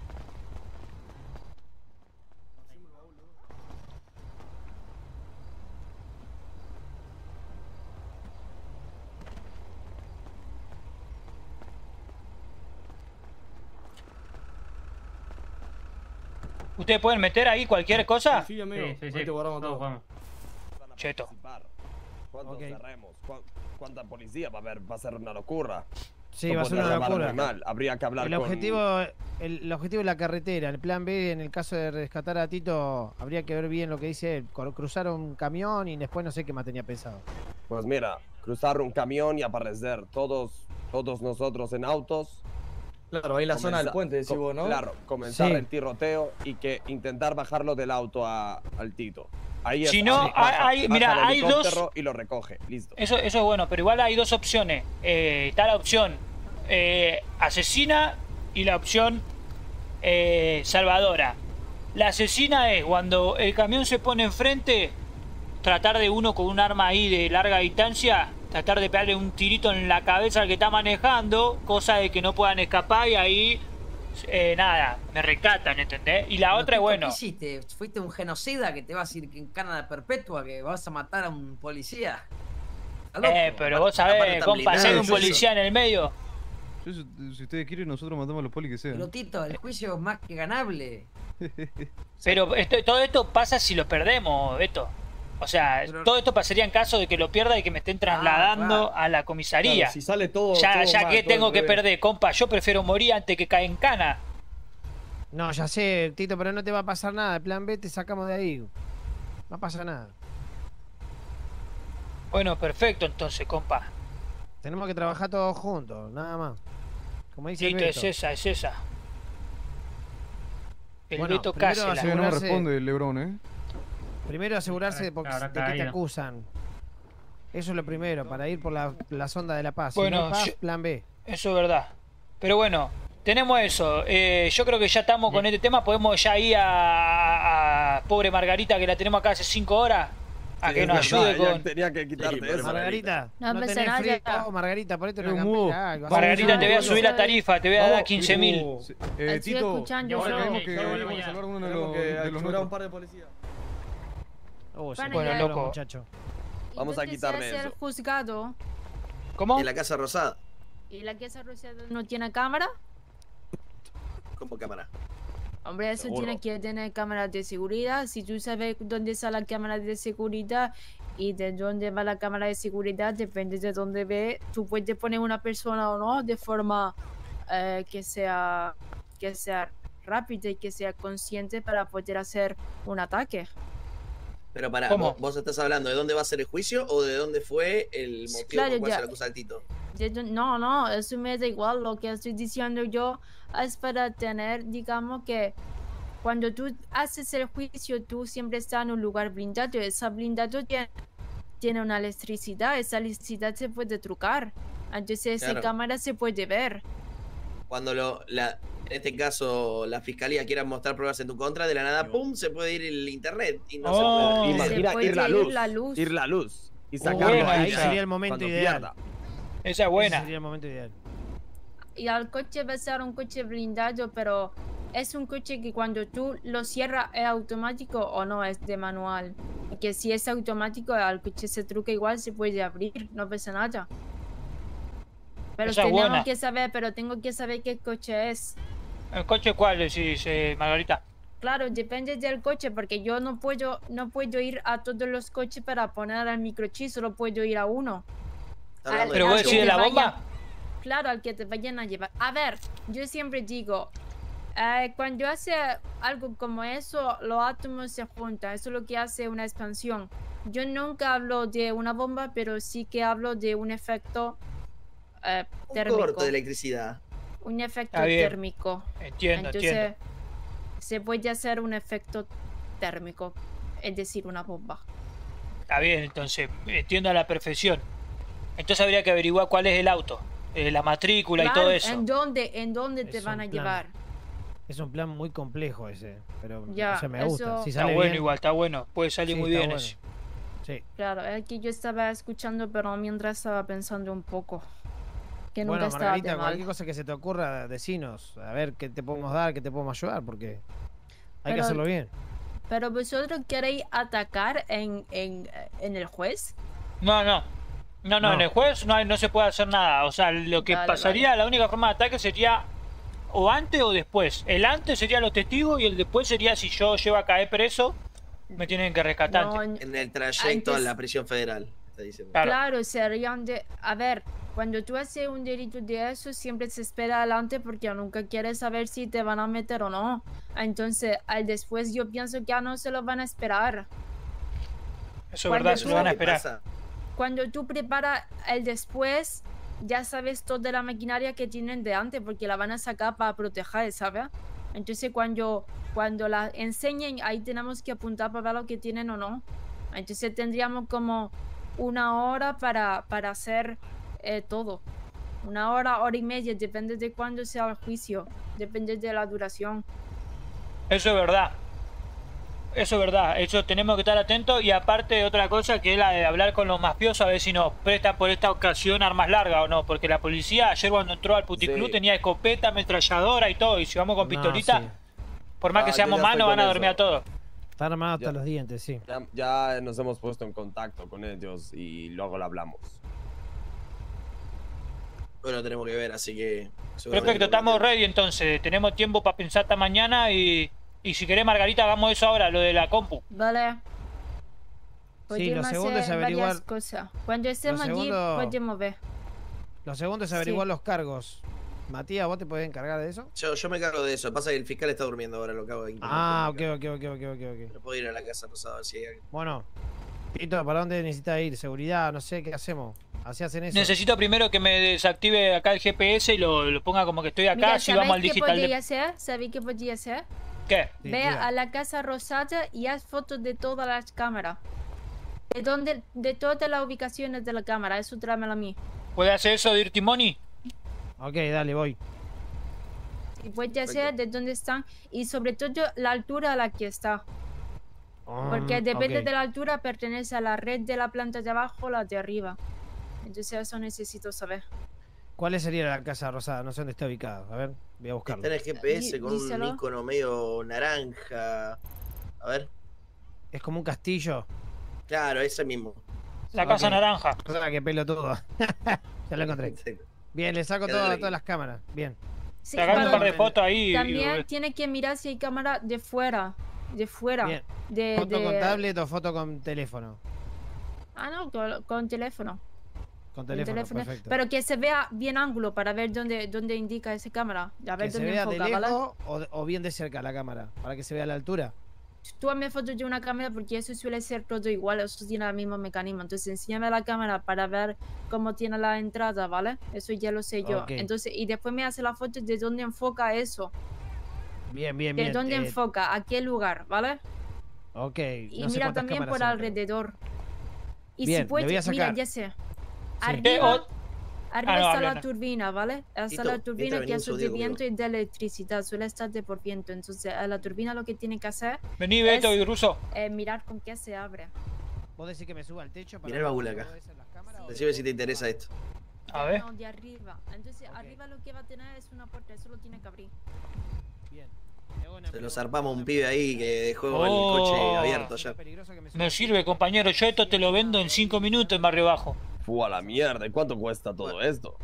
¿Ustedes pueden meter ahí cualquier cosa? Sí, amigo. Sí, sí, Ahí sí. te guardamos Todos todo. vamos. Cheto. ¿Cuántos Ok. cerremos? ¿Cuánta policía va a haber? Va a ser una locura. Sí, No va a ser podría una llamar locura. muy mal. Habría que hablar El con... objetivo es la carretera. El plan B, en el caso de rescatar a Tito, habría que ver bien lo que dice él. Cruzar un camión y después no sé qué más tenía pensado. Pues mira, cruzar un camión y aparecer todos nosotros en autos. Claro, ahí en la zona del Comenzar- puente, decís vos, ¿no? Claro, comenzar Sí. el tiroteo y que intentar bajarlo del auto al Tito. Ahí Si es- no, ahí baja- hay- baja mira, el hay dos- helicóptero y lo recoge, listo. Eso es bueno, pero igual hay dos opciones. Está la opción asesina y la opción salvadora. La asesina es cuando el camión se pone enfrente, tratar de uno con un arma ahí de larga distancia, tratar de pegarle un tirito en la cabeza al que está manejando, cosa de que no puedan escapar y ahí nada, me rescatan, ¿entendés? Y la Pero, otra es Tito, bueno. ¿qué hiciste? ¿Fuiste un genocida que te vas a ir en cana perpetua, que vas a matar a un policía? ¿Está loco? Pero vos Aparte sabés, está compa, si hay blindado, un yo policía en el medio. Si ustedes quieren, nosotros matamos a los polis que sean. Pero Tito, el juicio es más que ganable. Pero todo esto pasa si lo perdemos, Beto. O sea, Pero- todo esto pasaría en caso de que lo pierda y que me estén trasladando claro. a la comisaría. Claro, si sale todo. ya todo ya mal, que todo tengo al que revés. perder, compa, yo prefiero morir antes que caer en cana. No, ya sé, Tito, pero no te va a pasar nada. El plan B te sacamos de ahí. No va a pasar nada. Bueno, perfecto entonces, compa. Tenemos que trabajar todos juntos, nada más. Como dice el Listo, Beto. es esa. El Bueno, Beto primero Cásela. Sí, no me asegurarse- responde el Lebrón, Primero asegurarse de, Ahora de qué te caído. acusan. Eso es lo primero, para ir por la sonda de la paz. Si Bueno, no hay paz, yo- plan B. Eso es verdad. Pero bueno, tenemos eso. Yo creo que ya estamos con este tema. Podemos ya ir a pobre Margarita, que la tenemos acá hace 5 horas, a que Es nos verdad, ayude ya con... Tenía que quitarte pobre eso. Margarita, No no pasa tenés nada, frío. ya. Oh, Margarita, ponete una Es un mudo. campera, algo. Margarita, te voy a subir la Ay, tarifa, te voy a dar Vamos, 15.000. Sí, Estoy Tito, escuchando ahora yo. tenemos que, Sí, tenemos sí, que sí. salvar a uno de Tenemos los, que de los capturar a un nuestros. par de policías. Oh, se Bueno, fueron ya. los loco. muchachos. Vamos a ¿Y dónde quitarle se hace eso. el juzgado? ¿Cómo? En la Casa Rosada. ¿Y la Casa Rosada no tiene cámara? Como cámara. Hombre, eso Seguro. tiene que tener cámaras de seguridad. Si tú sabes dónde está la cámara de seguridad y de dónde va la cámara de seguridad, depende de dónde ve, tú puedes poner una persona o no de forma que sea rápida y que sea consciente para poder hacer un ataque. Pero para, ¿Cómo? ¿vos estás hablando de dónde va a ser el juicio o de dónde fue el motivo Claro, por el cual ya. se le acusa al Tito? No, eso me da igual. Lo que estoy diciendo yo es para tener, digamos que cuando tú haces el juicio, tú siempre estás en un lugar blindado. Ese blindado tiene una electricidad. Esa electricidad se puede trucar. Entonces, esa Claro. cámara se puede ver. Cuando en este caso la fiscalía quiera mostrar pruebas en tu contra, de la nada, ¡pum!, se puede ir el internet y no Oh. se puede. Imagina puede ir la ir luz. la luz. Ir la luz. Y Buena sacarlo ahí. Ahí esa. sería el momento cuando ideal. pierda. Esa es buena. Ese sería el momento ideal. Y al coche va a ser un coche blindado, pero es un coche que cuando tú lo cierras es automático o no es de manual. Y que si es automático, al coche se truca igual, se puede abrir, no pasa nada. Pero Esa es buena. tengo que saber qué coche es. ¿El coche cuál decís, Margarita? Claro, depende del coche, porque yo no puedo ir a todos los coches para poner al microchip, solo puedo ir a uno. Está hablando ¿Pero de vos cacho. decís de la Vaya- bomba? Claro, al que te vayan a llevar. A ver, yo siempre digo, cuando hace algo como eso, los átomos se juntan. Eso es lo que hace una expansión. Yo nunca hablo de una bomba, pero sí que hablo de un efecto Un térmico. corto de electricidad. Un efecto Está bien. térmico. Entiendo, Entonces, entiendo. se puede hacer un efecto térmico, es decir, una bomba. Está bien, entonces, entiendo a la perfección. Entonces habría que averiguar cuál es el auto, la matrícula y todo Claro, eso. ¿en dónde te Es van un a plan. llevar? Es un plan muy complejo ese, pero Ya, o sea, me gusta. eso- Si Está sale bueno bien, igual, está bueno. Puede salir sí, muy está bien bueno. ese. Sí. Claro, es que yo estaba escuchando, pero mientras estaba pensando un poco. Que nunca Bueno, estaba Margarita, de mal. cualquier cosa que se te ocurra, decinos. A ver qué te podemos dar, qué te podemos ayudar, porque hay que Pero- hacerlo bien. Pero vosotros queréis atacar en el juez. No, No. en el juez no se puede hacer nada. O sea, lo que Vale, pasaría, la única forma de ataque sería o antes o después. El antes sería los testigos y el después sería si yo llego a caer preso, me tienen que rescatar. No, En el trayecto a Antes- la prisión federal, está diciendo. Claro. Claro, serían de... A ver, cuando tú haces un delito de eso, siempre se espera adelante porque nunca quieres saber si te van a meter o no. Entonces, al después yo pienso que ya no se lo van a esperar. Eso es cuando verdad, se tú- lo van a ¿Qué esperar. pasa? Cuando tú preparas el después, ya sabes toda la maquinaria que tienen de antes porque la van a sacar para proteger, ¿sabes? Entonces, cuando la enseñen, ahí tenemos que apuntar para ver lo que tienen o no. Entonces, tendríamos como 1 hora para hacer todo. 1 hora, hora y media, depende de cuándo sea el juicio, depende de la duración. Eso es verdad. Eso es verdad. Eso tenemos que estar atentos. Y aparte, otra cosa que es la de hablar con los mafiosos a ver si nos prestan por esta ocasión armas largas o no. Porque la policía ayer cuando entró al puticlub Sí. tenía escopeta, ametralladora y todo. Y si vamos con No, pistolita, sí. por más que Ah, yo seamos ya estoy manos, van a con dormir eso. a todos. Está armado hasta Ya. los dientes, sí. Ya nos hemos puesto en contacto con ellos y luego lo hablamos. Bueno, tenemos que ver, así que. seguramente Perfecto, lo estamos planteamos. ready entonces. Tenemos tiempo para pensar hasta mañana y si querés, Margarita, hagamos eso ahora, lo de la compu. Vale. Sí, lo Podemos segundo es hacer averiguar. varias cosas. Cuando estemos allí, segundo- podemos ver. Lo segundo es averiguar los cargos. Matías, ¿vos te podés encargar de eso? Yo me cargo de eso. Pasa que el fiscal está durmiendo ahora, lo que hago aquí. Ah, ok. No puedo ir a la casa rosada a ver si hay alguien. Bueno, Tito, ¿para dónde necesitas ir? ¿Seguridad? No sé, ¿qué hacemos? Así hacen eso. Necesito primero que me desactive acá el GPS y lo ponga como que estoy acá, Mira, si vamos al ¿sabéis qué digital. podría hacer? ¿Sabéis qué podría hacer? ¿Qué? Sí, Ve diga. a la casa rosada y haz fotos de todas las cámaras. De todas las ubicaciones de la cámara. Eso tráemelo a mí. ¿Puede hacer eso Dirty Money? Ok, dale, voy. Y puede hacer de dónde están y sobre todo la altura a la que está. Porque depende ok. de la altura, pertenece a la red de la planta de abajo o la de arriba. Entonces eso necesito saber. ¿Cuál sería la casa rosada? No sé dónde está ubicada. A ver, voy a buscarlo. Está en el GPS con Díselo. un icono medio naranja. A ver. Es como un castillo. Claro, ese mismo. La casa Ok. naranja. O sea, que pelo todo. Ya lo encontré. Bien, le saco Queda ahí. todas las cámaras. Bien. Sí, Sacando un pero par de fotos ahí. también tiene que mirar si hay cámara de fuera. De fuera. Bien. De, ¿Foto de- con tablet o foto con teléfono? Ah, no, con teléfono. Con Con teléfono, teléfono. perfecto. Pero que se vea bien ángulo para ver dónde indica esa cámara. A ver ¿Que se dónde vea de enfoca, ¿vale? lejos o bien de cerca la cámara? Para que se vea a la altura. Tú hazme fotos de una cámara porque eso suele ser todo igual, eso tiene el mismo mecanismo. Entonces enséñame la cámara para ver cómo tiene la entrada, ¿vale? Eso ya lo sé yo. Ok. Entonces, y después me hace la foto de dónde enfoca eso. Bien, bien, De bien. dónde enfoca, a qué lugar, ¿vale? Ok. Y no sé mira cuántas también cámaras por son, pero- alrededor. Y Bien, si le puedes, voy a mira, sacar. ya sé. Sí. Arriba, arriba no, está habla, la no. turbina, ¿vale? Está Tito, la turbina mientras que venimos, es de Diego, viento y de electricidad, suele estar de por viento. Entonces, a la turbina lo que tiene que hacer Vení, Beto es- y Russo. mirar con qué se abre. ¿Vos decís que me suba al techo para Mirá el ver baúl cómo acá. es en las cámaras o Decime si te interesa esto. A ver. No, de arriba. Entonces, Ok. arriba lo que va a tener es una puerta, eso lo tiene que abrir. Bien. Te hago una Se lo pregunta, zarpamos a un una pibe ahí que dejó el Oh. coche abierto ya. peligroso que me suba Me al sirve, techo. compañero. Yo esto te lo vendo en 5 minutos en Barrio Bajo. Fu a la mierda. ¿Y cuánto cuesta todo esto?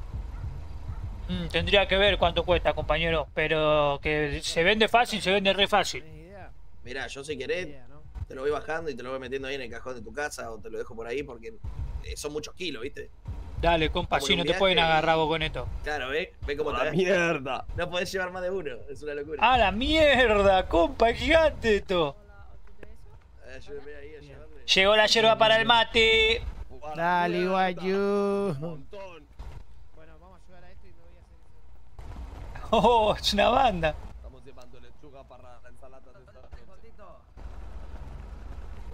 Tendría que ver cuánto cuesta, compañero. Pero que se vende fácil, se vende re fácil. ¿Tenés idea? Mirá, yo si Ni querés, idea, ¿no? te lo voy bajando y te lo voy metiendo ahí en el cajón de tu casa o te lo dejo por ahí porque son muchos kilos, ¿viste? Dale, compa, Vamos si en no un te pueden viaje y- agarrar vos con esto. Claro, ve cómo ¡A te la ves. mierda! No podés llevar más de uno, es una locura. ¡Ah, la mierda! ¡Compa, es gigante esto! Ayúdame ahí a llevarle. Llegó la yerba para el mate. Fu a la Dale, mierda. guayu. Un montón. Bueno, vamos a ayudar a esto y me voy a hacer. Oh, es una banda. Estamos llevando lechuga para la ensalada de esta noche. Tito,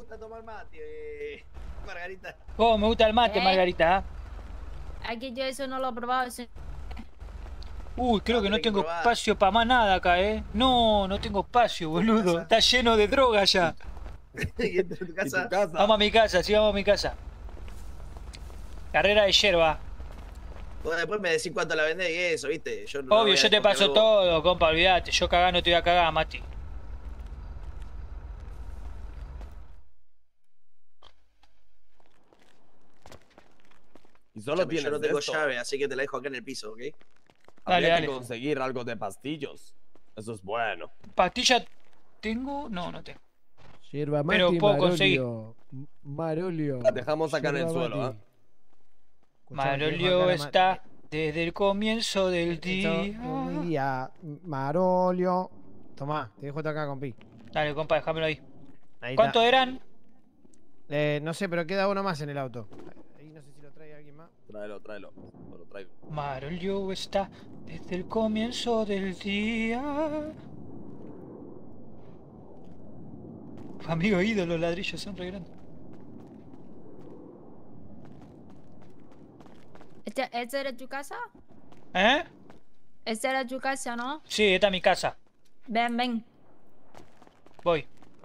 gusta tomar mate, Margarita? Oh, me gusta el mate, Margarita. Aquí yo eso no lo he probado. Uy, creo que no tenés que tengo probar. espacio para más nada acá, No, no tengo espacio, boludo. Está lleno de droga ya. ¿Y en tu casa? Vamos a mi casa, sí, vamos a mi casa. Carrera de yerba. Vos después me decís cuánto la vendés y eso, ¿viste? Yo no Obvio, voy a yo te desconfiar paso de vos. todo, compa, olvídate. Yo cagá no te voy a cagar, Mati. Y solo Escúchame, tienes yo no tengo esto. llave, así que te la dejo acá en el piso, ¿ok? Habría Dale. que conseguir algo de pastillos. Eso es bueno. ¿Pastilla tengo? No, no tengo. Yerba mate, Pero puedo conseguir. Marolio. La dejamos acá en el yerba suelo, mate. ¿eh? Escuchame, te dejo Marolio acá la está desde el comienzo del Esto, día. día. Marolio. Tomá, te dejo esto acá, compi. Dale, compa, déjamelo ahí. Ahí ¿Cuánto está. eran? No sé, pero queda uno más en el auto. Ahí no sé si lo trae alguien más. Tráelo. Lo traigo. Marolio está desde el comienzo del día. Amigo ídolo, los ladrillos son re grandes. ¿Esta era tu casa? ¿Eh? Esta era tu casa, ¿no? Sí, esta es mi casa. Ven. Voy.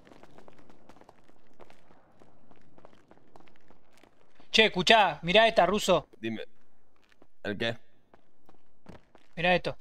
Che, escuchá, mirá esta, ruso. Dime. ¿El qué? Mirá esto.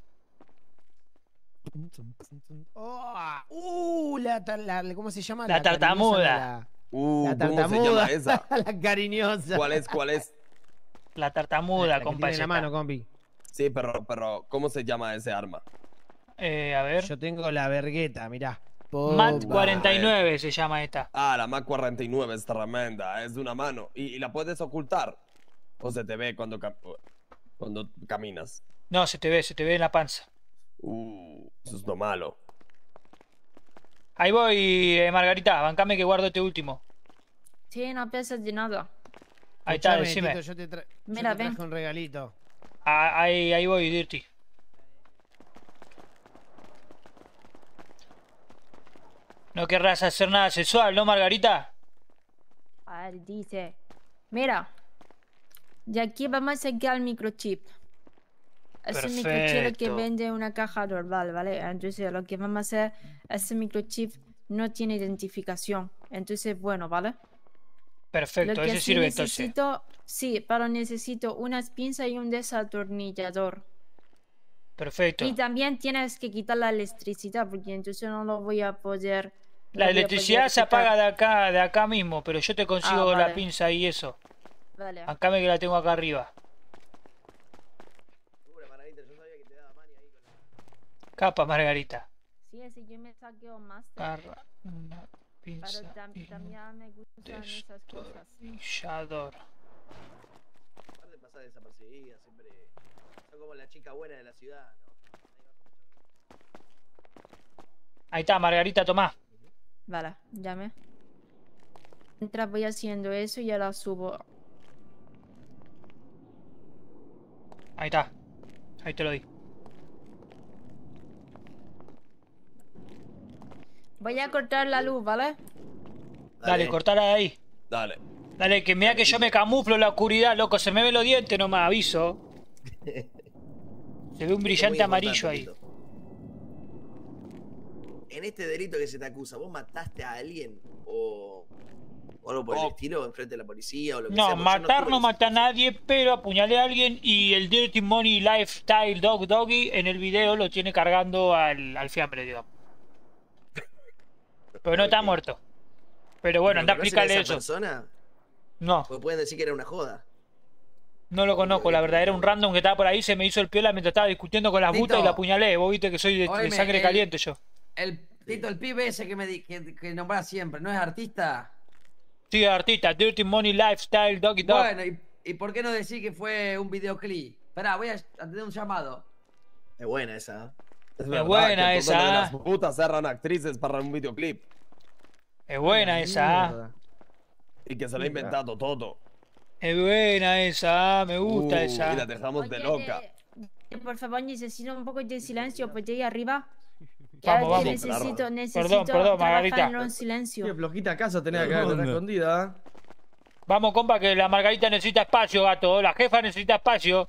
¿Cómo se llama? La tartamuda. cariñosa, la ¿Cómo se tartamuda. llama esa? La cariñosa. ¿Cuál es? La tartamuda, La que compa. tiene es en la esta. mano, compi. Sí, pero ¿cómo se llama ese arma? A ver. Yo tengo la vergueta, mirá. Mat Pomba. 49 se llama esta. Ah, la Mac 49 es tremenda, es de una mano. ¿Y la puedes ocultar? ¿O se te ve cuando caminas? No, se te ve en la panza. Eso es lo malo. Ahí voy, Margarita, bancame que guardo este último. Sí, no piensas de nada. Ahí está, Escuchame, decime. Tito, yo te Mira, ven. traje un regalito. Ahí voy, Dirty. No querrás hacer nada sexual, ¿no, Margarita? A ver, dice. Mira. De aquí vamos a sacar el microchip. Ese microchip es lo que Perfecto. vende una caja normal, ¿vale? Entonces lo que vamos a hacer, ese microchip no tiene identificación. Entonces, bueno, ¿vale? Perfecto, Lo que ese sí sirve entonces. necesito, sí, pero necesito unas pinzas y un desatornillador. Perfecto. Y también tienes que quitar la electricidad, porque entonces no lo voy a poder. La electricidad se apaga de acá mismo, pero yo te consigo Ah, la vale. pinza y eso. Vale. Bancame que la tengo acá arriba. Capa, Margarita. Sí, así yo me saqué un máster. Agarra una pinza y También me gustan esas cosas. desatornillador. Aparte de pasar desapercibida, siempre. Son como la chica buena de la ciudad, ¿no? Ahí está, Margarita, tomá. Vale, llame. Mientras voy haciendo eso, ya la subo. Ahí está. Ahí te lo di. Voy a cortar la luz, ¿vale? Dale, cortala de ahí. Dale. Dale, que mira que yo me camuflo en la oscuridad, loco. Se me ven los dientes, no me aviso. Se ve un brillante amarillo ahí. En este delito que se te acusa, ¿vos mataste a alguien? ¿O algo por el estilo enfrente de la policía? O lo que sea? No, Porque yo matar tuve no esa- maté a nadie, pero apuñalé a alguien y el Dirty Money Lifestyle Doggy en el video lo tiene cargando al fiambre, digamos. Pero no está muerto. Pero bueno, anda a ¿Conocen a explicarle esa eso. persona? No, Porque pueden decir que era una joda. no lo conozco, la verdad. Era un random que estaba por ahí, se me hizo el piola mientras estaba discutiendo con las Tito. putas y la apuñalé. Vos viste que soy de Óyeme, sangre el- caliente yo. El pibe ese que que nombras siempre, ¿no es artista? Sí, artista, Dirty Money Lifestyle Doggy Dog. Bueno, ¿y por qué no decir que fue un videoclip? Esperá, voy a atender un llamado. Es buena esa. ¿eh? Es verdad buena que esa, todas ¿eh? las putas eran actrices para un videoclip. Es buena esa. Y que se lo ha inventado todo. Es buena esa, me gusta esa. Y la dejamos de loca. Por favor, necesito un poco de silencio, pues ahí arriba. Vamos, vamos. Necesito Perdón, trabajar Margarita. en silencio. Qué flojita casa tenés que quedarte escondida. Vamos, compa, que la Margarita necesita espacio, gato. La jefa necesita espacio.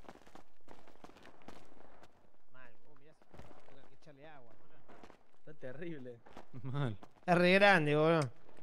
Está terrible. Mal. Es re grande, boludo.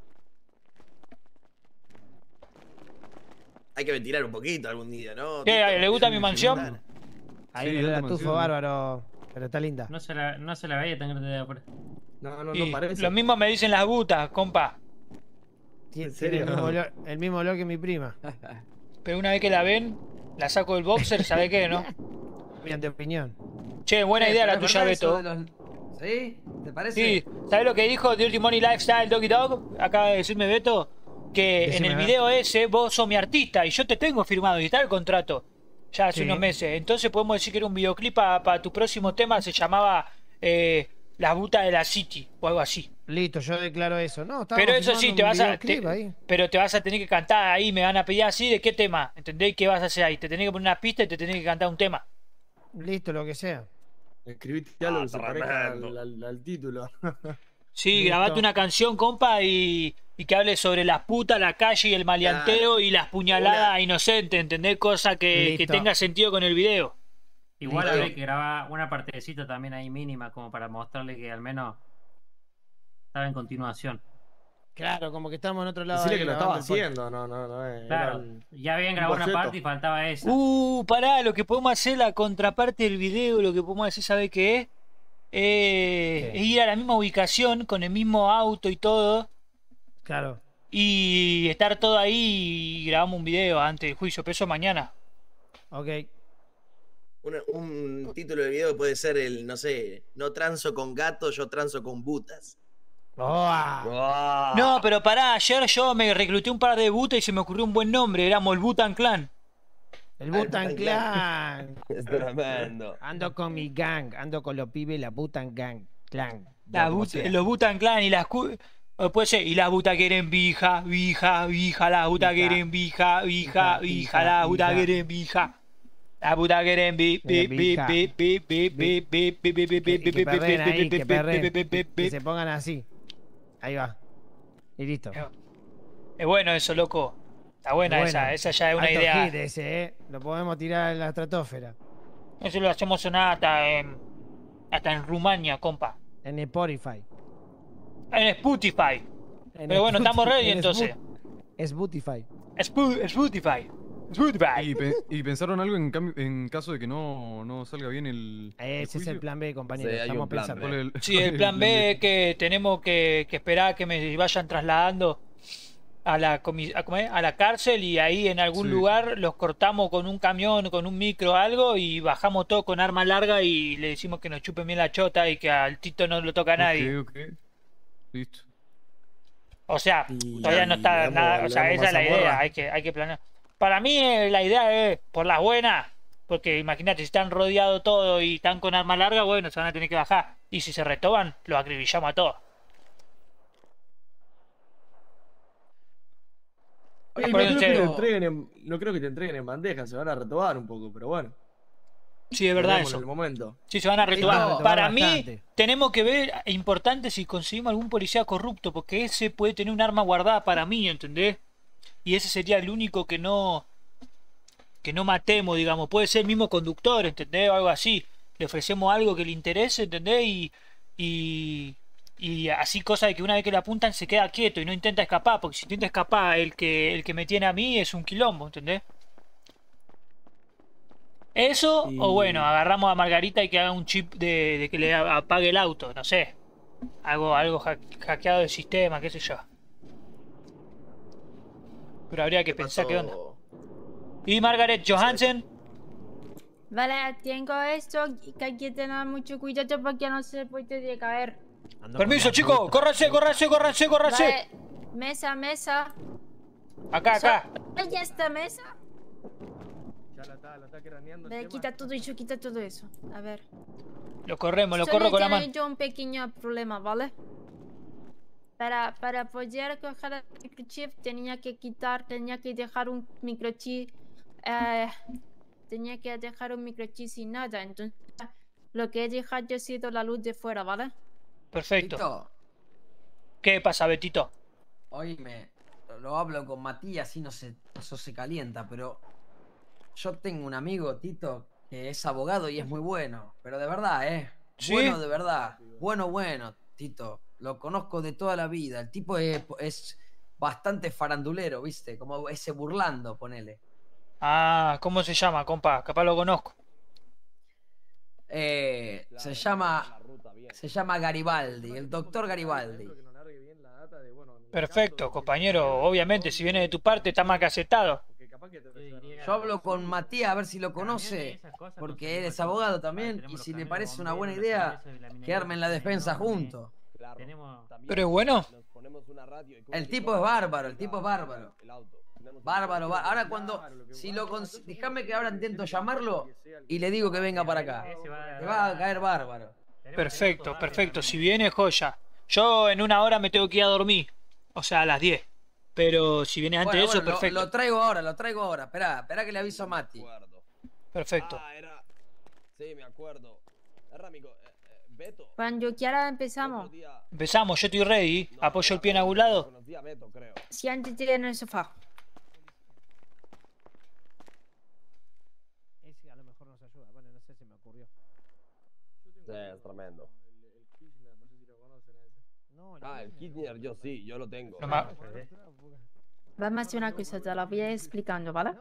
Hay que ventilar un poquito algún día, ¿no? ¿Qué? Tito? ¿Le gusta mi mansión? Ahí Sí, me la alta tufo mansión. bárbaro. Pero está linda. No se la veía tan grande de afuera. No Y parece. lo mismo me dicen las butas, compa. Tiene serio? el mismo olor que mi prima. Pero una vez que la ven, la saco del boxer, ¿sabe qué, no? Bien de opinión. Che, buena idea la Pero es tuya, verdad eso Beto. de los- ¿Sí? ¿Te parece? Sí, ¿sabes lo que dijo Dirty Money Lifestyle Doggy Dog? Acaba de decirme Beto que Decime, en el a ver. video ese vos sos mi artista y yo te tengo firmado y está el contrato. Ya hace Sí. unos meses. Entonces podemos decir que era un videoclip para tu próximo tema, se llamaba Las Butas de la City o algo así. Listo, yo declaro eso. No, Pero eso sí, te vas a. ahí. Pero te vas a tener que cantar ahí, me van a pedir así, ¿de qué tema? ¿Entendés? ¿Qué vas a hacer ahí? Te tenés que poner una pista y te tenés que cantar un tema. Listo, lo que sea. Escribiste algo que se parezca tremendo. al título. Sí, Listo. grabate una canción, compa, y que hable sobre las putas, la calle y el maleanteo y las puñaladas a inocentes, ¿entendés? Cosa que Listo. tenga sentido con el video. Igual Listo. habría que grabar una partecita también ahí mínima, como para mostrarle que al menos estaba en continuación. Claro, como que estamos en otro lado. Decirle ahí que lo estaba grabando el podcast. haciendo, no. Era Claro, un- ya habían grabado una boceto. parte y faltaba esa. Pará, lo que podemos hacer, la contraparte del video, lo que podemos hacer, ¿sabe qué es? Es ir a la misma ubicación, con el mismo auto y todo, Claro. y estar todo ahí y grabamos un video antes del juicio, pero eso mañana. Ok. Un título de video puede ser el, no sé, no transo con gatos, yo transo con butas. ¡Oh! No, pero pará, ayer yo me recluté un par de butas y se me ocurrió un buen nombre, éramos el Butan Clan. El Butan Clan. Es tremendo. Ando con mi gang, ando con los pibes, la Butan Gang. Clan. Los Butan Clan y las... Puede ser, y las butas quieren vija, las butas quieren vija, las butas quieren vija. Las putas quieren Que perren ahí, que perren. Que se pongan así. Ahí va. Y listo. Es bueno eso, loco. Está buena Bueno, esa ya es una alto idea. hit ese, Lo podemos tirar en la estratosfera. Eso lo hacemos sonar hasta en Rumania, compa. En Spotify. En Spotify. Pero bueno, estamos ready entonces. Spotify. Spotify. ¿Y pensaron algo en caso de que no salga bien el Ese es el juicio? plan B, compañero. Sí, hay Estamos un plan pensando. ¿Cuál es Sí, cuál el es plan B es que tenemos que esperar que me vayan trasladando a la cárcel y ahí en algún Sí. lugar los cortamos con un camión, con un micro o algo y bajamos todo con arma larga y le decimos que nos chupen bien la chota y que al Tito no lo toca a nadie. Ok. Listo. O sea, Y- todavía no está y nada, o le sea, damos esa es la mazamorra. idea, hay que planear. Para mí la idea es por las buenas, porque imagínate, si están rodeados todo y están con arma larga, bueno, se van a tener que bajar. Y si se retoban, los acribillamos a todos. Oye, no Acuérdense. creo que te entreguen no creo que te entreguen en bandeja, se van a retobar un poco, pero bueno. Sí, es verdad veremos eso. en el momento. Sí, se van a retobar. van a retobar Para mí, bastante. tenemos que ver, es importante si conseguimos algún policía corrupto, porque ese puede tener un arma guardada para mí, ¿entendés? Y ese sería el único que no matemos, digamos. Puede ser el mismo conductor, ¿entendés? O algo así. Le ofrecemos algo que le interese, ¿entendés? Y así cosa de que una vez que le apuntan se queda quieto y no intenta escapar, porque si intenta escapar el que me tiene a mí es un quilombo, ¿entendés? Eso, Y- o bueno, agarramos a Margarita y que haga un chip de que le apague el auto, no sé. Algo hackeado del sistema, qué sé yo. Pero habría que pensar qué onda. ¿Y Margaret Johansen? Vale, tengo esto que hay que tener mucho cuidado porque no se puede caer. Permiso, chicos, córranse. Vale, mesa. Acá. ¿Hay esta mesa? Ya la está craneando el Vale, tema. quita todo eso. A ver. Lo corro Solo con la mano. tengo yo un pequeño problema, ¿vale? Para poder coger el microchip tenía que dejar un microchip. Tenía que dejar un microchip sin nada. Entonces, lo que he dejado ha sido la luz de fuera, ¿vale? Perfecto. Tito, ¿Qué pasa, Betito? oíme, lo hablo con Matías y no se, eso se calienta, pero yo tengo un amigo, Tito, que es abogado y es muy bueno, pero de verdad, ¿Sí? Bueno, de verdad. Bueno, Tito. Lo conozco de toda la vida. El tipo es bastante farandulero, ¿viste? Como ese burlando, ponele. Ah, ¿cómo se llama, compa? Capaz lo conozco. Se llama Garibaldi, el doctor Garibaldi. Perfecto, compañero. Obviamente, si viene de tu parte, está más que aceptado. Yo hablo con Matías a ver si lo conoce, porque él es abogado también, y si le parece una buena idea, quedarme en la defensa juntos. ¿Pero es bueno? El tipo es bárbaro, el tipo es bárbaro. Bárbaro. Ahora déjame que ahora intento llamarlo y le digo que venga para acá. Te va a caer bárbaro. Perfecto, perfecto. Si viene, joya. Yo en una hora me tengo que ir a dormir. O sea, a las 10. Pero si viene antes de eso, perfecto. Lo traigo ahora. Esperá que le aviso a Mati. Perfecto. Sí, me acuerdo. Era amigo, Beto. Cuando quiera empezamos. Empezamos, yo estoy ready. ¿Apoyo el pie en algún lado? Conocí a Beto, creo. Siéntate en el sofá. Ese a lo mejor nos ayuda. Bueno, no sé, se me ocurrió. Sí, es tremendo. No, El Kirchner, yo lo tengo. No me- Vamos a hacer una cosa, te la voy a ir explicando, ¿vale?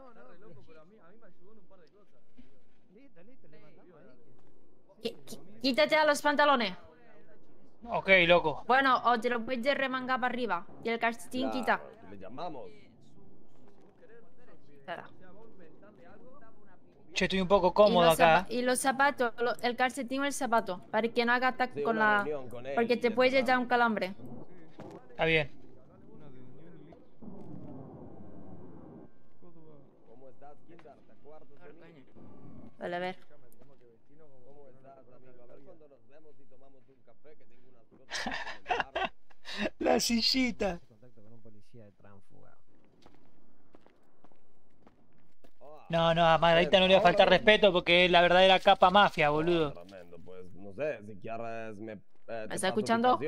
Quítate a los pantalones. Ok, loco. Bueno, o te lo puedes remangar para arriba. Y el calcetín quita. Le llamamos. Espera. Che, estoy un poco cómodo acá. Y los zapatos, el calcetín o el zapato, para que no haga ataque Sí, con una la... reunión con él, Porque te y puede eso, dar un calambre. Está bien. ¿Cómo estás, Kinder? ¿Te acuerdas de mí? Vale, a ver. ¿Cómo estás, amigo? A ver cuando nos vemos y tomamos un café, que tengo unas cosas que comentar. La sillita. Contacto con un policía de tránsfuga. No, a Margarita no le va a faltar respeto porque es la verdadera capa mafia, boludo. Tremendo, pues no sé, si quieres me ¿Me está escuchando?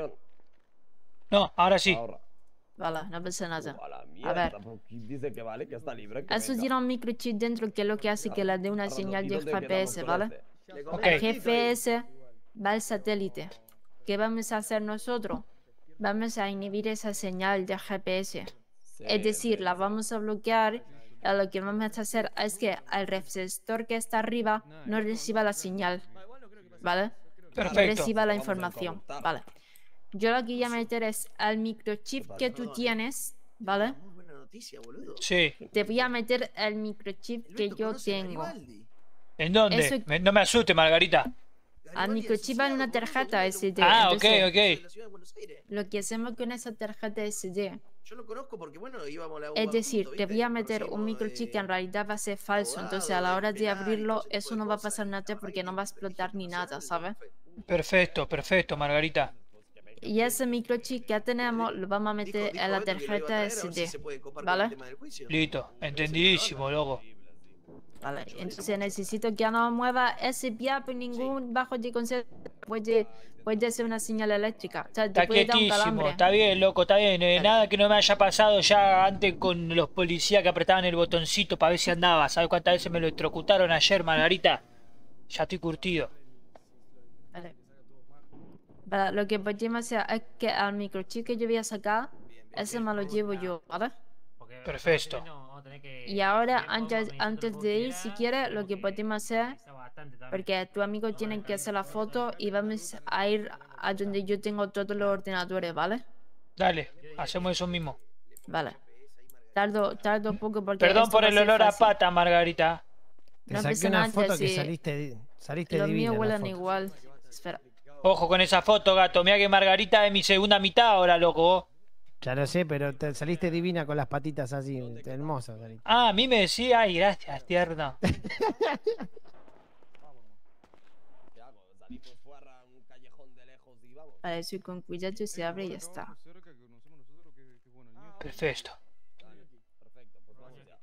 No, ahora sí. Ahora. Vale, no pasa nada. A la A mierda, ver. porque dice que vale, que está libre. Que Eso venga. tiene un microchip dentro que es lo que hace que le dé una Arnoldo, señal ¿y de dónde quedamos GPS, con ¿vale? este? Ok. El GPS va al satélite. ¿Qué vamos a hacer nosotros? Vamos a inhibir esa señal de GPS. Es decir, la vamos a bloquear. Y lo que vamos a hacer es que el receptor que está arriba no reciba la señal. ¿Vale? Perfecto. Reciba la Vamos a información. conectar. Vale. Yo lo que voy a meter es al microchip que tú tienes. ¿Vale? Muy buena noticia, boludo. Sí. Te voy a meter el microchip que Alberto yo conoce a tengo. Garibaldi. ¿En dónde? Eso- No me asuste, Margarita. Al Garibaldi microchip asociado, en una boludo, tarjeta que SD. Ah, Entonces, ok. de la ciudad de Buenos Aires. lo que hacemos con esa tarjeta SD, Yo lo conozco porque, bueno, íbamos a la es UBA decir, juntos, te ¿viste? voy a meter Conocimos un microchip que de- en realidad va a ser falso. Entonces, a la hora de abrirlo, eso no va a pasar nada porque no va a explotar ni nada, ¿sabes? Perfecto, Margarita. Y ese microchip que ya tenemos lo vamos a meter en la Beto que lo iba a tarjeta traer, a ver si SD. se puede copar con ¿Vale? el tema del juicio. Listo. Entendidísimo, loco. Vale, entonces necesito que no mueva ese pie por ningún bajo de concepto. Puede ser una señal eléctrica. O sea, te Está puede dar un quietísimo. calambre. Está bien, loco, está bien. Nada que no me haya pasado ya antes con los policías que apretaban el botoncito para ver si andaba. ¿Sabes cuántas veces me lo electrocutaron ayer, Margarita? Ya estoy curtido. Vale. Vale, lo que podemos hacer es que al microchip que yo voy a sacar, ese me lo llevo yo, ¿vale? Perfecto. Y ahora, antes de ir, si quieres, lo que podemos hacer, porque tu amigo tiene que hacer la foto y vamos a ir a donde yo tengo todos los ordenadores, ¿vale? Dale, hacemos eso mismo. Vale. Tardo un poco porque Perdón esto por va a el ser olor a fácil. pata, Margarita. Te No saqué pasa una nada, foto que sí. saliste Los divina. míos en la huelen foto. igual. Espera. Ojo con esa foto, gato. Mira que Margarita es mi segunda mitad ahora, loco. Ya lo sé, pero te saliste divina con las patitas así, hermosa saliste. Ah, a mí me decía, ay, gracias, tierno. ¿Qué hago? Salimos fuera a un callejón de lejos y vamos. Vale, eso con cuidado se abre y ya está. Perfecto. Perfecto, pues vamos ya.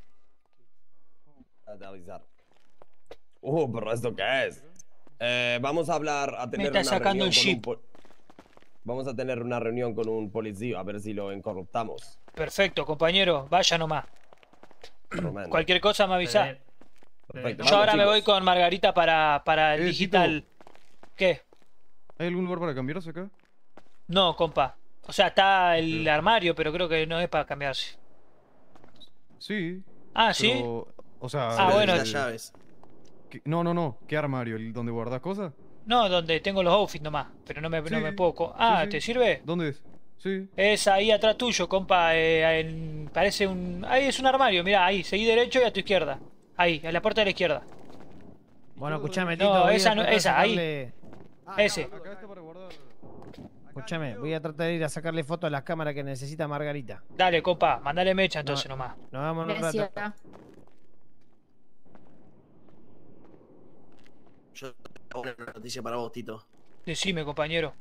De avisar. Pero ¿esto qué es? Vamos a hablar, a tener está una sacando reunión el con un chip. Vamos a tener una reunión con un policía a ver si lo incorruptamos. Perfecto, compañero. Vaya nomás. Tremendo. Cualquier cosa me avisa. Perfecto. Yo ahora Vamos, me voy chicos. con Margarita para el Tito. digital. ¿Qué? ¿Hay algún lugar para cambiarse acá? No, compa. O sea, está el armario, pero creo que no es para cambiarse. Sí. Ah, ¿sí? Pero, o sea, Ah, bueno. Las llaves. No. ¿Qué armario? ¿El donde guardas cosas? No, donde tengo los outfits nomás. Pero no me puedo... Ah, sí. ¿te sirve? ¿Dónde es? Sí. Es ahí atrás tuyo, compa. Parece un... Ahí es un armario, mirá, ahí. Seguí derecho y a tu izquierda. Ahí, a la puerta de la izquierda. Bueno, escúchame, No, Tito. voy a esa no- tratar de esa, ahí. sacarle- Ese. Acá está para guardar. Escúchame, voy a tratar de ir a sacarle fotos a las cámaras que necesita Margarita. Dale, compa. Mandale mecha entonces No. nomás. Nos vemos en un rato. Gracias. Yo tengo una noticia para vos, Tito. Decime, compañero.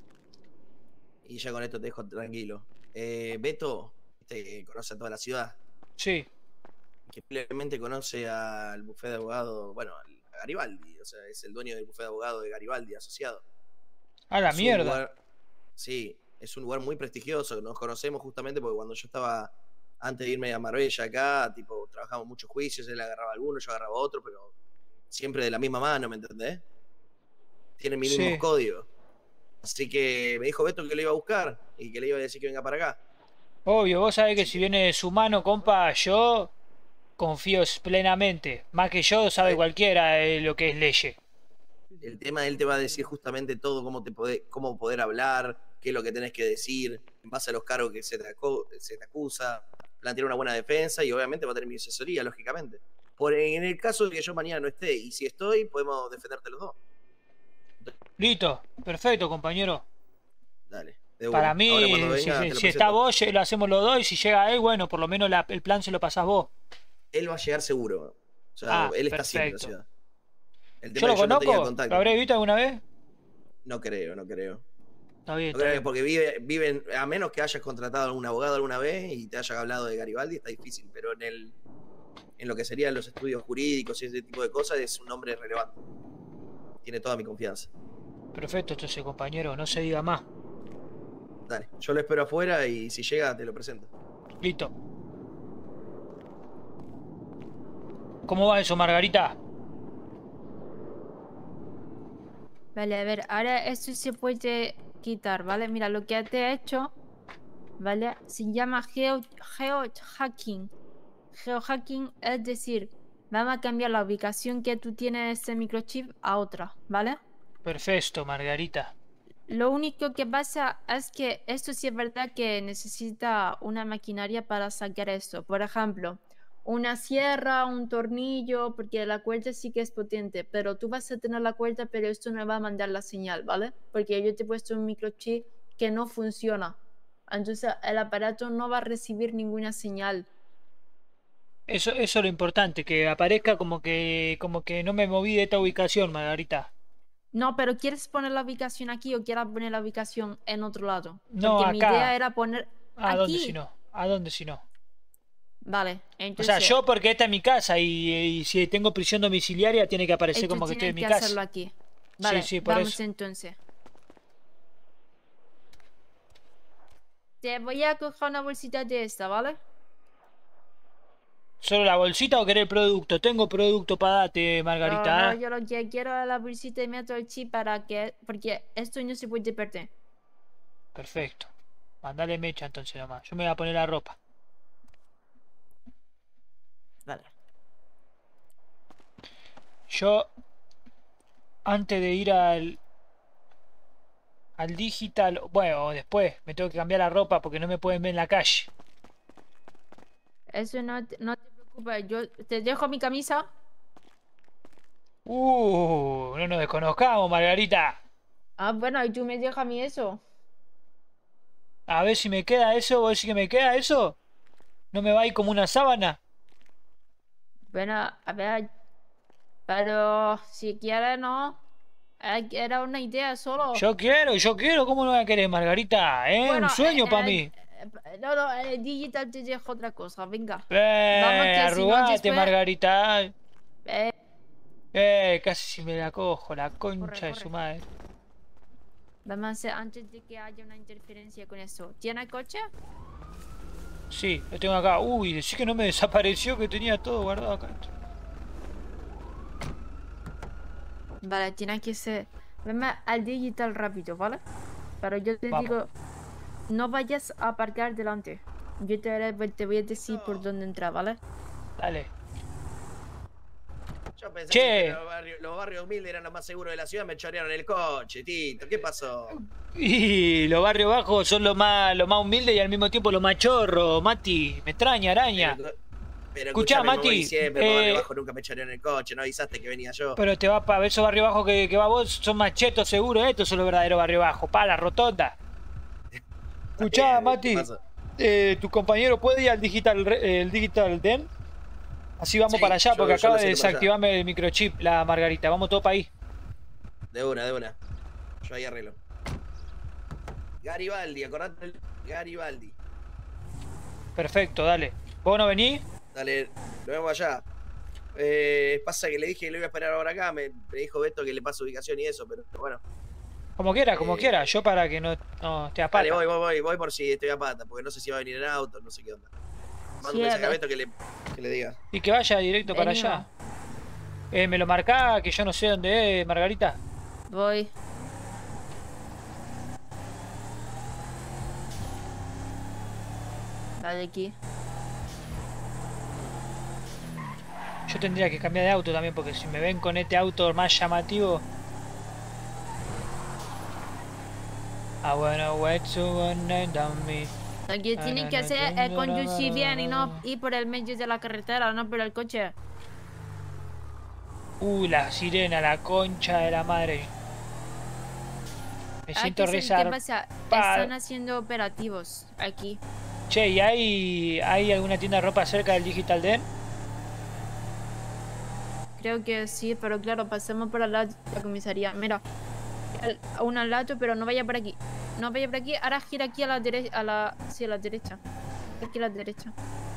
Y ya con esto te dejo tranquilo. Beto, ¿te conoce a toda la ciudad? Sí. Que probablemente conoce al bufete de abogado, bueno, a Garibaldi, o sea, es el dueño del bufete de abogado de Garibaldi, asociado. A la Es un mierda. lugar- sí, es un lugar muy prestigioso, nos conocemos justamente porque cuando yo estaba, antes de irme a Marbella acá, tipo, trabajamos muchos juicios, él agarraba alguno, yo agarraba otro, pero siempre de la misma mano, ¿me entendés? Tienen mis mismos Sí. códigos. Así que me dijo Beto que le iba a buscar y que le iba a decir que venga para acá. Obvio, vos sabés que si viene de su mano, compa, yo confío plenamente. Más que yo, sabe cualquiera lo que es leye. El tema, él te va a decir justamente todo, cómo poder hablar, qué es lo que tenés que decir, en base a los cargos que se te acusa, plantear una buena defensa y obviamente va a tener mi asesoría, lógicamente. En el caso de que yo mañana no esté, y si estoy, podemos defenderte los dos. Listo, perfecto, compañero. Dale. de Para una. mí, Ahora cuando venga, te lo si está presento. vos, lo hacemos los dos. Y si llega él, bueno, por lo menos el plan se lo pasás vos. Él va a llegar seguro. O sea, Ah, él está siempre en la perfecto. ciudad. El ¿Yo tema lo es que yo no tenía conozco? contacto. ¿Lo habré visto alguna vez? No creo. Está bien, No está creo bien. porque viven, a menos que hayas contratado a algún abogado alguna vez y te haya hablado de Garibaldi, está difícil, pero en lo que serían los estudios jurídicos y ese tipo de cosas, es un hombre relevante. Tiene toda mi confianza. Perfecto, entonces, compañero, no se diga más. Dale, yo lo espero afuera y si llega te lo presento. Listo. ¿Cómo va eso, Margarita? Vale, a ver, ahora esto se puede quitar, ¿vale? Mira, lo que te he hecho, ¿vale? Se llama geohacking. Geohacking es decir, vamos a cambiar la ubicación que tú tienes en este microchip a otra, ¿vale? Perfecto, Margarita. Lo único que pasa es que esto sí es verdad que necesita una maquinaria para sacar esto. Por ejemplo, una sierra, un tornillo, porque la cuerda sí que es potente, pero tú vas a tener la cuerda, pero esto no va a mandar la señal, ¿vale? Porque yo te he puesto un microchip que no funciona. Entonces el aparato no va a recibir ninguna señal. Eso es lo importante, que aparezca como que no me moví de esta ubicación, Margarita. No, pero ¿quieres poner la ubicación aquí o quieres poner la ubicación en otro lado? No, Porque mi acá. idea era poner ¿A dónde aquí. si no? ¿A dónde si no? Vale, O entonces... sea, yo porque esta es mi casa y si tengo prisión domiciliaria tiene que aparecer tú como que estoy en mi tienes que casa. hacerlo aquí. Vale, sí, por vamos eso. entonces. Te voy a coger una bolsita de esta, ¿vale? ¿Solo la bolsita o querés el producto? Tengo producto para darte, Margarita. No, ¿eh? yo lo que quiero es la bolsita y meto el chip para que... Porque esto no se puede perder. Perfecto. Mandale mecha entonces nomás. Yo me voy a poner la ropa. Vale. Yo, antes de ir al digital, bueno, después me tengo que cambiar la ropa porque no me pueden ver en la calle. Eso no te preocupes. Yo te dejo mi camisa. No nos desconozcamos, Margarita. Ah, bueno, y tú me dejas a mí eso. A ver si me queda eso, vos decís que me queda eso. ¿No me va a ir como una sábana? Bueno, a ver... Pero si quieres, no. Era una idea solo. Yo quiero, ¿cómo no voy a querer, Margarita? Bueno, Un sueño para mí. No, digital te dejo otra cosa, venga. que si no Arrugate, después- Margarita. Eh, Casi si me la cojo, la concha Corre, de corre. su madre. Vamos a hacer antes de que haya una interferencia con eso. ¿Tiene coche? Sí, lo tengo acá. Uy, decí que no me desapareció, que tenía todo guardado acá. Vale, tiene que ser... Vamos al digital rápido, ¿vale? Pero yo te Vamos. digo, no vayas a aparcar delante. Yo te voy a decir por dónde entrar, ¿vale? Dale. Yo pensé Che. que los barrios humildes eran los más seguros de la ciudad, me chorearon el coche, Tito. ¿Qué pasó? Y los barrios bajos son lo más humildes y al mismo tiempo lo más chorro, Mati. Me extraña, araña. Pero Escuchá, escuchame, Mati, voy siempre por barrio bajo, nunca me chorearon el coche, no avisaste que venía yo. Pero te va para ver esos barrios bajos que va vos, son más chetos seguro. Estos son los verdaderos barrios bajos. Pa, la rotonda. Escuchá, Bien, Mati. ¿qué pasa? ¿Tu compañero puede ir al el Digital Den? Así vamos Sí, para allá, yo- porque yo acaba lo de siento para allá. desactivarme el microchip, la Margarita. Vamos todos para ahí. De una, de una. Yo ahí arreglo. Garibaldi, acordate del Garibaldi. Perfecto, dale. ¿Vos no venís? Dale, lo vemos allá. Pasa que le dije que lo iba a esperar ahora acá, me dijo Beto que le pasa ubicación y eso, pero bueno. Como quiera. Yo para que no te aparte. Dale, voy por si estoy a pata, porque no sé si va a venir en auto, no sé qué onda. Mando Sí, un mensaje a Beto. Beto que le diga. Y que vaya directo para Venimos. allá. ¿Me lo marcá? Que yo no sé dónde es, Margarita. Voy. Dale aquí. Yo tendría que cambiar de auto también, porque si me ven con este auto más llamativo... Bueno, wait to me. Lo que tienen que hacer es conducir bien y no ir por el medio de la carretera, no por el coche. La sirena, la concha de la madre. Me siento Aquí, rezar. ¿qué pasa? Están haciendo operativos aquí. Che, ¿y hay alguna tienda de ropa cerca del Digital Den? Creo que sí, pero claro, pasemos por al lado de la comisaría. Mira, uno al lado, pero no vaya por aquí. No vaya por aquí, ahora gira aquí a la derecha, sí, a la derecha. Aquí a la derecha.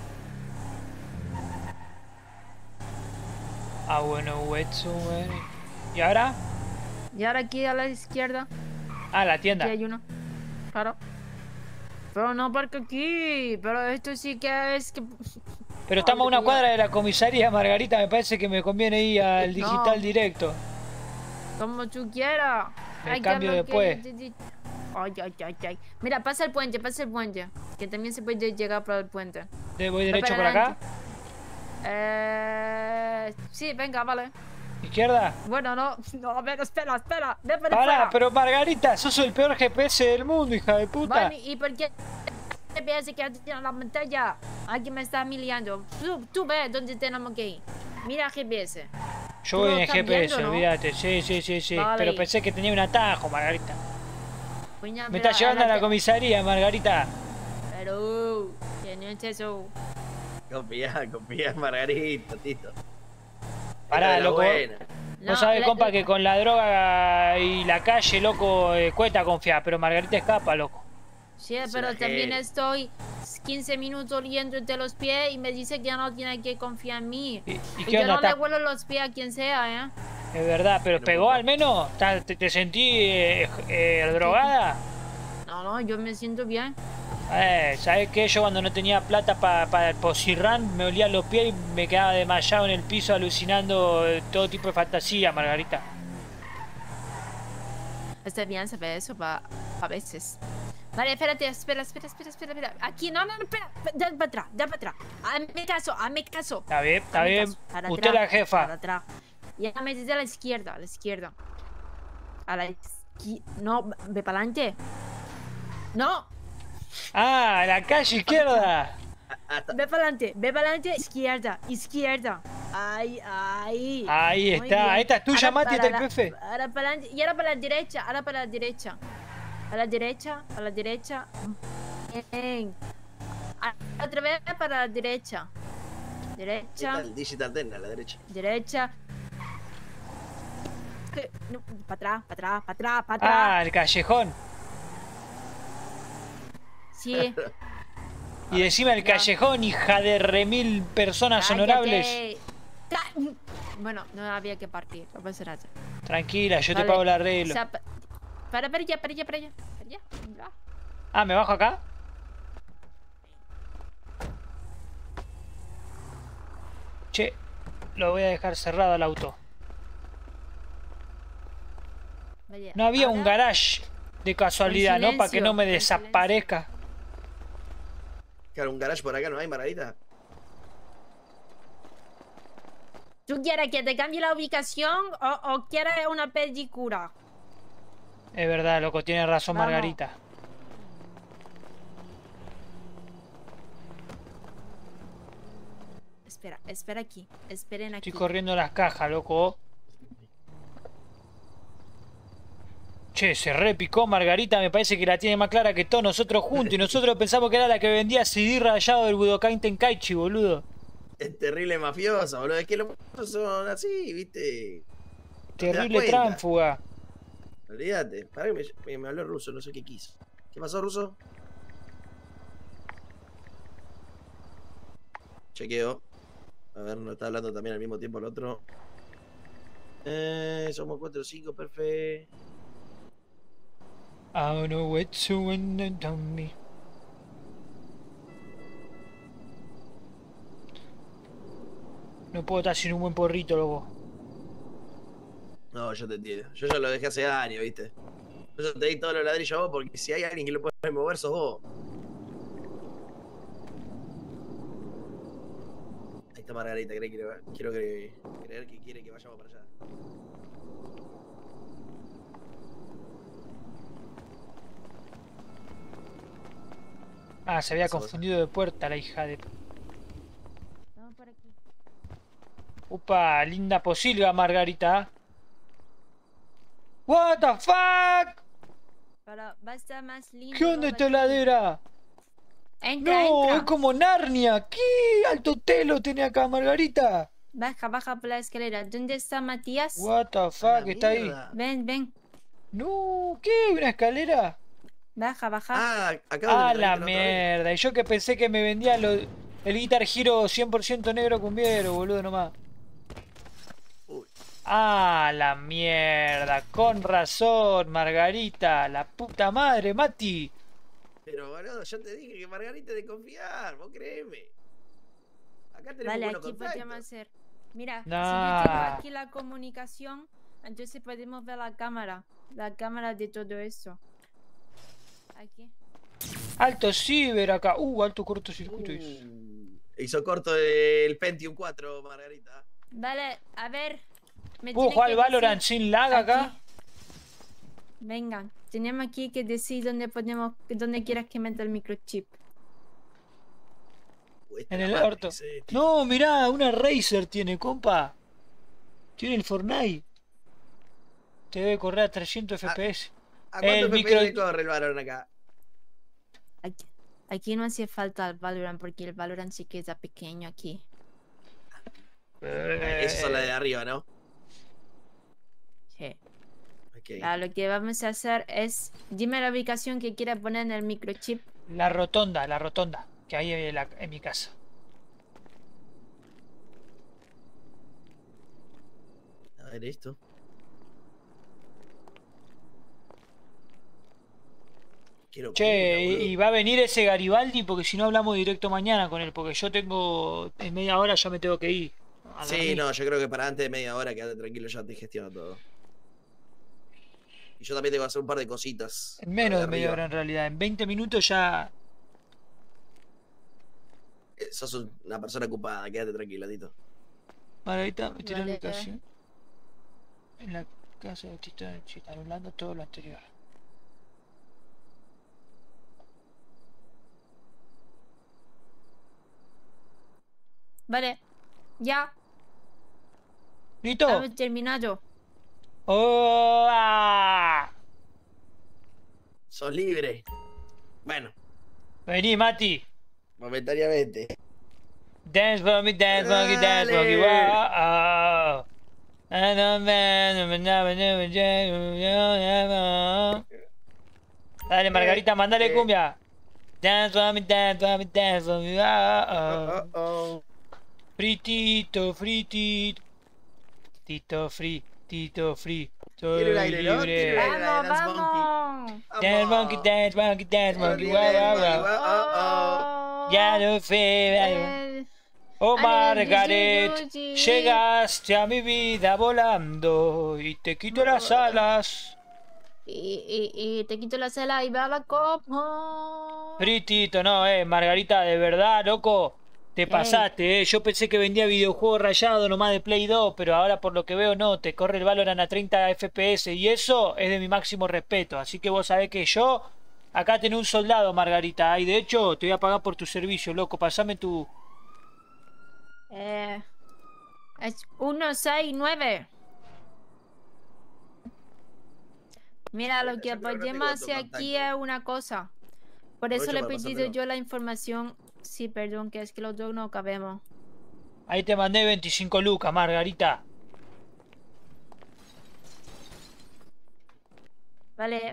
Bueno, wait to ¿Y ahora? Y ahora aquí a la izquierda, La tienda. aquí hay uno. Claro. Pero no porque aquí, pero esto sí que es que... Pero estamos a una cuadra de la comisaría, Margarita. Me parece que me conviene ir al Digital No. directo. Como tú quieras. Me Hay que cambio lo que después. yo te di- Ay. Mira, pasa el puente. Que también se puede llegar por el puente. ¿Voy derecho por para acá? Sí, venga, vale. ¿Izquierda? Bueno, no, a ver, espera. Ve por Pará, fuera. pero Margarita, sos el peor GPS del mundo, hija de puta. Vale, ¿y por qué GPS que tiene la pantalla? Aquí me está miliando. Tú ves dónde tenemos que ir. Mira GPS. Yo tú voy lo en el estás GPS, viendo, ¿no? olvídate. Sí. Vale. Pero pensé que tenía un atajo, Margarita. Coño, Me pero está llevando a la ahora comisaría, Margarita. Pero, que no es eso. Confía en Margarita, Tito. Pará, Esta es la loco. buena. No, Vos sabés, la- compa, que con la droga y la calle, loco, cuesta confiar. Pero Margarita escapa, loco. Sí, Es pero una también genia. estoy 15 minutos oliéndote los pies y me dice que ya no tiene que confiar en mí. ¿Y Y qué yo onda? no le ¿Está- huelo los pies a quien sea, ¿eh? Es verdad, pero No ¿pegó puedo. al menos? ¿Te sentí drogada? No, yo me siento bien. ¿Sabes qué? Yo cuando no tenía plata para el Posirran me olía los pies y me quedaba desmayado en el piso alucinando todo tipo de fantasía, Margarita. Está bien saber eso a veces. Vale, espérate, espera. Aquí, no, espera. Da para atrás. Hazme caso. Está bien, Hazme caso. Para Usted es atrás, la jefa. Para atrás. Y ahora me dice a la izquierda. A la izquierda. No, ve para adelante. No, La calle izquierda. Hasta, ve para adelante. Izquierda. Ahí. Ahí Muy está. bien. Esta es tuya, Ahora Mati, para esta es el jefe. Ahora para adelante. Y ahora para la derecha. A la derecha. Bien. Otra vez para la derecha. está el Digital Den a la derecha. Derecha. No, para atrás. El callejón. Sí. Y encima el Ya. callejón, hija de remil personas Cállate. honorables. Bueno, no había que partir. No pasa nada. Tranquila, yo te Vale, pago el arreglo. Para allá, para allá, para allá. Para allá. Venga. Ah, ¿me bajo acá? Che, lo voy a dejar cerrado al auto. Vaya, No había un ahora, garage de casualidad, ¿no? Para que no me con silencio. desaparezca. Claro, un garage por acá no hay, Margarita. ¿Tú quieres que te cambie la ubicación o quieres una pedicura? Es verdad, loco, tiene razón Vamos. Margarita. Espera, espera aquí. Esperen aquí. Estoy corriendo las cajas, loco. Che, se repicó Margarita, me parece que la tiene más clara que todos nosotros juntos. Y nosotros pensamos que era la que vendía CD rayado del Budokai Tenkaichi, boludo. Es terrible mafioso, boludo. Es que los mafiosos son así, ¿viste? Terrible cuenta. tránfuga. Olvídate. Pará que me habló ruso, no sé qué quiso. ¿Qué pasó, ruso? Chequeo. A ver, no está hablando también al mismo tiempo el otro. Somos 4 o 5, perfecto. I don't know what to win on me. No puedo estar sin un buen porrito, loco. No, yo te entiendo. Yo ya lo dejé hace años, ¿viste? Yo te di todos los ladrillos a vos porque si hay alguien que lo puede mover, sos vos. Ahí está Margarita, quiero creer que quiere que vayamos para allá. Ah, se había Pasó, confundido de puerta la hija de... Vamos por aquí. Upa, linda posilga, Margarita. What the fuck? Pero va a estar más lindo. ¿Qué onda va esta a- heladera? Entra, No, entra. es como Narnia. ¿Qué alto telo tiene acá, Margarita? Baja, baja por la escalera. ¿Dónde está Matías? What the fuck, está ahí. Ven, ven. No, ¿qué? ¿Una escalera? Baja, baja. Ah, acá Ah, donde la trajiste otra vez. mierda. Y yo que pensé que me vendía el Guitar Hero 100% negro cumbiero, boludo, nomás. Uy. Ah, la mierda. Con razón, Margarita. La puta madre, Mati. Pero, boludo, yo te dije que Margarita es de confiar, vos créeme. Acá tenemos Vale, buenos aquí podríamos contactos. hacer. Mira, si Nah. yo tengo aquí la comunicación, entonces podemos ver la cámara. La cámara de todo esto. Aquí. Alto ciber acá. Alto cortocircuito. Hizo corto el Pentium 4, Margarita. Vale, a ver. me ¿Puedo tiene jugar que al Valorant decir sin lag acá? aquí. Venga, tenemos aquí que decir dónde quieras que meta el microchip. En el orto. No, mirá, una Razer tiene, compa. Tiene el Fortnite. Te debe correr a 300 FPS. ¿A cuánto FPS le corre el varón acá? Aquí no hace falta el Valorant porque el Valorant sí queda pequeño aquí. Esas son las de arriba, ¿no? Sí. Ok. Ahora, lo que vamos a hacer es, dime la ubicación que quieras poner en el microchip. La rotonda, que hay en mi casa. A ver esto. Quiero Che, y va a venir ese Garibaldi porque si no hablamos directo mañana con él, porque yo tengo en media hora ya me tengo que ir. a Sí, dormir. no, yo creo que para antes de media hora, quédate tranquilo, ya te gestiono todo. Y yo también tengo que hacer un par de cositas. En menos de arriba. media hora en realidad, en 20 minutos ya. Sos una persona ocupada, quédate tranquilo, Tito. Margarita, me tiró la Vale. ubicación. En la casa de Tito de Chita, anulando todo lo anterior. Vale, ya, ¿Listo? hemos terminado. ¡Oh! ¡Ah! Sos libre. Bueno, Vení, Mati. momentáneamente. Dance for me, dance for me, dance for me. Dale. Wow. Dale, Margarita, mandale cumbia. Dance for me, dance for me, dance for me. Oh. Fritito, fritito. Tito free, Tito free. Tiene el aire, ¿no? libre. Tiene el aire, Vamos, Dance Monkey. vamos. Dance monkey, dance monkey, dance monkey, Dance guau, guau, Monkey, guau. oh, Ya no sé. Eh, Oh Ale, Margaret, yuyu, llegaste a mi vida volando y te quito las alas. y te quito la cela y va la copa. Britito, no, Margarita, de verdad, loco, te pasaste, Yo pensé que vendía videojuegos rayados nomás de Play 2, pero ahora por lo que veo no, te corre el Valorant a 30 FPS y eso es de mi máximo respeto. Así que vos sabés que yo, acá tenés un soldado, Margarita, y de hecho te voy a pagar por tu servicio, loco, pasame tu... Es 169. Mira, lo que podemos hacer aquí es una cosa. Por eso Aprovecho le he para pedido pasármelo. yo la información. Sí, perdón, que es que los dos no cabemos. Ahí te mandé 25 lucas, Margarita. Vale.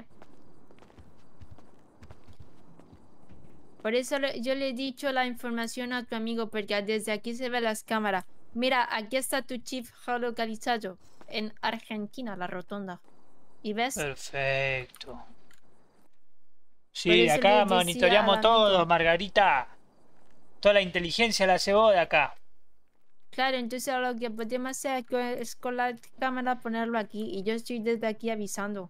Por eso yo le he dicho la información a tu amigo, porque desde aquí se ve las cámaras. Mira, aquí está tu chip geolocalizado. En Argentina, la rotonda. ¿Y ves? Perfecto. Por Sí, eso acá le decía monitoreamos al todo, amigo. Margarita. Toda la inteligencia la hace vos de acá. Claro, entonces lo que podemos hacer es con la cámara ponerlo aquí. Y yo estoy desde aquí avisando.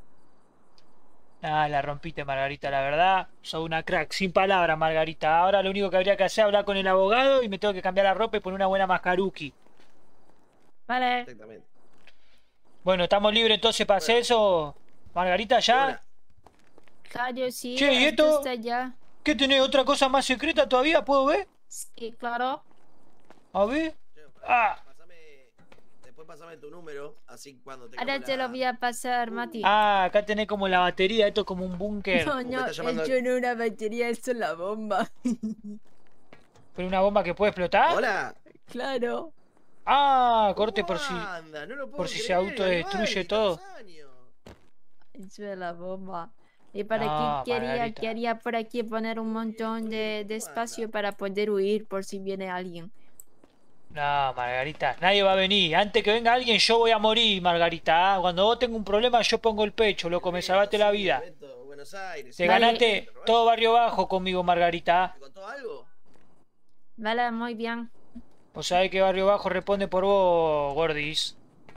Ah, la rompiste, Margarita, la verdad. Sos una crack, sin palabras, Margarita. Ahora lo único que habría que hacer es hablar con el abogado y me tengo que cambiar la ropa y poner una buena mascaruki. Vale. Exactamente. Bueno, ¿estamos libres entonces para hacer eso? Margarita, ¿ya? Ahora, Claro, sí. Che, ¿y esto? está ya. ¿Qué tenés? ¿Otra cosa más secreta todavía? ¿Puedo ver? Sí, claro. A ver. Después pasame tu número, así cuando tengamos Ahora te lo voy a pasar, Mati. Ah, acá tenés como la batería, esto es como un búnker. No, no, está llamando- yo no una batería, eso es la bomba. ¿Pero una bomba que puede explotar? Hola. Claro. Ah, corte por si... Anda, no lo puedo por si se creer, autodestruye Garibaldi, todo. tantos años. Eso es la bomba. Y para No, qué Margarita. quería por aquí poner un montón de espacio para poder huir por si viene alguien. No, Margarita, nadie va a venir. Antes que venga alguien, yo voy a morir, Margarita. ¿Ah? Cuando vos tengas un problema, yo pongo el pecho, loco, me salvaste la vida. Beto, Buenos Aires. Te Vale. ganaste todo Barrio Bajo conmigo, Margarita. ¿Te contó algo? Vale, muy bien. Vos sabés que Barrio Bajo responde por vos, Gordis.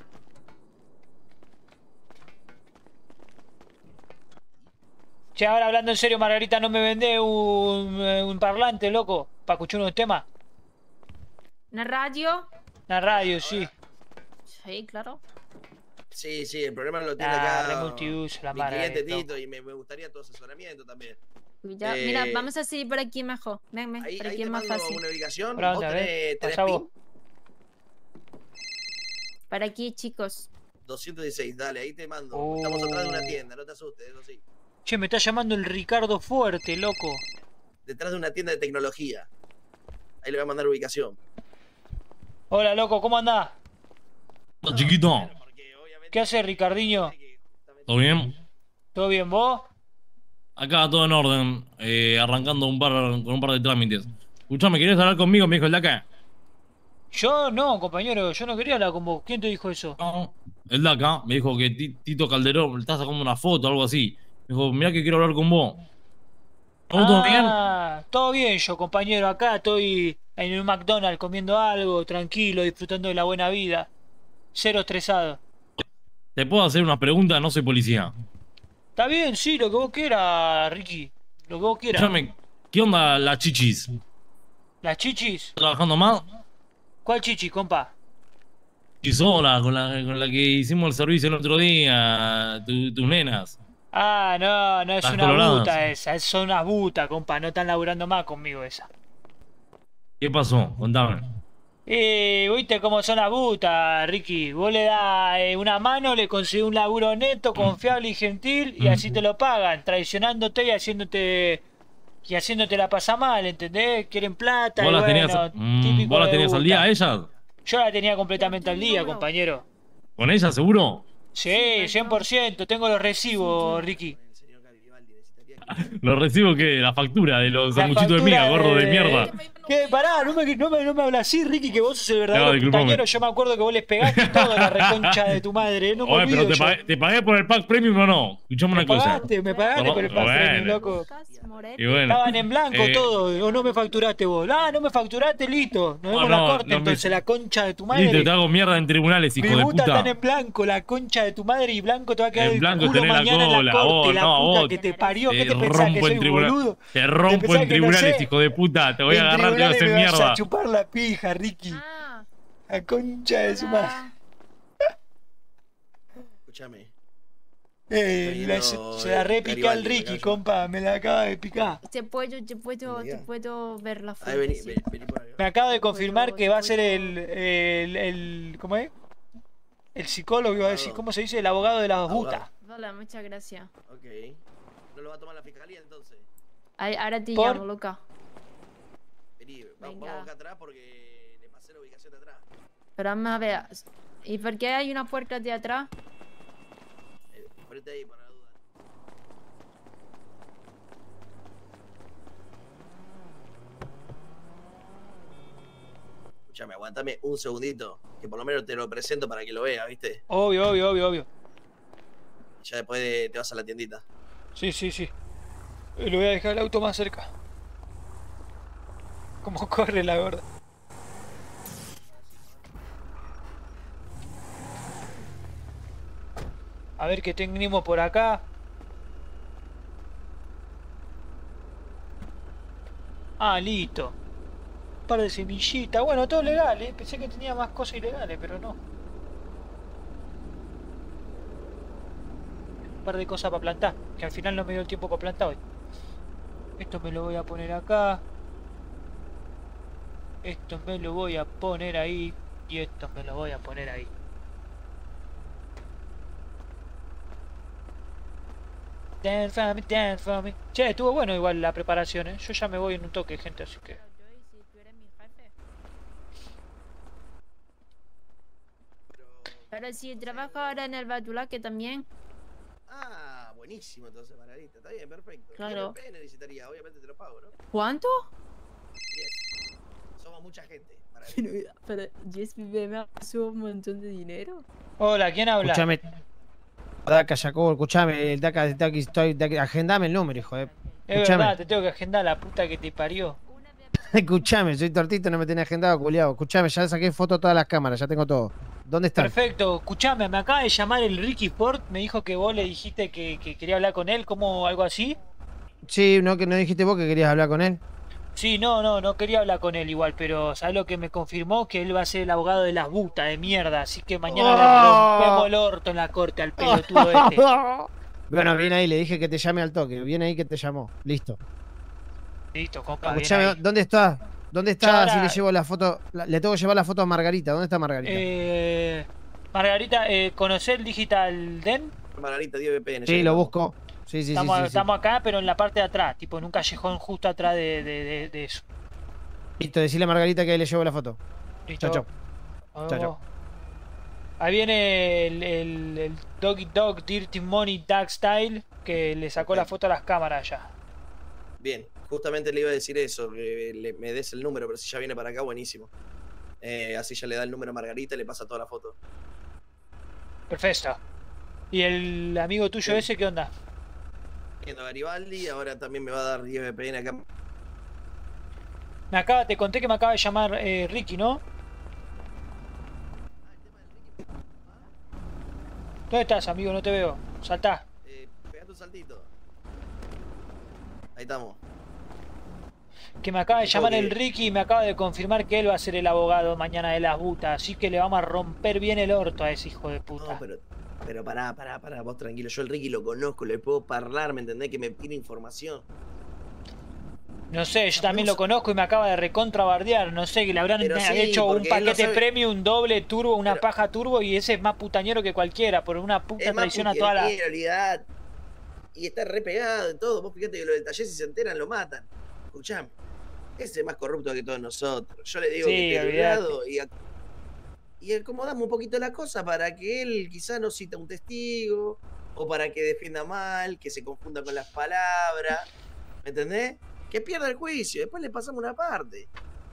Che, ahora hablando en serio, Margarita, ¿no me vendés un parlante, loco? ¿Para escuchar unos temas? ¿Una radio? Una radio, sí. Sí, claro. Sí, sí, el problema lo tiene Ah, acá re multiuso, la mi cliente Margarita. Tito y me gustaría tu asesoramiento también. Cuidado. Eh, Mira, vamos a seguir por aquí mejor. Ven, Ahí, por ahí aquí te es más mando fácil. una ubicación. ¿Por ¿Vos dónde? A ver, tenés pasá pin? vos. Para aquí, chicos. 216, dale, ahí te mando. Estamos atrás de una tienda, no te asustes, eso sí. Che, me está llamando el Ricardo Fuerte, loco. Detrás de una tienda de tecnología. Ahí le voy a mandar ubicación. Hola, loco, ¿cómo andás? Chiquito, ¿Qué haces, Ricardiño? ¿todo bien? ¿Todo bien, vos? Acá todo en orden, arrancando con un par de trámites. Escuchame, ¿querías hablar conmigo? Me dijo el de acá. Yo no, compañero, yo no quería hablar con vos. ¿Quién te dijo eso? No, el de acá me dijo que Tito Calderón le está sacando una foto o algo así. Me dijo, mirá que quiero hablar con vos. ¿Todo bien? Todo bien yo, compañero. Acá estoy en un McDonald's comiendo algo, tranquilo, disfrutando de la buena vida. Cero estresado. ¿Te puedo hacer una pregunta? No soy policía. Está bien, sí, lo que vos quieras, Ricky. Lo que vos quieras. Escuchame, ¿qué onda las chichis? ¿Las chichis? ¿Estás trabajando más? ¿Cuál chichi, compa? Chisola, con la que hicimos el servicio el otro día, tus nenas. Ah, no, es Las una coloradas. buta esa. Son unas butas, compa. No están laburando más conmigo esa. ¿Qué pasó? Contame. Viste cómo son las butas, Ricky. Vos le das una mano, le consigues un laburo neto, confiable y gentil, y así te lo pagan, traicionándote y haciéndote la pasa mal, ¿entendés? Quieren plata ¿Vos y las bueno, tenías, típico ¿vos las de tenías al buta. día a ellas? Yo la tenía completamente al día, compañero. ¿Con ellas seguro? Sí, 100%, tengo los recibos, Ricky. Lo recibo que la factura de los La sanguchitos de factura miga, gordo de mierda. ¿Qué? Pará, no me hablas así, Ricky, que vos sos el verdadero disculpame. putañero. Yo me acuerdo que vos les pegaste todo a la reconcha de tu madre. No me Oye, olvido pero yo. te pagué por el pack premium o no. Escuchame una cosa. Me pagaste por el pack premium, loco. Y bueno, Estaban en blanco todo, o no me facturaste vos. Ah, no me facturaste, listo. Nos vemos en la corte, entonces, la concha de tu madre. Listo, te hago mierda en tribunales, hijo de Mi puta. están en blanco, la concha de tu madre, y blanco te va a quedar En el blanco culo tenés la mañana en la cola, corte, vos, la no, puta vos. que te parió. ¿Qué Te te pensás, que rompo soy en un tribunal. boludo? Te rompo pensás en que no tribunales, sé? hijo de puta. Te voy a En agarrar, te voy a hacer tribunales me vas mierda. a chupar la pija, Ricky. La concha de su madre. Escúchame. Se la repica al Ricky, compa, me la acaba de picar. Te puedo ver la foto. Ahí vení, sí. vení por acá. Me acaba de confirmar que va a ser el ¿cómo es? El psicólogo, iba a decir, ¿cómo se dice? El abogado de las butas. Vale, muchas gracias. Ok. ¿No lo va a tomar la fiscalía entonces? Ahora te ¿Por? llamo, loca. Vení, vamos acá atrás porque le pasé la ubicación de atrás. Pero vamos a ver. ¿Y por qué hay una puerta de atrás? Ponete ahí para la duda. Escúchame, aguantame un segundito, que por lo menos te lo presento para que lo veas, ¿viste? Obvio. Ya después te vas a la tiendita. Sí. Le voy a dejar el auto más cerca. ¿Cómo corre la gorda? A ver qué tenemos por acá. Ah, listo. Un par de semillitas. Bueno, todo legal, ¿eh? Pensé que tenía más cosas ilegales, pero no. Un par de cosas para plantar, que al final no me dio el tiempo para plantar hoy. Esto me lo voy a poner acá. Esto me lo voy a poner ahí. Y esto me lo voy a poner ahí. Dance for me. Che, estuvo bueno igual la preparación, ¿eh? Yo ya me voy en un toque, gente, así que... Pero si trabajo ahora en el Batulaque también. Ah, buenísimo entonces, Margarita. Está bien, perfecto. Claro. ¿Qué necesitaría? Obviamente te lo pago, ¿no? ¿Cuánto? Yes. Somos mucha gente, Margarita. Pero JSPB me pasó un montón de dinero. Hola, ¿quién habla? Escúchame. Daca, Jacobo, escúchame, el Daca, agendame el número, hijo de... Es Escúchame. verdad, te tengo que agendar la puta que te parió. Escúchame, soy tortito, no me tenés agendado, culiao. Escúchame, ya saqué foto de todas las cámaras, ya tengo todo. ¿Dónde están? Perfecto, escuchame, me acaba de llamar el Ricky Ford, me dijo que vos le dijiste que quería hablar con él, como algo así. Sí, no, que no dijiste vos que querías hablar con él. Sí, no quería hablar con él igual, pero ¿sabes lo que me confirmó? Que él va a ser el abogado de las butas de mierda, así que mañana le rompemos el orto en la corte al pelotudo este. Bueno, viene ahí, le dije que te llame al toque, viene ahí que te llamó, listo. Listo, compa, bien Escuchame, ahí. ¿dónde está? ¿Dónde está Yo ahora- si le llevo la foto? Le tengo que llevar la foto a Margarita, ¿dónde está Margarita? Margarita, ¿conocés el Digital Den? Margarita, 10 VPN. Sí, lo busco. Sí, sí, estamos, sí, sí. estamos acá, pero en la parte de atrás, tipo en un callejón justo atrás de eso. Listo, decirle a Margarita que ahí le llevo la foto. Listo. Chao, Nos chao. vemos. Ahí viene el Doggy Dog Dirty Money Dark Style que le sacó la foto a las cámaras ya. Bien, justamente le iba a decir eso, que me des el número, pero si ya viene para acá, buenísimo. Así ya le da el número a Margarita y le pasa toda la foto. Perfecto. ¿Y el amigo tuyo ese qué onda? Viendo a Garibaldi, ahora también me va a dar 10 VPN acá. Te conté que me acaba de llamar Ricky, ¿no? ¿Dónde estás, amigo? No te veo. Saltá. Pegate un saltito. Ahí estamos. Que me acaba de llamar el que- Ricky y me acaba de confirmar que él va a ser el abogado mañana de las butas. Así que le vamos a romper bien el orto a ese hijo de puta. No, pero pará, vos tranquilo. Yo el Ricky lo conozco, le puedo hablar, ¿me entendés? Que me pide información. No sé, yo también lo conozco y me acaba de recontrabardear. No sé, que le habrán Pero sí, hecho un porque él no paquete sabe- premium, un doble turbo, una paja turbo y ese es más putañero que cualquiera. Por una puta Es más traición a toda la... realidad. Y está re pegado en todo. Vos fíjate que los detalles, si se enteran, lo matan. Escuchame. Ese es más corrupto que todos nosotros. Yo le digo Sí, que esté de un olvidate. lado y acomodamos un poquito la cosa para que él quizá no cita un testigo o para que defienda mal, que se confunda con las palabras. ¿Me entendés? Que pierda el juicio. Después le pasamos una parte.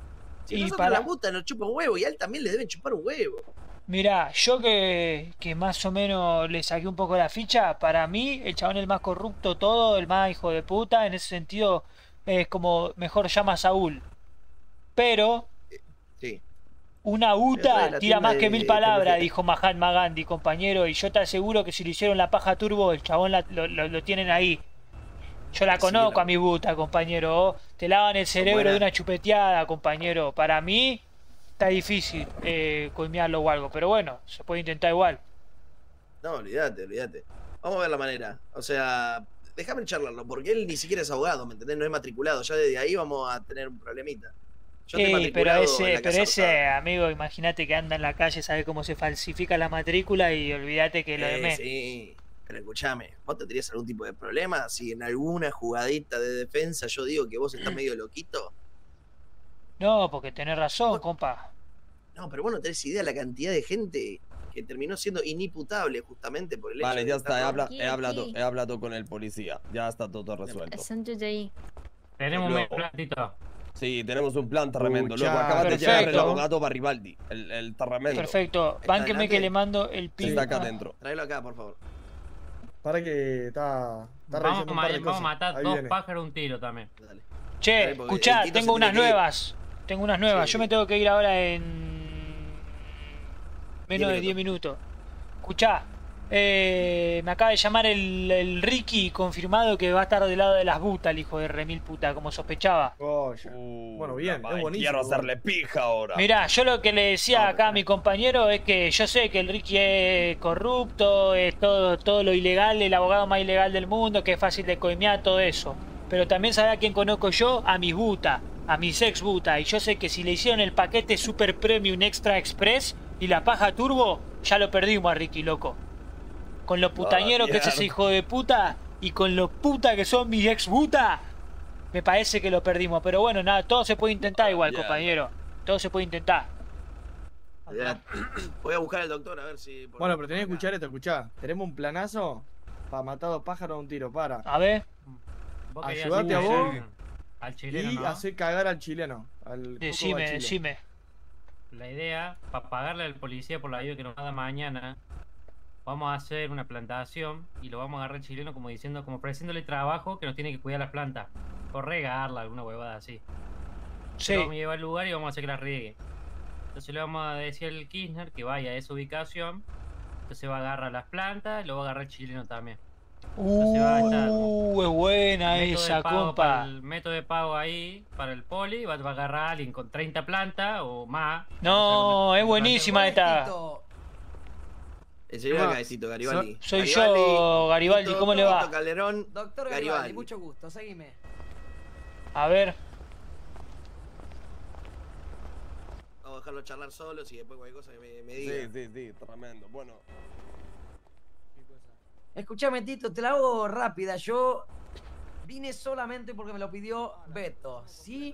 Si Y nosotros para- la puta nos chupa un huevo y a él también le deben chupar un huevo. Mirá, yo que más o menos le saqué un poco la ficha, para mí el chabón es el más corrupto todo, el más hijo de puta, en ese sentido es como mejor llama a Saúl. Pero Sí. una Eso UTA de la tira más tienda que de 1000 palabras, TMG. dijo Mahatma Gandhi, compañero, y yo te aseguro que si le hicieron la paja turbo, el chabón lo tienen ahí. Yo la Sí, conozco la- a mi buta, compañero. Te lavan el cerebro buenas. de una chupeteada, compañero. Para mí está difícil coimearlo o algo, pero bueno, se puede intentar igual. No, olvídate. Vamos a ver la manera. O sea, déjame charlarlo, porque él ni siquiera es abogado, ¿me entendés? No es matriculado. Ya desde ahí vamos a tener un problemita. Yo estoy Pero matriculado en ese, la Casa ese Rosada. amigo, imagínate que anda en la calle, sabe cómo se falsifica la matrícula y olvídate que lo de menos. Sí, pero escúchame, ¿vos tendrías algún tipo de problema si en alguna jugadita de defensa yo digo que vos estás medio loquito? No, porque tenés razón, compa. No, pero vos no tenés idea la cantidad de gente que terminó siendo inimputable justamente por el hecho Vale, de ya estar está, loco. he hablado con el policía. Ya está todo resuelto. Siéntate ahí. Tenemos un Luego. plantito. Sí, tenemos un plan tremendo. Escuchá, Luego acaba de perfecto. llegar el abogado Garibaldi, el tremendo. Perfecto, ¿Está bánqueme adelante? que le mando el Sí, pin. está acá Ah, adentro. Tráelo acá, por favor. Para que está revisando un par de Vamos a cosas. matar Ahí dos viene. pájaros un tiro también. Dale. Che, Dale, porque escuchá, el Tito tengo se unas tiene que ir. nuevas. Tengo unas nuevas. Sí. Yo me tengo que ir ahora en menos de 10 minutos. Escuchá, me acaba de llamar el Ricky, confirmado que va a estar del lado de las butas, el hijo de remil puta, como sospechaba. Oh, ya. Bueno, bien, Ay, es buenísimo. quiero hacerle pija ahora. Mirá, yo lo que le decía acá a mi compañero es que yo sé que el Ricky es corrupto, es todo lo ilegal, el abogado más ilegal del mundo, que es fácil de coimear, todo eso. Pero también sabe a quién conozco yo, a mis butas, a mis ex butas. Y yo sé que si le hicieron el paquete Super Premium Extra Express y la paja turbo, ya lo perdimos a Ricky, loco. Con lo putañero que es ese mierda. hijo de puta y con lo puta que son mis ex butas, me parece que lo perdimos. Pero bueno, nada, todo se puede intentar igual, mierda. compañero. Todo se puede intentar. Olvidate. Voy a buscar al doctor a ver si. Bueno, pero tenés que escuchar esto, escuchá. Tenemos un planazo para matar dos pájaros a un tiro, para. A ver, Vos querías Ayudate a hacer vos al chileno, y ¿no? hacer cagar al chileno. Al Coco decime, Bachile. decime. La idea, para pagarle al policía por la ayuda que nos da mañana, vamos a hacer una plantación y lo vamos a agarrar al chileno como diciendo, como ofreciéndole trabajo que nos tiene que cuidar las plantas. O regarla, alguna huevada así. Sí, Lo vamos a llevar al lugar y vamos a hacer que las riegue. Entonces le vamos a decir al Kirchner que vaya a esa ubicación. Entonces va a agarrar las plantas y lo va a agarrar el chileno también. Entonces va a estar es buena método de esa, pago para compa. el método de pago ahí para el poli, va a agarrar a alguien con 30 plantas o más. No, es buenísima esta. Tito, El señor Además, Cabecito, Garibaldi. Soy yo, Garibaldi, ¿cómo le va? Tito Calderón. Doctor Garibaldi. Garibaldi, mucho gusto, seguime. A ver, Vamos a dejarlo charlar solos y después cualquier cosa que me Sí, diga. sí, tremendo. Bueno, Escuchame, Tito, te la hago rápida. Yo vine solamente porque me lo pidió Beto, ¿sí?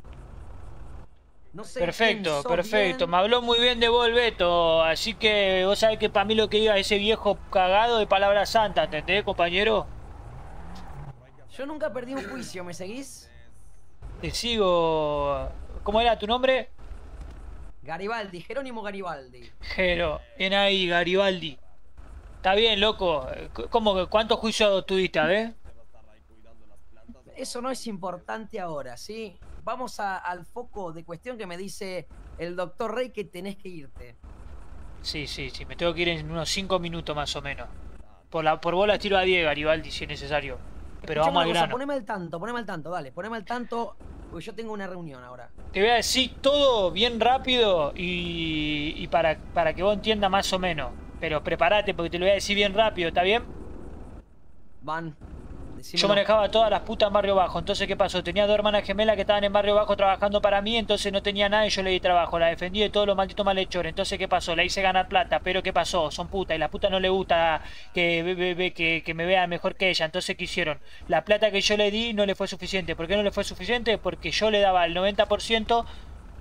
No sé perfecto, quién sos perfecto. bien. Me habló muy bien de vos, el Beto. Así que vos sabés que para mí lo que diga ese viejo cagado de palabra santa, ¿entendés, compañero? Yo nunca perdí un juicio, ¿me seguís? Te sigo. ¿Cómo era tu nombre? Garibaldi, Jerónimo Garibaldi. Jero, bien ahí, Garibaldi. Está bien, loco. ¿Cuántos juicios tuviste, a ver? Eso no es importante ahora, ¿sí? Vamos al foco de cuestión que me dice el doctor Rey que tenés que irte. Sí, me tengo que ir en unos 5 minutos más o menos. Por vos la tiro a 10, Garibaldi, si es necesario. Pero Escuchame vamos al una cosa, grano. poneme al tanto, dale, poneme al tanto, porque yo tengo una reunión ahora. Te voy a decir todo bien rápido y para que vos entiendas más o menos. Pero prepárate porque te lo voy a decir bien rápido, ¿está bien? Van. Yo decímelo. manejaba todas las putas en Barrio Bajo. Entonces, ¿qué pasó? Tenía dos hermanas gemelas que estaban en Barrio Bajo trabajando para mí. Entonces no tenía nada y yo le di trabajo. La defendí de todos los malditos malhechores. Entonces, ¿qué pasó? La hice ganar plata. Pero, ¿qué pasó? Son putas. Y la puta no le gusta que me vea mejor que ella. Entonces, ¿qué hicieron? La plata que yo le di no le fue suficiente. ¿Por qué no le fue suficiente? Porque yo le daba el 90%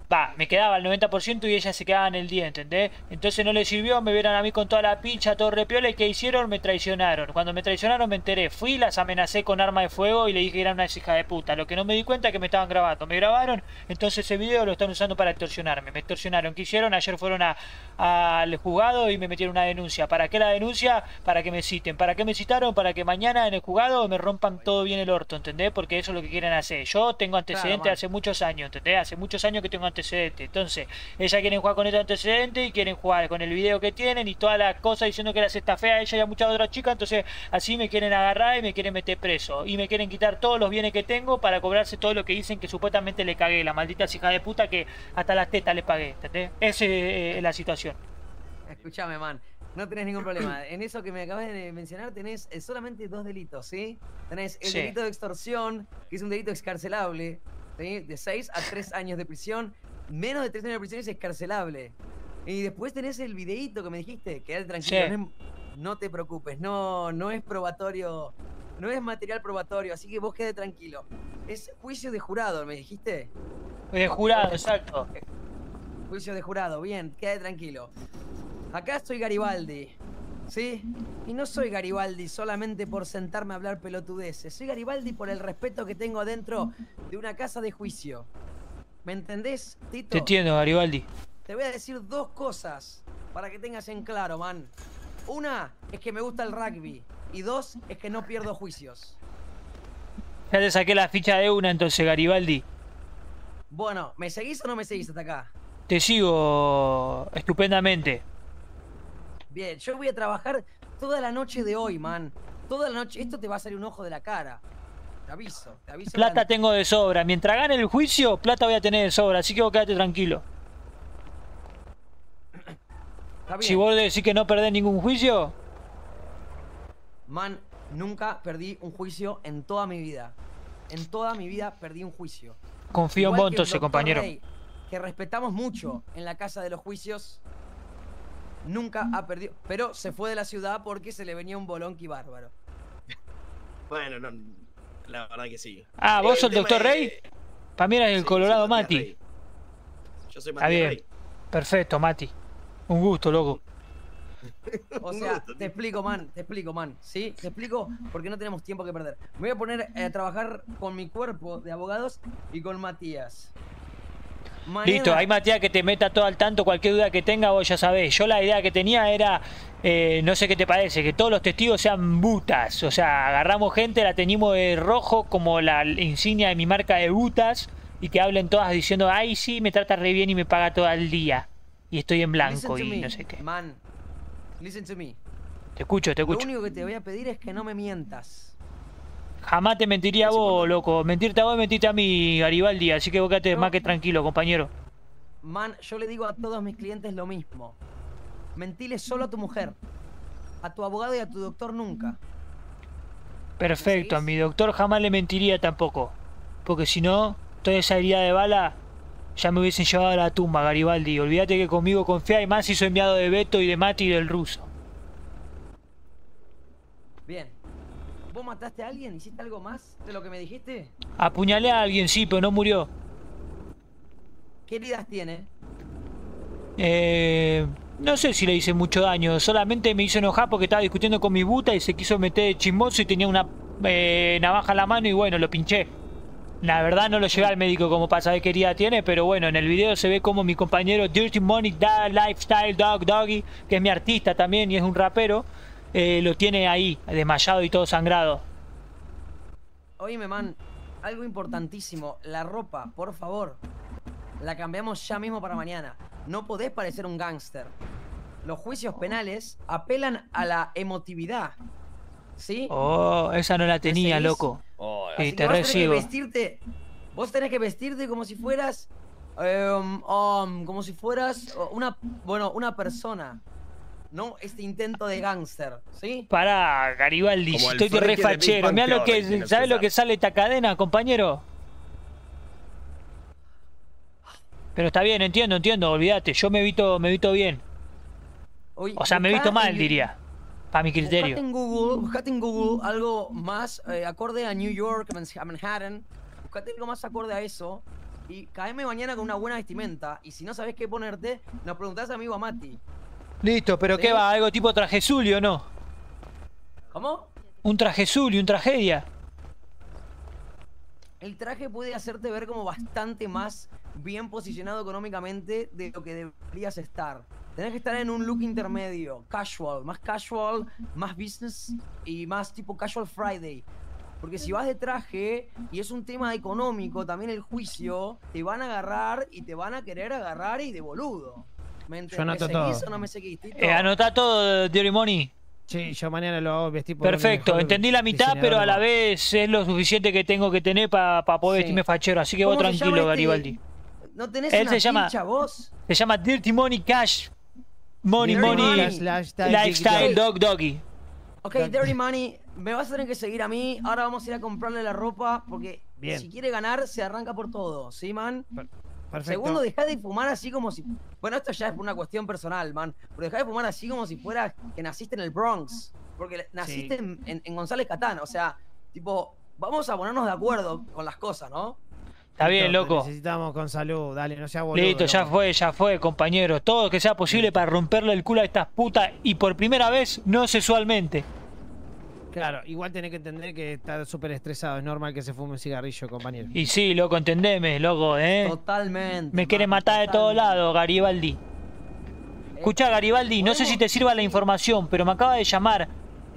Va, me quedaba el 90% y ellas se quedaban el día, ¿entendés? Entonces no les sirvió, me vieron a mí con toda la pincha, todo repiola, y ¿qué hicieron? Me traicionaron. Cuando me traicionaron me enteré, fui, las amenacé con arma de fuego y le dije que eran unas hijas de puta. Lo que no me di cuenta es que me estaban grabando. Me grabaron, entonces ese video lo están usando para extorsionarme. Me extorsionaron. ¿Qué hicieron? Ayer fueron al juzgado y me metieron una denuncia. ¿Para qué la denuncia? Para que me citen. ¿Para qué me citaron? Para que mañana en el juzgado me rompan todo bien el orto, ¿entendés? Porque eso es lo que quieren hacer. Yo tengo antecedentes Claro, hace muchos años, ¿entendés? Hace muchos años que tengo antecedentes. Entonces, ellas quieren jugar con esos antecedentes y quieren jugar con el video que tienen y todas las cosas diciendo que la está fea a ella y a muchas otras chicas. Entonces, así me quieren agarrar y me quieren meter preso. Y me quieren quitar todos los bienes que tengo para cobrarse todo lo que dicen que supuestamente le cagué. La maldita hija de puta que hasta las tetas le pagué, ¿entendés? Esa es la situación. Escúchame, man. No tenés ningún problema. En eso que me acabas de mencionar tenés solamente 2 delitos, ¿sí? Tenés el Sí. delito de extorsión, que es un delito excarcelable, ¿sí? De 6 a 3 años de prisión. Menos de 3 años de prisión es excarcelable. Y después tenés el videíto que me dijiste. Quédate tranquilo, Sí. no te preocupes. No es probatorio, no es material probatorio, así que vos quédate tranquilo. Es juicio de jurado, ¿me dijiste? De jurado, exacto. Juicio de jurado, bien, quédate tranquilo. Acá estoy Garibaldi, ¿sí? Y no soy Garibaldi solamente por sentarme a hablar pelotudeces. Soy Garibaldi por el respeto que tengo dentro de una casa de juicio. ¿Me entendés, Tito? Te entiendo, Garibaldi. Te voy a decir 2 cosas para que tengas en claro, man. Una es que me gusta el rugby. Y 2 es que no pierdo juicios. Ya te saqué la ficha de una entonces, Garibaldi. Bueno, ¿me seguís o no me seguís hasta acá? Te sigo estupendamente. Bien, yo voy a trabajar toda la noche de hoy, man. Toda la noche. Esto te va a salir un ojo de la cara. Te aviso, te aviso. Plata tengo de sobra. Mientras gane el juicio, plata voy a tener de sobra. Así que vos quédate tranquilo. Está bien. Si vos decís que no perdés ningún juicio, Man, nunca perdí un juicio en toda mi vida. En toda mi vida perdí un juicio. confío en Igual vos que el entonces, Dr. compañero. Rey, que respetamos mucho en la casa de los juicios, nunca ha perdido. Pero se fue de la ciudad porque se le venía un bolonqui bárbaro. Bueno, no, la verdad que sí. Ah, ¿vos sos el tema doctor es- Rey? Para mí eres el Sí, Colorado soy Matías Mati. Rey. Yo soy Está Matías bien. Rey. Perfecto, Mati. Un gusto, loco. O sea, te explico, man, ¿sí? Te explico porque no tenemos tiempo que perder. Me voy a poner a trabajar con mi cuerpo de abogados y con Matías. Mañana- Listo, hay Matías que te meta todo al tanto, cualquier duda que tenga, vos ya sabés. Yo la idea que tenía era, no sé qué te parece, que todos los testigos sean butas. O sea, agarramos gente, la teñimos de rojo como la insignia de mi marca de butas y que hablen todas diciendo, ay, sí, me trata re bien y me paga todo el día. Y estoy en Listen blanco to y me, no sé qué. Man, listen to me. Te escucho, te Lo escucho. único que te voy a pedir es que no me mientas. Jamás te mentiría a vos, loco. Mentirte a vos, mentirte a mí, Garibaldi. Así que vos quedate más que tranquilo, compañero. Man, yo le digo a todos mis clientes lo mismo. Mentile solo a tu mujer. A tu abogado y a tu doctor nunca. Perfecto, a mi doctor jamás le mentiría tampoco. Porque si no, toda esa herida de bala ya me hubiesen llevado a la tumba, Garibaldi. Olvídate que conmigo confía y más si soy enviado de Beto y de Mati y del ruso. Bien. ¿Vos mataste a alguien? ¿Hiciste algo más de lo que me dijiste? Apuñalé a alguien, sí, pero no murió. ¿Qué heridas tiene? No sé si le hice mucho daño. Solamente me hizo enojar porque estaba discutiendo con mi buta y se quiso meter de chismoso y tenía una navaja en la mano y bueno, lo pinché. La verdad no lo llevé al médico como para saber qué herida tiene, pero bueno, en el video se ve como mi compañero Dirty Money Lifestyle Doggy, que es mi artista también y es un rapero, lo tiene ahí, desmayado y todo sangrado. Oíme, man, algo importantísimo. La ropa, por favor. La cambiamos ya mismo para mañana. No podés parecer un gángster. Los juicios penales apelan a la emotividad. ¿Sí? Oh, esa no la tenía, seguís? loco. Así Sí, que te vos tenés que recibo. vestirte. Vos tenés que vestirte como si fueras. Como si fueras una persona. No este intento de gángster, ¿sí? Pará, Garibaldi, Como si el estoy re frente de Big fachero. Bang Mirá lo Theory que, tienes ¿sabes que lo que usar. sale esta cadena, compañero? Pero está bien, entiendo, olvídate. Yo me evito bien. Oye, O sea, me buscá evito mal, en- diría. Para mi criterio. Buscate en Google algo más acorde a New York, a Manhattan. Buscate algo más acorde a eso. y caeme mañana con una buena vestimenta. Y si no sabés qué ponerte, nos preguntás a mí o a Mati. Listo, pero ¿Sí? ¿qué va? ¿Algo tipo traje Zully o no? ¿Cómo? Un traje Zully, un tragedia. El traje puede hacerte ver como bastante más bien posicionado económicamente de lo que deberías estar. Tenés que estar en un look intermedio, casual, más business y más tipo casual Friday. Porque si vas de traje y es un tema económico, también el juicio, te van a agarrar y te van a querer agarrar y de boludo. ¿Me Yo anoto seguís todo. o no me seguís, Tito? Anotá todo, Dirty Money. Sí, yo mañana lo hago vestir por Perfecto, mejor entendí la mitad, diseñador pero a de la moda. vez es lo suficiente que tengo que tener para poder Sí. vestirme fachero. Así que vos ¿Cómo se tranquilo, llama este? Garibaldi. ¿No tenés Él una se llama- pincha vos? Se llama Dirty Money Cash. Money, Dirty money, Money. lifestyle, dog, doggy. Ok, Dirty Money, me vas a tener que seguir a mí. Ahora vamos a ir a comprarle la ropa porque Bien. si quiere ganar, se arranca por todo, ¿sí, man? Perfecto. Segundo, dejá de fumar así como si... Bueno, esto ya es por una cuestión personal, man. Pero dejá de fumar así como si fuera que naciste en el Bronx. Porque naciste en González Catán. O sea, tipo, vamos a ponernos de acuerdo con las cosas, ¿no? Está bien, Te loco. necesitamos con salud, dale, no seas boludo. Listo, loco. ya fue, compañero. Todo lo que sea posible para romperle el culo a estas putas y por primera vez no sexualmente. Claro, igual tenés que entender que está súper estresado. Es normal que se fume un cigarrillo, compañero. Y sí, loco, entendeme, loco, Totalmente. Me quiere matar de todos lados, Garibaldi. Escucha, Garibaldi, no sé si te sirva la información, pero me acaba de llamar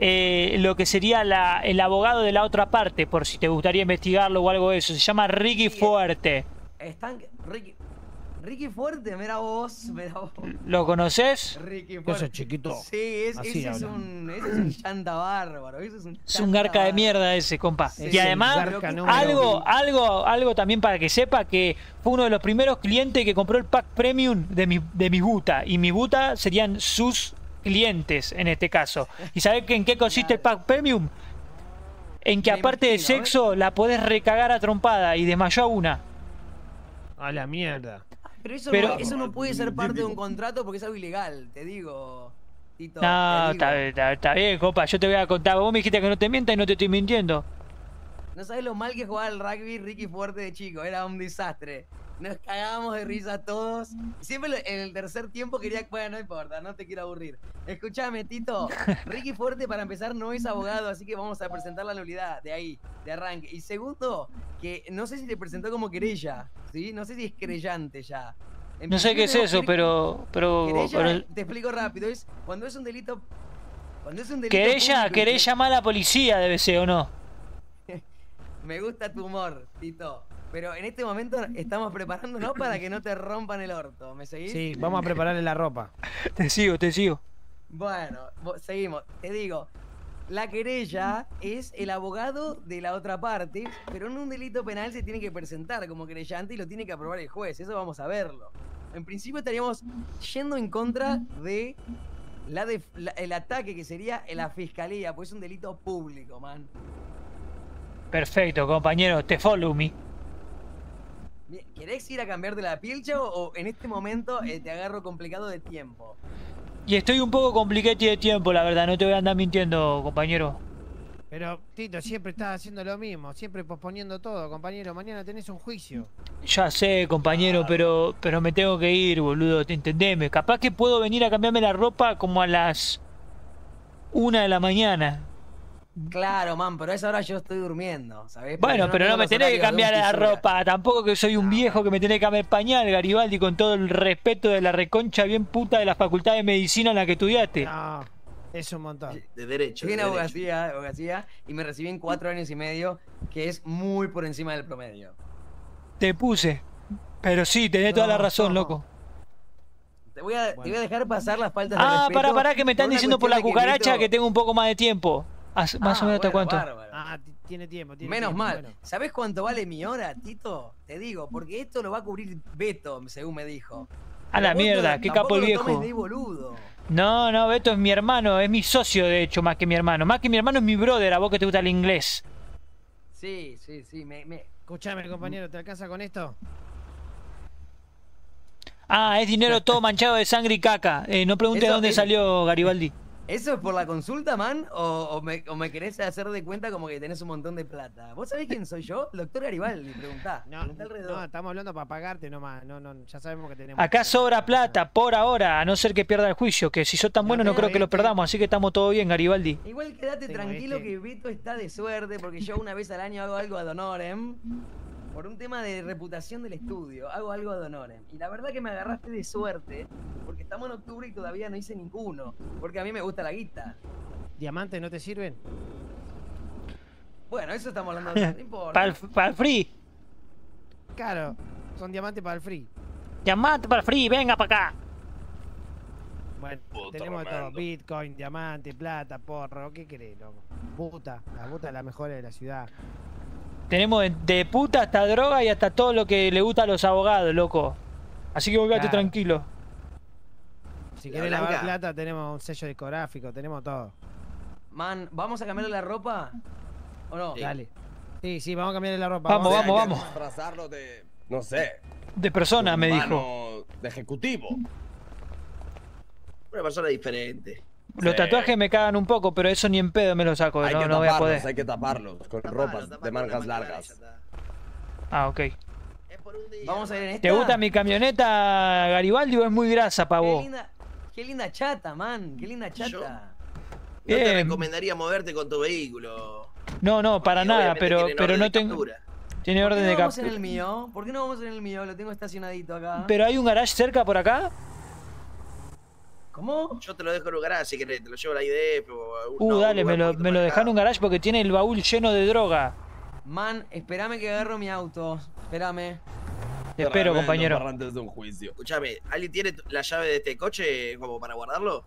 lo que sería el abogado de la otra parte, por si te gustaría investigarlo o algo de eso. Se llama Ricky Fuerte. Están... Ricky Fuerte, mira vos. ¿Lo conoces? Ricky Eso Fuerte. es chiquito. Sí, Así ese es habla. un chanta bárbaro. Es un garca de mierda ese, compa. Sí, y además, garca número algo también para que sepa que fue uno de los primeros clientes que compró el pack premium de mi Buta. Y mi Buta serían sus clientes en este caso. ¿Y sabés en qué consiste el pack premium? En que Me aparte de imagino, sexo, la podés recagar a trompada y desmayó a una. A la mierda. Pero eso, Pero- no, eso no puede ser parte de un contrato porque es algo ilegal, te digo, Tito. No, te digo. está bien, compa. Yo te voy a contar. Vos me dijiste que no te mientas y no te estoy mintiendo. No sabes lo mal que jugaba al rugby Ricky Fuerte de chico, era un desastre. Nos cagábamos de risa todos. Siempre en el tercer tiempo quería... Bueno, no importa, no te quiero aburrir. Escúchame, Tito. Ricky Fuerte, para empezar, no es abogado, así que vamos a presentar la nulidad de ahí, de arranque. Y segundo, que no sé si te presentó como querella, ¿sí? No sé si es querellante ya. En No sé qué es principio, eso, pero Querella, te explico rápido, es cuando es un delito... Cuando es un delito Querella, público y querés llamar a la policía, debe ser, ¿o no? Me gusta tu humor, Tito. Pero en este momento estamos preparándonos para que no te rompan el orto. ¿Me seguís? Sí, vamos a prepararle la ropa. Te sigo. Bueno, seguimos. Te digo, la querella es el abogado de la otra parte, pero en un delito penal se tiene que presentar como querellante y lo tiene que aprobar el juez. Eso vamos a verlo. En principio estaríamos yendo en contra de el ataque que sería en la fiscalía, pues es un delito público, man. Perfecto, compañero, te follow me. Bien, ¿querés ir a cambiarte la pilcha o en este momento te agarro complicado de tiempo? Y estoy un poco complicado de tiempo, la verdad, no te voy a andar mintiendo, compañero. Pero, Tito, siempre estás haciendo lo mismo, siempre posponiendo todo, compañero. Mañana tenés un juicio. Ya sé, compañero, pero me tengo que ir, boludo, te entendeme. Capaz que puedo venir a cambiarme la ropa como a las 1 de la mañana. Claro, man, pero a esa hora yo estoy durmiendo, ¿sabés? Bueno, yo pero tengo no me los tenés que horarios de cambiar un la fisura. ropa. Tampoco que soy un viejo que me tenés que cambiar el pañal, Garibaldi, con todo el respeto de la reconcha bien puta de la facultad de medicina en la que estudiaste. No, es un montón. De derecho. Estoy de en derecho. abogacía y me recibí en 4 años y medio, que es muy por encima del promedio. Te puse. Pero sí, tenés toda la razón, loco. Te voy a dejar pasar las faltas de Ah, respeto. pará, que me están una diciendo por la cuestión de cucaracha grito- que tengo un poco más de tiempo. Más o menos hasta bueno, cuánto. bárbaro. Ah, tiene tiempo, tiene Menos tiempo. mal. Bueno. ¿Sabés cuánto vale mi hora, Tito? Te digo, porque esto lo va a cubrir Beto, según me dijo. A la Pero vos mierda, no- qué tampoco capo el lo viejo. tomes de boludo. No, Beto es mi hermano, es mi socio de hecho, más que mi hermano. Más que mi hermano es mi brother, a vos que te gusta el inglés. Sí, Escuchame, compañero, ¿te alcanza con esto? Ah, es dinero todo manchado de sangre y caca. No preguntes de Eso dónde es- salió Garibaldi. ¿Eso es por la consulta, man? ¿O me querés hacer de cuenta como que tenés un montón de plata? ¿Vos sabés quién soy yo? El doctor Garibaldi, preguntá. Preguntá alrededor. No, estamos hablando para pagarte nomás. No, ya sabemos que tenemos. Acá sobra plata, por ahora, a no ser que pierda el juicio, que si sos tan bueno no creo que lo perdamos, así que estamos todo bien, Garibaldi. Igual quédate tranquilo que Vito está de suerte, porque yo una vez al año hago algo ad honorem. Por un tema de reputación del estudio, hago algo ad honorem. Y la verdad que me agarraste de suerte, porque estamos en octubre y todavía no hice ninguno. Porque a mí me gusta la guita. ¿Diamantes no te sirven? Bueno, eso estamos hablando de... No importa. Para el free. Claro, son diamantes para el free. Diamante para el free, venga para acá. Bueno, tenemos de todo. Bitcoin, diamante, plata, porro. ¿Qué querés, loco? Puta. La puta es la mejor de la ciudad. Tenemos de puta hasta droga y hasta todo lo que le gusta a los abogados, loco. Así que volvete tranquilo. Si querés lavar plata, tenemos un sello discográfico, tenemos todo. Man, ¿vamos a cambiarle la ropa? ¿O no? Dale. Sí, vamos a cambiarle la ropa. Vamos. Disfrazarlo de, no sé. De persona, me dijo. De ejecutivo. Una persona diferente. Los tatuajes me cagan un poco, pero eso ni en pedo me lo saco. No voy a poder. Hay que taparlos con ropas de mangas largas. Ah, ok. Vamos a ir en esta. ¿Te gusta mi camioneta, Garibaldi, o es muy grasa para vos? Qué linda chata, man. Qué linda chata. No te recomendaría moverte con tu vehículo. No, para nada, pero no tengo... Tiene orden de captura. ¿Por qué no vamos en el mío? Lo tengo estacionadito acá. ¿Pero hay un garage cerca por acá? ¿Cómo? Yo te lo dejo en un garage si querés, te lo llevo a la IDF o dale, me lo dejan en un garage porque tiene el baúl lleno de droga. Man, espérame que agarro mi auto. Espérame. Te espero, compañero. Antes de un juicio. Escuchame, ¿alguien tiene la llave de este coche como para guardarlo?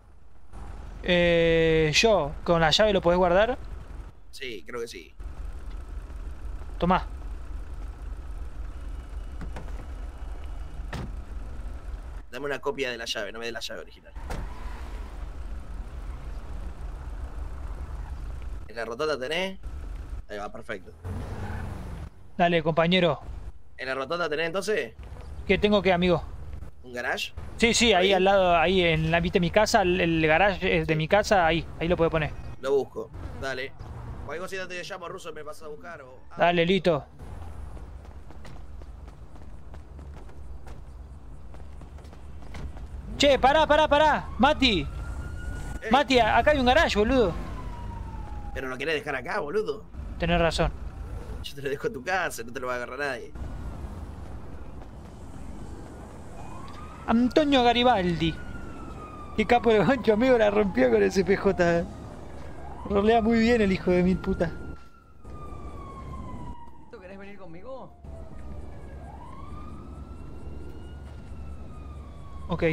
Yo, ¿con la llave lo podés guardar? Sí, creo que sí. Tomá. Dame una copia de la llave, no me des la llave original. ¿En la rotonda tenés? Ahí va, perfecto. Dale, compañero. ¿En la rotonda tenés entonces? ¿Qué tengo que, amigo? ¿Un garage? Sí, ahí al lado, ahí en la vista de mi casa, el garage es de mi casa, ahí lo puedo poner. Lo busco, dale. Cualquier cosita te llamo, Ruso, me pasas a buscar o... Dale, listo. Che, pará. Mati. Mati, acá hay un garage, boludo. Pero lo querés dejar acá, boludo. Tenés razón. Yo te lo dejo en tu casa, no te lo va a agarrar nadie. Antonio Garibaldi. Qué capo de gancho, amigo, la rompió con ese PJ. Rolea muy bien el hijo de mil puta. ¿Tú querés venir conmigo? Ok.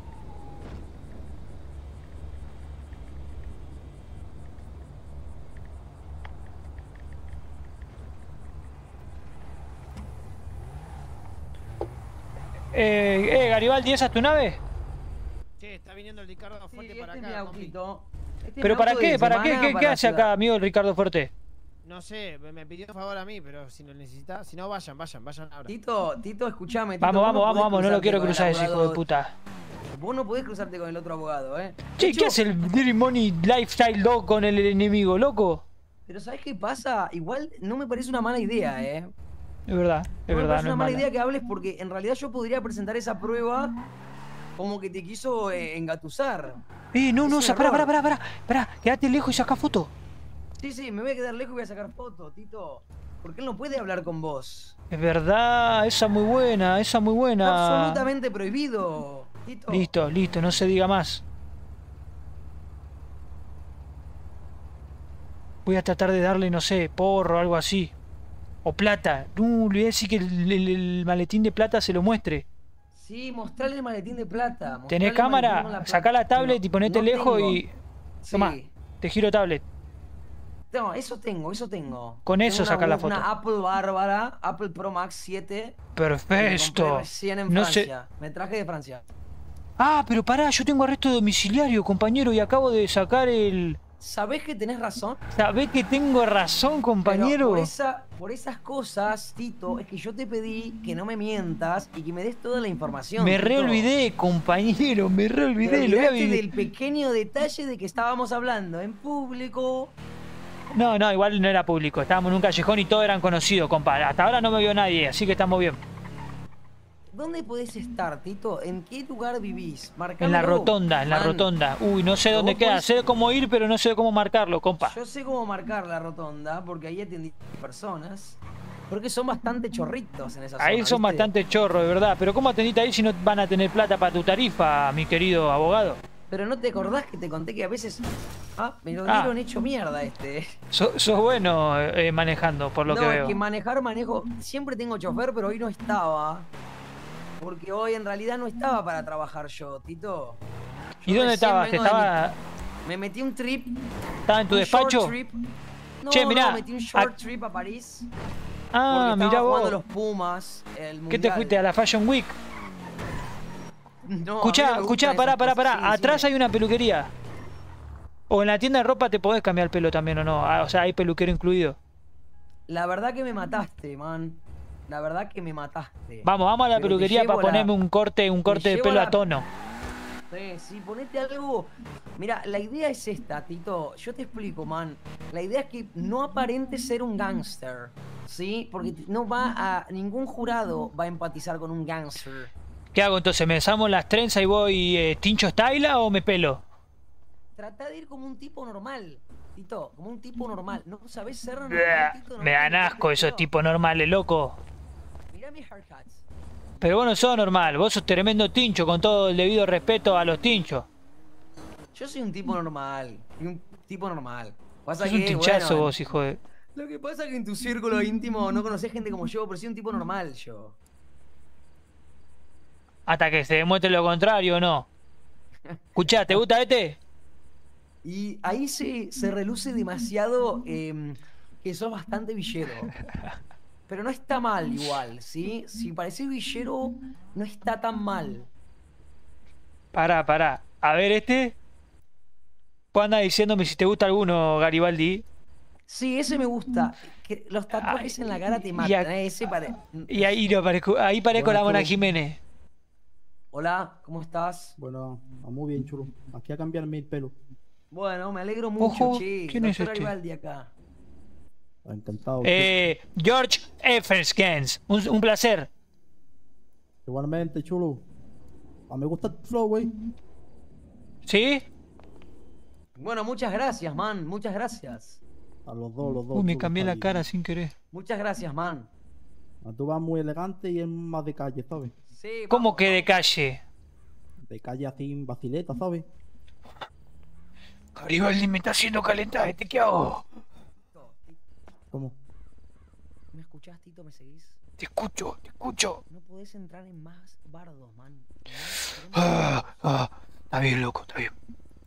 Garibaldi, ¿esa es tu nave? Sí, está viniendo el Ricardo Fuerte para este acá. ¿Pero para qué? ¿Qué hace acá, amigo, el Ricardo Fuerte? No sé, me pidió un favor a mí, pero si lo necesitas, si no, vayan ahora. Tito, escuchame. Vamos, no lo quiero cruzar ese hijo de puta. Vos no podés cruzarte con el otro abogado, Che, ¿qué hace el Dirty Money Lifestyle Dog con el enemigo, loco? Pero ¿sabés qué pasa? Igual no me parece una mala idea, Es verdad, no me parece una mala idea que hables porque en realidad yo podría presentar esa prueba como que te quiso engatusar. Pará, quédate lejos y saca foto. Sí, me voy a quedar lejos y voy a sacar foto, Tito. Porque él no puede hablar con vos. Es verdad, esa muy buena. Está absolutamente prohibido, Tito. Listo, no se diga más. Voy a tratar de darle, no sé, porro o algo así. O plata. Le voy a decir que el maletín de plata se lo muestre. Sí, mostrarle el maletín de plata. ¿Tenés cámara? Sacá la tablet y ponete lejos y... Tomá, te giro tablet. No, eso tengo. Con eso saca la foto. Una Apple bárbara, Apple Pro Max 7. Perfecto. Recién en Francia. Me traje de Francia. Ah, pero pará, yo tengo arresto domiciliario, compañero, y acabo de sacar el ¿Sabés que tenés razón? ¿Sabés que tengo razón, Pero compañero? por esas cosas, Tito, es que yo te pedí que no me mientas y que me des toda la información. Me Tito. reolvidé, compañero, me Te reolvidé. Lo voy a olvidaste vivir. del pequeño detalle de que estábamos hablando en público. No, no, igual no era público. Estábamos en un callejón y todos eran conocidos, compa. Hasta ahora no me vio nadie, así que estamos bien. ¿Dónde podés estar, Tito? ¿En qué lugar vivís? En Marcámelo. la rotonda, en la Man, rotonda. Uy, no sé Pero dónde vos queda. podés- Sé cómo ir, pero no sé cómo marcarlo, compa. Yo sé cómo marcar la rotonda porque ahí atendí personas. Porque son bastante chorritos en esa zona. Ahí son ¿viste? bastante chorros, de verdad. Pero ¿cómo atendiste ahí si no van a tener plata para tu tarifa, mi querido abogado? Pero no te acordás que te conté que a veces. Ah, me lo Ah. dieron hecho mierda este. Sos bueno manejando, por lo no, que es veo. que manejo. Siempre tengo chofer, pero hoy no estaba. Porque hoy en realidad no estaba para trabajar yo, Tito. ¿Y Yo dónde recién estabas? vengo de ¿Estaba Me metí un trip. estaba en tu un short despacho? trip. No, Che, mirá, no, metí un short trip a París. Ah, porque mirá estaba vos. jugando los Pumas. El ¿Qué te mundial. fuiste a la Fashion Week? No, a mí no Escuchá, me escuchá, gustan pará, esas pará. cosas. Sí, Atrás sí. hay una peluquería. O en la tienda de ropa te podés cambiar el pelo también o no. Ah, o sea, hay peluquero incluido. La verdad que me mataste, man. La verdad que me mataste. Vamos a la Pero te peluquería llevo para ponerme un corte de llevo pelo la- a tono. Sí, ponete algo. Mira, la idea es esta, Tito. Yo te explico, man. La idea es que no aparente ser un gángster, ¿sí? Porque no va a. Ningún jurado va a empatizar con un gángster. ¿Qué hago entonces? ¿Me desarmo las trenzas y voy tincho style o me pelo? Trata de ir como un tipo normal, Tito. Como un tipo normal. No sabés ser normal, Tito. No Me dan tenés asco esos tipos normales, loco. Mirá mis haircuts. Pero vos no sos normal, vos sos tremendo tincho, con todo el debido respeto a los tinchos. Yo soy un tipo normal. Soy un tipo normal. Pasa Sos un que, tinchazo bueno, vos, hijo de... Lo que pasa es que en tu círculo íntimo no conocés gente como yo, pero soy un tipo normal yo. Hasta que se demuestre lo contrario, ¿o no? Escuchá, ¿te gusta este? Y ahí se reluce demasiado que sos bastante villero. Pero no está mal igual, ¿sí? Si pareces villero, no está tan mal. Pará. A ver este. Vos andás diciéndome si te gusta alguno, Garibaldi. Sí, ese me gusta. Que los tatuajes en la cara te matan. Ese Y ahí no parezco, ahí parezco la Mona Chulo. Jiménez. Hola, ¿cómo estás? Bueno, muy bien, chulo. Aquí a cambiarme el pelo. Bueno, me alegro mucho, Ojo, che. ¿quién es Doctor este? Garibaldi acá. Encantado. George Everskens. Un placer. Igualmente, chulo. Me gusta tu flow, güey. ¿Sí? Bueno, muchas gracias, man. Muchas gracias. A los dos. Uy, me chulo, cambié está la bien. cara sin querer. Muchas gracias, man. Tú vas muy elegante y es más de calle, ¿sabes? Sí, ¿Cómo que de calle? De calle así en vacileta, ¿sabes? Garibaldi me está haciendo calentar, ¿qué hago? ¿Cómo? ¿Me escuchás, Tito? ¿Me seguís? Te escucho. No podés entrar en más bardos, man. Está bien, loco, está bien.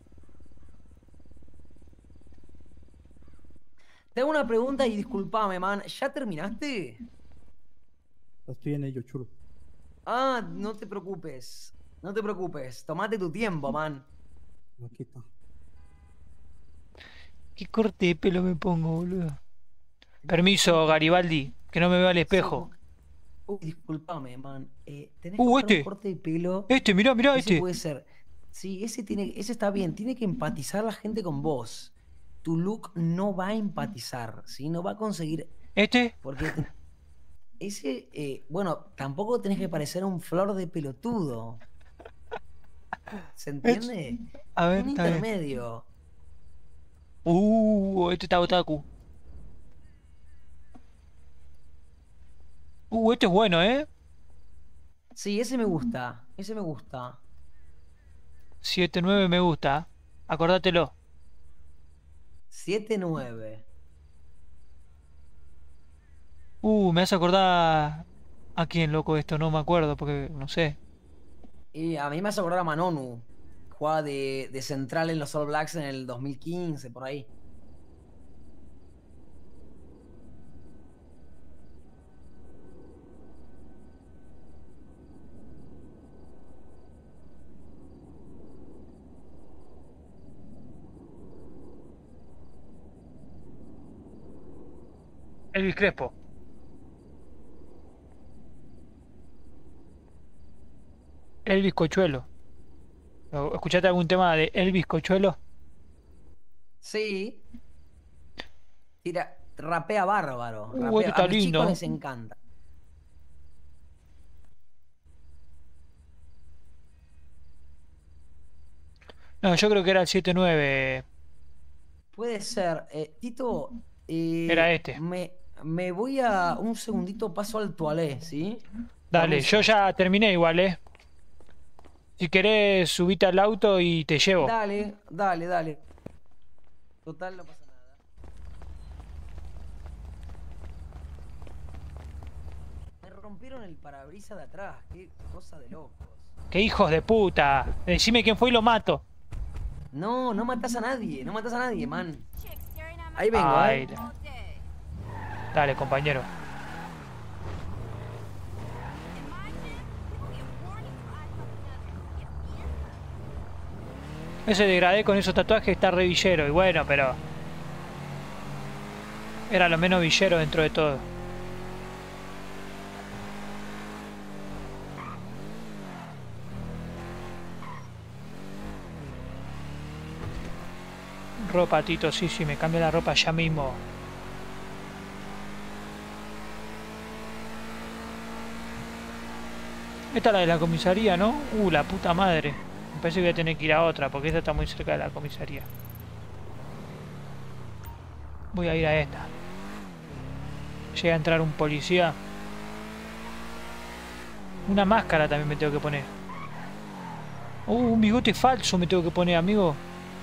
Te hago una pregunta y disculpame, man. ¿Ya terminaste? Estoy en ello, chulo. Ah, no te preocupes. No te preocupes. Tomate tu tiempo, man. Aquí está. ¿Qué corte de pelo me pongo, boludo? Permiso, Garibaldi, que no me vea al espejo. Uy, disculpame, man. Tenés que buscar Este. un corte de pelo. Mirá, Ese este. puede ser. Sí, ese está bien. Tiene que empatizar la gente con vos. Tu look no va a empatizar, ¿sí? No va a conseguir. ¿Este? Porque ese, bueno, tampoco tenés que parecer un flor de pelotudo. ¿Se entiende? A ver, Un está bien. intermedio. Este está otaku. Este es bueno, ¿eh? Sí, ese me gusta. Ese me gusta. 7-9 me gusta. Acordátelo. 7-9. Me hace acordar a quién, loco, esto. No me acuerdo porque no sé. Y a mí me hace acordar a Manonu. Jugaba de central en los All Blacks en el 2015, por ahí. Elvis Crespo. Elvis Cochuelo. ¿Escuchaste algún tema de Elvis Cochuelo? Sí. Tira, rapea bárbaro. Este está A mis lindo. chicos les encanta. No, yo creo que era el 7-9. Puede ser. Tito, Era este. me voy a un segundito, paso al toalé, ¿sí? Dale, yo ya terminé igual, Si querés, subite al auto y te llevo. Dale, dale, dale. Total, no pasa nada. Me rompieron el parabrisas de atrás. Qué cosa de locos. ¡Qué hijos de puta! Decime quién fue y lo mato. No, no matas a nadie. No matas a nadie, man. Ahí vengo, Ay, Dale, compañero. Ese degradé con esos tatuajes está re villero. Y bueno, pero... era lo menos villero dentro de todo. Ropa, Tito, sí, me cambio la ropa ya mismo. Esta es la de la comisaría, ¿no? La puta madre. Me parece que voy a tener que ir a otra, porque esta está muy cerca de la comisaría. Voy a ir a esta. Llega a entrar un policía. Una máscara también me tengo que poner. Un bigote falso me tengo que poner, amigo.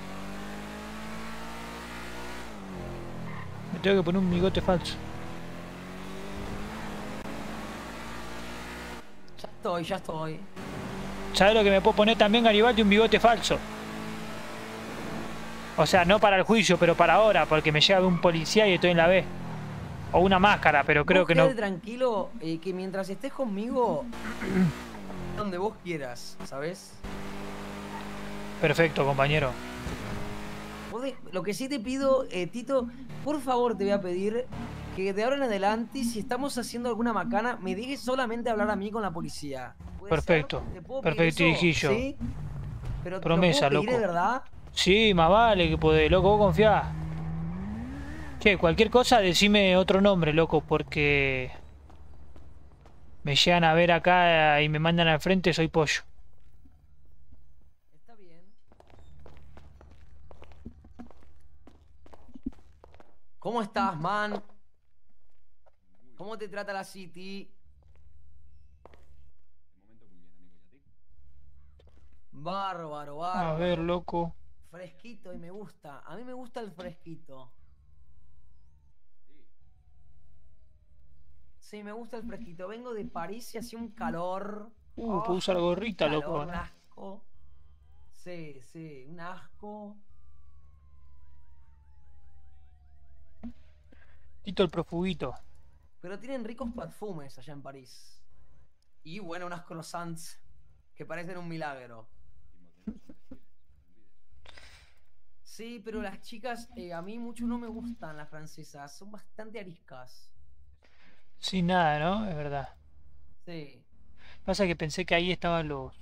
Me tengo que poner un bigote falso. Ya estoy. ¿Sabes lo que me puedo poner también, Garibaldi? Un bigote falso. O sea, no para el juicio, pero para ahora, porque me llega un policía y estoy en la B. O una máscara, pero creo que no. Quédate tranquilo, que mientras estés conmigo, donde vos quieras, ¿sabes? Perfecto, compañero. Lo que sí te pido, Tito, por favor te voy a pedir que de ahora en adelante, si estamos haciendo alguna macana, me dejes solamente hablar a mí con la policía. Perfecto. Perfecto, hijillo. ¿Sí? Pero promesa, ¿te lo puedo pedir loco. de verdad? Sí, más vale que podés, loco, vos confiás. Che, cualquier cosa, decime otro nombre, loco, porque... me llegan a ver acá y me mandan al frente, soy pollo. Está bien. ¿Cómo estás, man? ¿Cómo te trata la City? Bárbaro. A ver, loco. Fresquito y me gusta. A mí me gusta el fresquito. Sí, me gusta el fresquito. Vengo de París y hacía un calor. Puedo usar gorrita, calor, loco. un asco. Sí, un asco. Tito el profuguito. Pero tienen ricos perfumes allá en París. Y bueno, unas croissants que parecen un milagro. Sí, pero las chicas, a mí mucho no me gustan las francesas. Son bastante ariscas. Sin nada, ¿no? Es verdad. Sí. Pasa que pensé que ahí estaban los...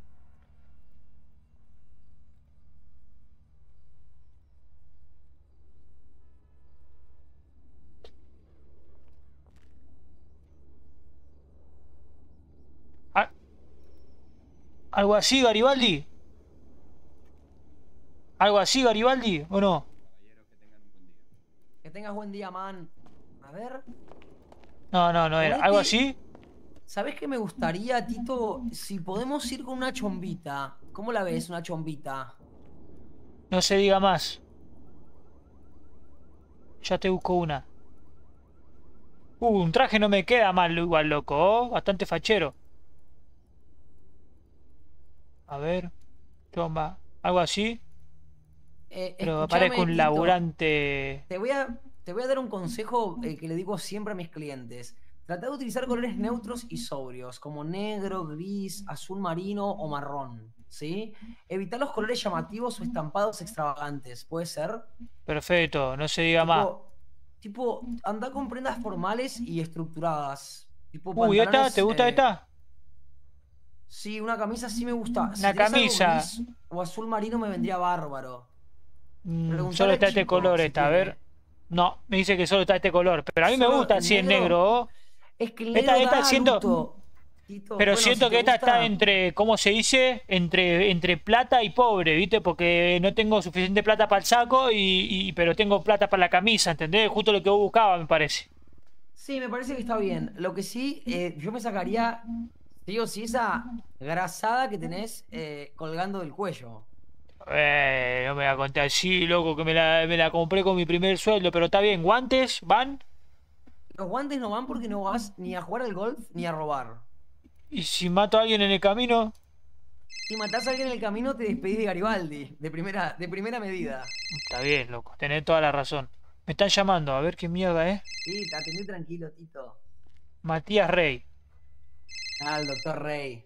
¿Algo así, Garibaldi? ¿Algo así, Garibaldi? ¿O no? Que tengas buen día, man. A ver. No era. ¿Algo así? ¿Sabés qué me gustaría, Tito? Si podemos ir con una chombita. ¿Cómo la ves, una chombita? No se diga más. Ya te busco una. Un traje no me queda mal igual, loco. ¿Oh? Bastante fachero. A ver. Chomba. ¿Algo así? Pero parezco un Tito, laburante. Te voy a dar un consejo que le digo siempre a mis clientes. Trata de utilizar colores neutros y sobrios, como negro, gris, azul marino o marrón, ¿sí? Evitar los colores llamativos o estampados extravagantes, ¿puede ser? Perfecto, no se diga más. tipo, anda con prendas formales y estructuradas. Tipo, Uy, ¿esta? pantalones, ¿Te gusta esta? Sí, una camisa sí me gusta. Si Una tenés algo camisa. gris o azul marino me vendría bárbaro. Preguntale Solo al está este chico color si esta, a tiene. ver. No, me dice que solo está este color. Pero a mí me Solo gusta el así en negro. negro. Es que el Esta, negro esta da siento. luto, Tito. Pero Bueno, siento si que te esta gusta, está entre, ¿cómo se dice? Entre plata y pobre, ¿viste? Porque no tengo suficiente plata para el saco, pero tengo plata para la camisa, ¿entendés? Justo lo que vos buscabas, me parece. Sí, me parece que está bien. Lo que sí, yo me sacaría, sí o sí, esa grasada que tenés colgando del cuello. No me la conté así, loco, que me la compré con mi primer sueldo, pero está bien. ¿Guantes van? Los guantes no van porque no vas ni a jugar al golf ni a robar. ¿Y si mato a alguien en el camino? Si matás a alguien en el camino, te despedís de Garibaldi, de primera medida. Está bien, loco, tenés toda la razón. Me están llamando, a ver qué mierda es. Sí, te atendí tranquilo, Tito. Matías Rey. Ah, el doctor Rey.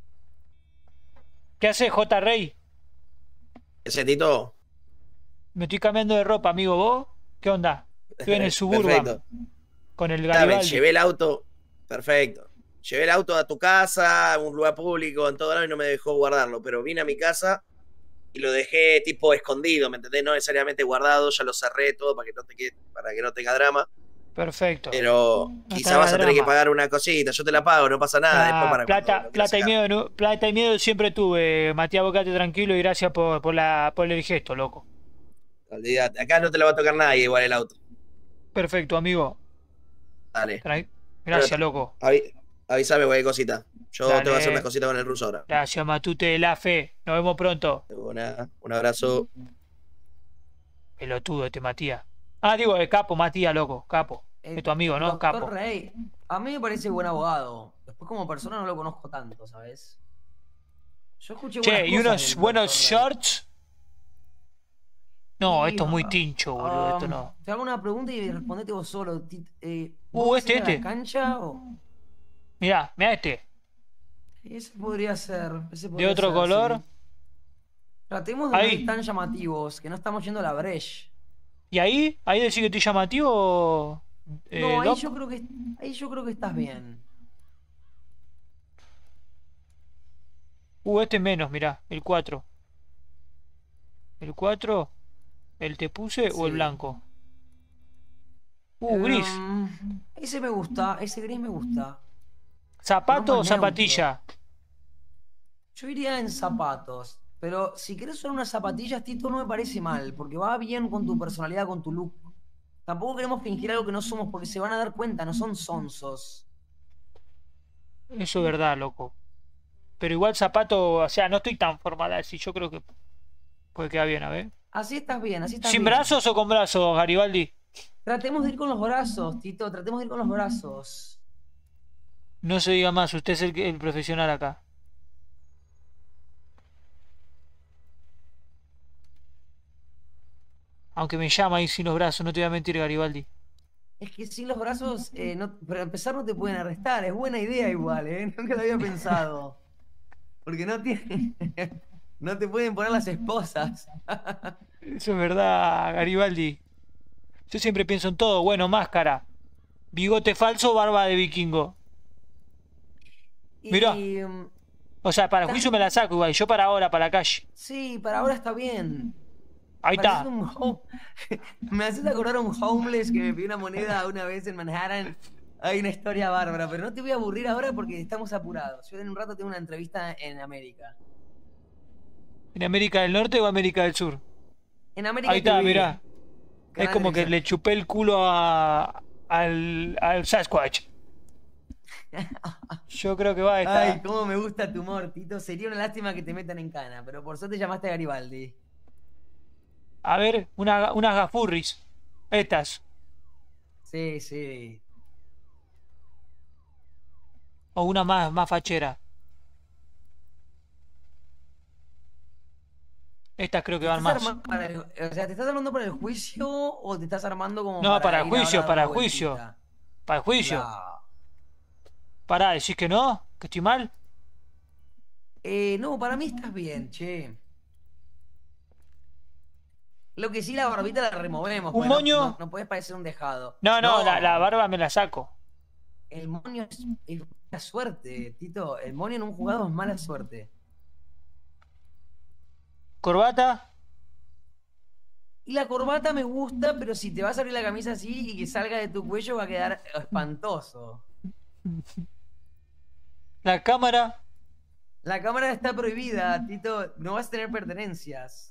¿Qué haces, J. Rey? Ese Tito. Me estoy cambiando de ropa, amigo. ¿Vos? ¿Qué onda? Estoy en el Suburban. Perfecto. Con el Está bien, Garibaldi. llevé el auto. Perfecto. Llevé el auto a tu casa, a un lugar público, en todo lado, y no me dejó guardarlo. Pero vine a mi casa y lo dejé tipo escondido, ¿me entendés? No necesariamente guardado, ya lo cerré todo para que no tenga drama. Perfecto. Pero No quizá tenga vas a tener que drama. pagar una cosita. Yo te la pago, no pasa nada. Después para plata, cuando lo quieras plata y sacar. miedo, plata y miedo siempre tuve. Matías, bocate tranquilo y gracias por el gesto, loco. Olvídate, acá no te lo va a tocar nadie igual el auto. Perfecto, amigo. Dale. Gracias, loco. Avísame cualquier cosita. Yo Dale. tengo que hacer unas cositas con el ruso ahora. Gracias, Matute de la Fe. Nos vemos pronto. Un abrazo. Pelotudo este Matías. Ah, digo, el capo, Matías, loco. Capo. Es tu amigo, ¿no? Doctor Capo. Rey, a mí me parece buen abogado. Después como persona no lo conozco tanto, ¿sabes? Yo escuché buenas Che, ¿y cosas unos del buenos Dr. Rey. shorts? No, Sí, esto es muy tincho, boludo. Esto no. Te hago una pregunta y respondete vos solo. ¿Vos vas a ir a la cancha o...? Mirá este. Ese podría ser. ¿De otro color? Sí. Tratemos de no Ahí. ir tan llamativos, que no estamos yendo a la breche. ¿Y ahí? ¿Ahí decís que estoy llamativo? No, ahí Doc? yo creo que estás bien. Este menos, mirá. El 4. ¿El 4? ¿El te puse o el Sí. blanco? Gris. Ese me gusta, ese gris me gusta. ¿Zapato o más zapatilla? Yo iría en zapatos. Pero si querés usar unas zapatillas, Tito, no me parece mal, porque va bien con tu personalidad, con tu look. Tampoco queremos fingir algo que no somos, porque se van a dar cuenta, no son sonsos. Eso es verdad, loco. Pero igual zapato, o sea, no estoy tan formal así. Yo creo que puede quedar bien, a ver. Así estás bien, así estás ¿Sin bien. brazos o con brazos, Garibaldi? Tratemos de ir con los brazos, Tito, tratemos de ir con los brazos. No se diga más, usted es el profesional acá. Aunque me llama ahí sin los brazos, no te voy a mentir, Garibaldi. Es que sin los brazos, para empezar no te pueden arrestar, es buena idea igual, nunca lo había pensado. Porque no te pueden poner las esposas. Eso es verdad, Garibaldi. Yo siempre pienso en todo. Bueno, máscara. Bigote falso, barba de vikingo. Mirá. O sea, para el juicio me la saco igual. Yo para ahora, para la calle. Sí, para ahora está bien. Ahí está. Me haces acordar a un homeless que me pidió una moneda una vez en Manhattan. Hay una historia bárbara, pero no te voy a aburrir ahora porque estamos apurados. Yo en un rato tengo una entrevista en América. ¿En América del Norte o América del Sur? En América Ahí está, TV. mirá. Es Canal como que Televisa. le chupé el culo al Sasquatch. Yo creo que va a estar. Ay, cómo me gusta tu humor, Tito. Sería una lástima que te metan en cana, pero por suerte llamaste a Garibaldi. A ver, unas gafurris. Estas. Sí, sí. O una más fachera. Estas creo que van más. O sea, ¿te estás armando para el juicio o te estás armando como No, para el ir ahora a juicio, dar para una el juicio. vueltita? Para el juicio. Claro. Pará, ¿decís que no? ¿Que estoy mal? No, para mí estás bien, che. Lo que sí, la barbita la removemos. ¿Un porque moño? No puedes parecer un dejado. No, la barba me la saco. El moño es mala suerte, Tito. El moño en un jugado es mala suerte. ¿Corbata? Y la corbata me gusta, pero si te vas a abrir la camisa así y que salga de tu cuello va a quedar espantoso. ¿La cámara? La cámara está prohibida, Tito. No vas a tener pertenencias.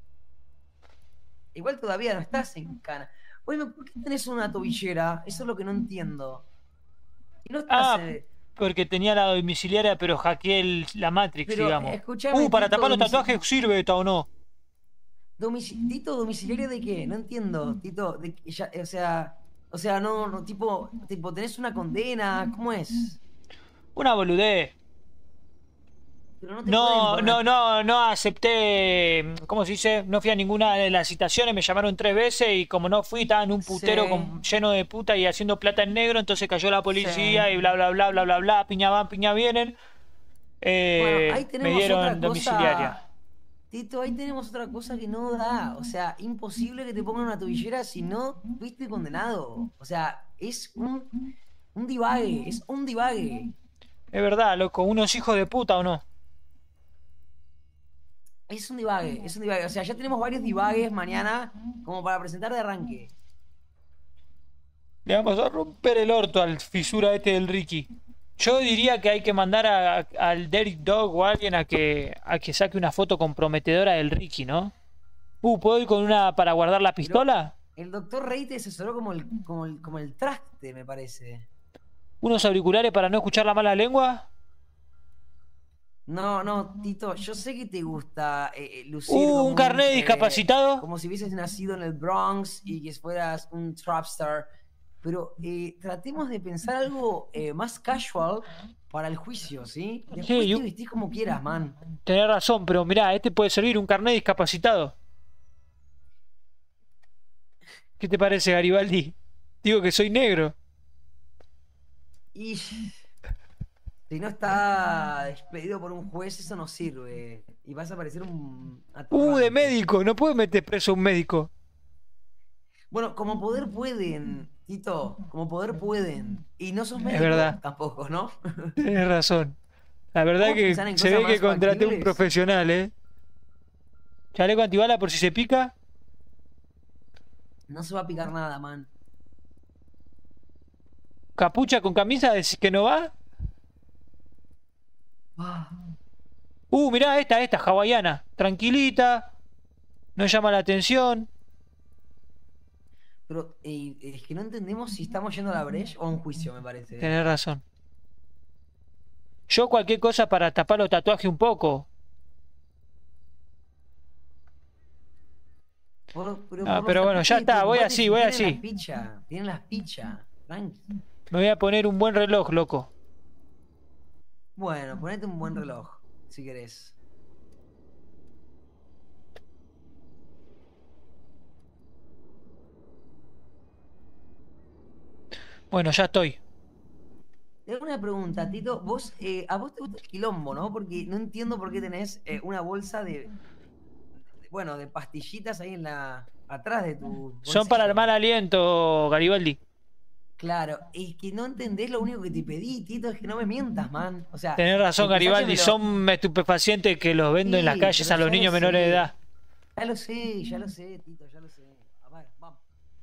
Igual todavía no estás en cana. Bueno, ¿por qué tenés una tobillera? Eso es lo que no entiendo. Y no estás, porque tenía la domiciliaria, pero hackeé la Matrix, pero, digamos. escuchame, ¿Para Tito, tapar los tatuajes sirve esta o no? Tito, ¿domiciliario de qué? No entiendo, Tito. O sea, no, tipo, ¿tenés una condena? ¿Cómo es? Una boludez. Pero no te No acepté, ¿cómo se dice? No fui a ninguna de las citaciones, me llamaron 3 veces y como no fui, estaba en un putero lleno de puta y haciendo plata en negro, entonces cayó la policía y bla, bla, bla, bla, bla, bla, piña van, piña vienen. Bueno, ahí me tenemos dieron otra domiciliaria. cosa. Tito, ahí tenemos otra cosa que no da. O sea, imposible que te pongan una tobillera si no fuiste condenado. O sea, es un divague, es un divague. Es verdad, loco, unos hijos de puta o no. Es un divague, es un divague. O sea, ya tenemos varios divagues mañana como para presentar de arranque. Le vamos a romper el orto al fisura este del Ricky. Yo diría que hay que mandar al Derek Dog o a alguien a que saque una foto comprometedora del Ricky, ¿no? ¿Puedo ir con una para guardar la pistola? El doctor Rey te asesoró como el traste, me parece. ¿Unos auriculares para no escuchar la mala lengua? No, Tito, yo sé que te gusta lucir un carnet de discapacitado. Como si hubieses nacido en el Bronx y que fueras un trapstar. Pero tratemos de pensar algo más casual para el juicio, ¿sí? Después te vestís como quieras, man. Tenés razón, pero mirá, este puede servir un carnet de discapacitado. ¿Qué te parece, Garibaldi? Digo que soy negro. Y si no está despedido por un juez, eso no sirve. Y vas a parecer un... de médico. No puedes meter preso a un médico. Bueno, como poder pueden, Tito. Como poder pueden. Y no sos médico verdad. tampoco, ¿no? Tienes razón. La verdad que se ve que contraté un profesional, ¿eh? Chaleco antibala por si se pica. No se va a picar nada, man. Capucha con camisa, decís que no va. Mirá esta hawaiana. Tranquilita. No llama la atención. Pero es que no entendemos si estamos yendo a la brecha o a un juicio, me parece. Tenés razón. Yo cualquier cosa para tapar los tatuajes un poco. Pero bueno, ya está, voy así. Tienen las pichas, tranqui. Me voy a poner un buen reloj, loco. Bueno, ponete un buen reloj, si querés. Bueno, ya estoy. Te hago una pregunta, Tito. A vos te gusta el quilombo, ¿no? Porque no entiendo por qué tenés una bolsa de pastillitas ahí atrás de tu bolsillo. Son para el mal aliento, Garibaldi. Claro, es que no entendés lo único que te pedí, Tito, es que no me mientas, man. O sea, tenés razón, Garibaldi, son estupefacientes que los vendo en las calles a los niños menores de edad. Ya lo sé, Tito, ya lo sé. A ver, vamos.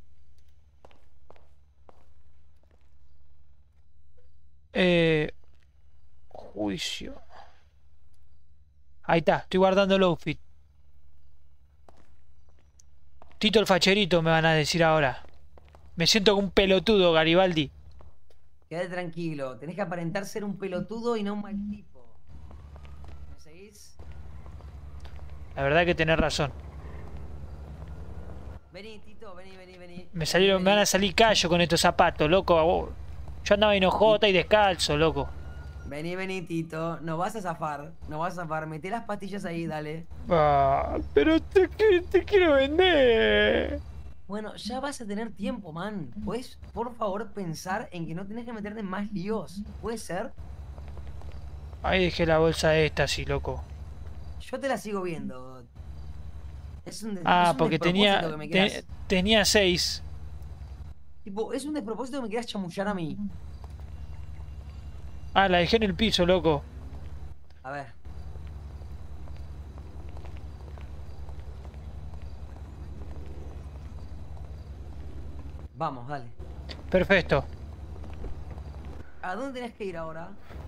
Juicio. Ahí está, estoy guardando el outfit. Tito el facherito me van a decir ahora. Me siento como un pelotudo, Garibaldi. Quédate tranquilo, tenés que aparentar ser un pelotudo y no un mal tipo. ¿Me seguís? La verdad que tenés razón. Vení, Tito, vení. Me van a salir callos con estos zapatos, loco. Yo andaba enojota y descalzo, loco. Vení, Tito. No vas a zafar. Meté las pastillas ahí, dale. Pero te quiero vender. Bueno, ya vas a tener tiempo, man. ¿Puedes, por favor, pensar en que no tenés que meterte en más líos? ¿Puede ser? Ahí dejé la bolsa esta, sí, loco. Yo te la sigo viendo. Es un Ah, porque tenía, despropósito que me quieras- tenía 6. Tipo, es un despropósito que me quieras chamullar a mí. Ah, la dejé en el piso, loco. A ver. Vamos, dale. Perfecto. ¿A dónde tenés que ir ahora?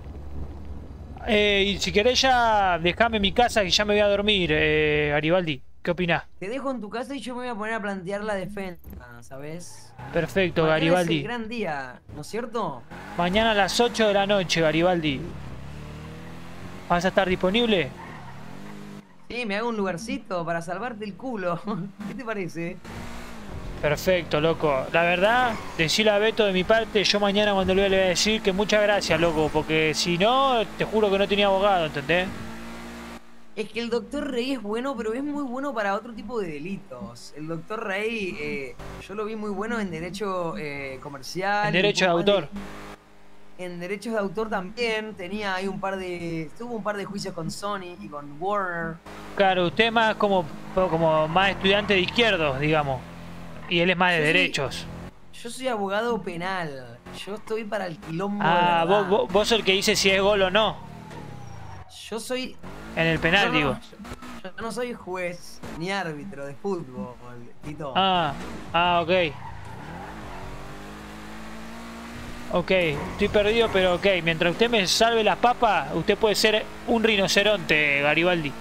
Y si querés ya dejame mi casa que ya me voy a dormir, Garibaldi. ¿Qué opinás? Te dejo en tu casa y yo me voy a poner a plantear la defensa, ¿sabes? Perfecto, Mañana es el Garibaldi. gran día, ¿no es cierto? Mañana a las 8 de la noche, Garibaldi. ¿Vas a estar disponible? Sí, me hago un lugarcito para salvarte el culo. ¿Qué te parece? Perfecto, loco. La verdad, decirle a Beto de mi parte, yo mañana cuando le voy a decir que muchas gracias, loco, porque si no, te juro que no tenía abogado, ¿entendés? Es que el Dr. Rey es bueno, pero es muy bueno para otro tipo de delitos. El Dr. Rey, yo lo vi muy bueno en derecho comercial. En derecho de un poco más autor. En derechos de autor también tenía ahí tuvo un par de juicios con Sony y con Warner. Claro, usted es más como más estudiante de izquierdos, digamos. Y él es más de Yo soy- derechos. Yo soy abogado penal. Yo estoy para el quilombo de Ah, verdad. vos sos el que dice si es gol o no. Yo soy... En el penal, No, digo. Yo no soy juez ni árbitro de fútbol, Tito. Ok. Ok, estoy perdido, pero ok. Mientras usted me salve las papas, usted puede ser un rinoceronte, Garibaldi.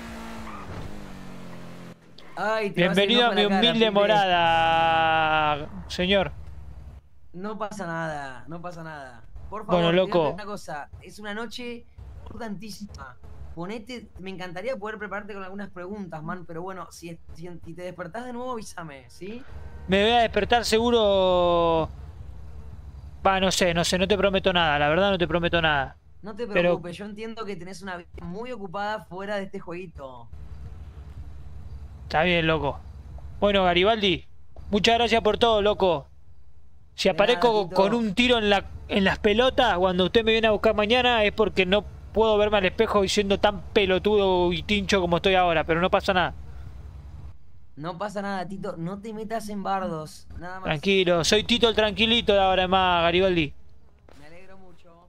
Ay, te va a hacer Bienvenido a enojo mi la cara, humilde pibe. morada, señor. No pasa nada, no pasa nada. Por Bueno, favor, loco. fíjate una cosa, es una noche importantísima. Me encantaría poder prepararte con algunas preguntas, man, pero bueno, si te despertás de nuevo, avísame, ¿sí? Me voy a despertar seguro. No sé, no te prometo nada, la verdad no te prometo nada. No te Pero- preocupes, yo entiendo que tenés una vida muy ocupada fuera de este jueguito. Está bien, loco. Bueno, Garibaldi, muchas gracias por todo, loco. Si De nada, aparezco Tito. con un tiro en las pelotas cuando usted me viene a buscar mañana es porque no puedo verme al espejo y siendo tan pelotudo y tincho como estoy ahora, pero no pasa nada. No pasa nada, Tito, no te metas en bardos, nada más. Tranquilo, soy Tito el tranquilito de ahora en más, Garibaldi. Me alegro mucho.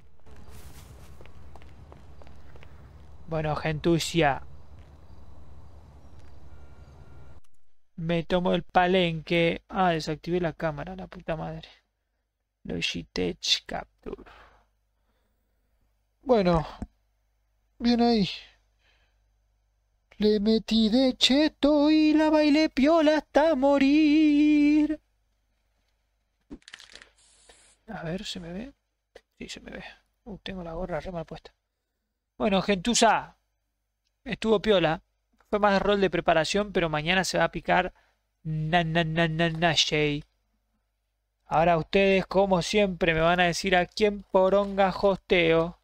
Bueno, gentucia. Me tomo el palenque. Ah, desactivé la cámara, la puta madre. Logitech Capture. Bueno, bien ahí. Le metí de cheto y la bailé piola hasta morir. A ver, ¿se me ve? Sí, se me ve. Tengo la gorra re mal puesta. Bueno, gentuza. Estuvo piola. Fue más rol de preparación, pero mañana se va a picar Shay. Ahora ustedes, como siempre, me van a decir a quién poronga hosteo.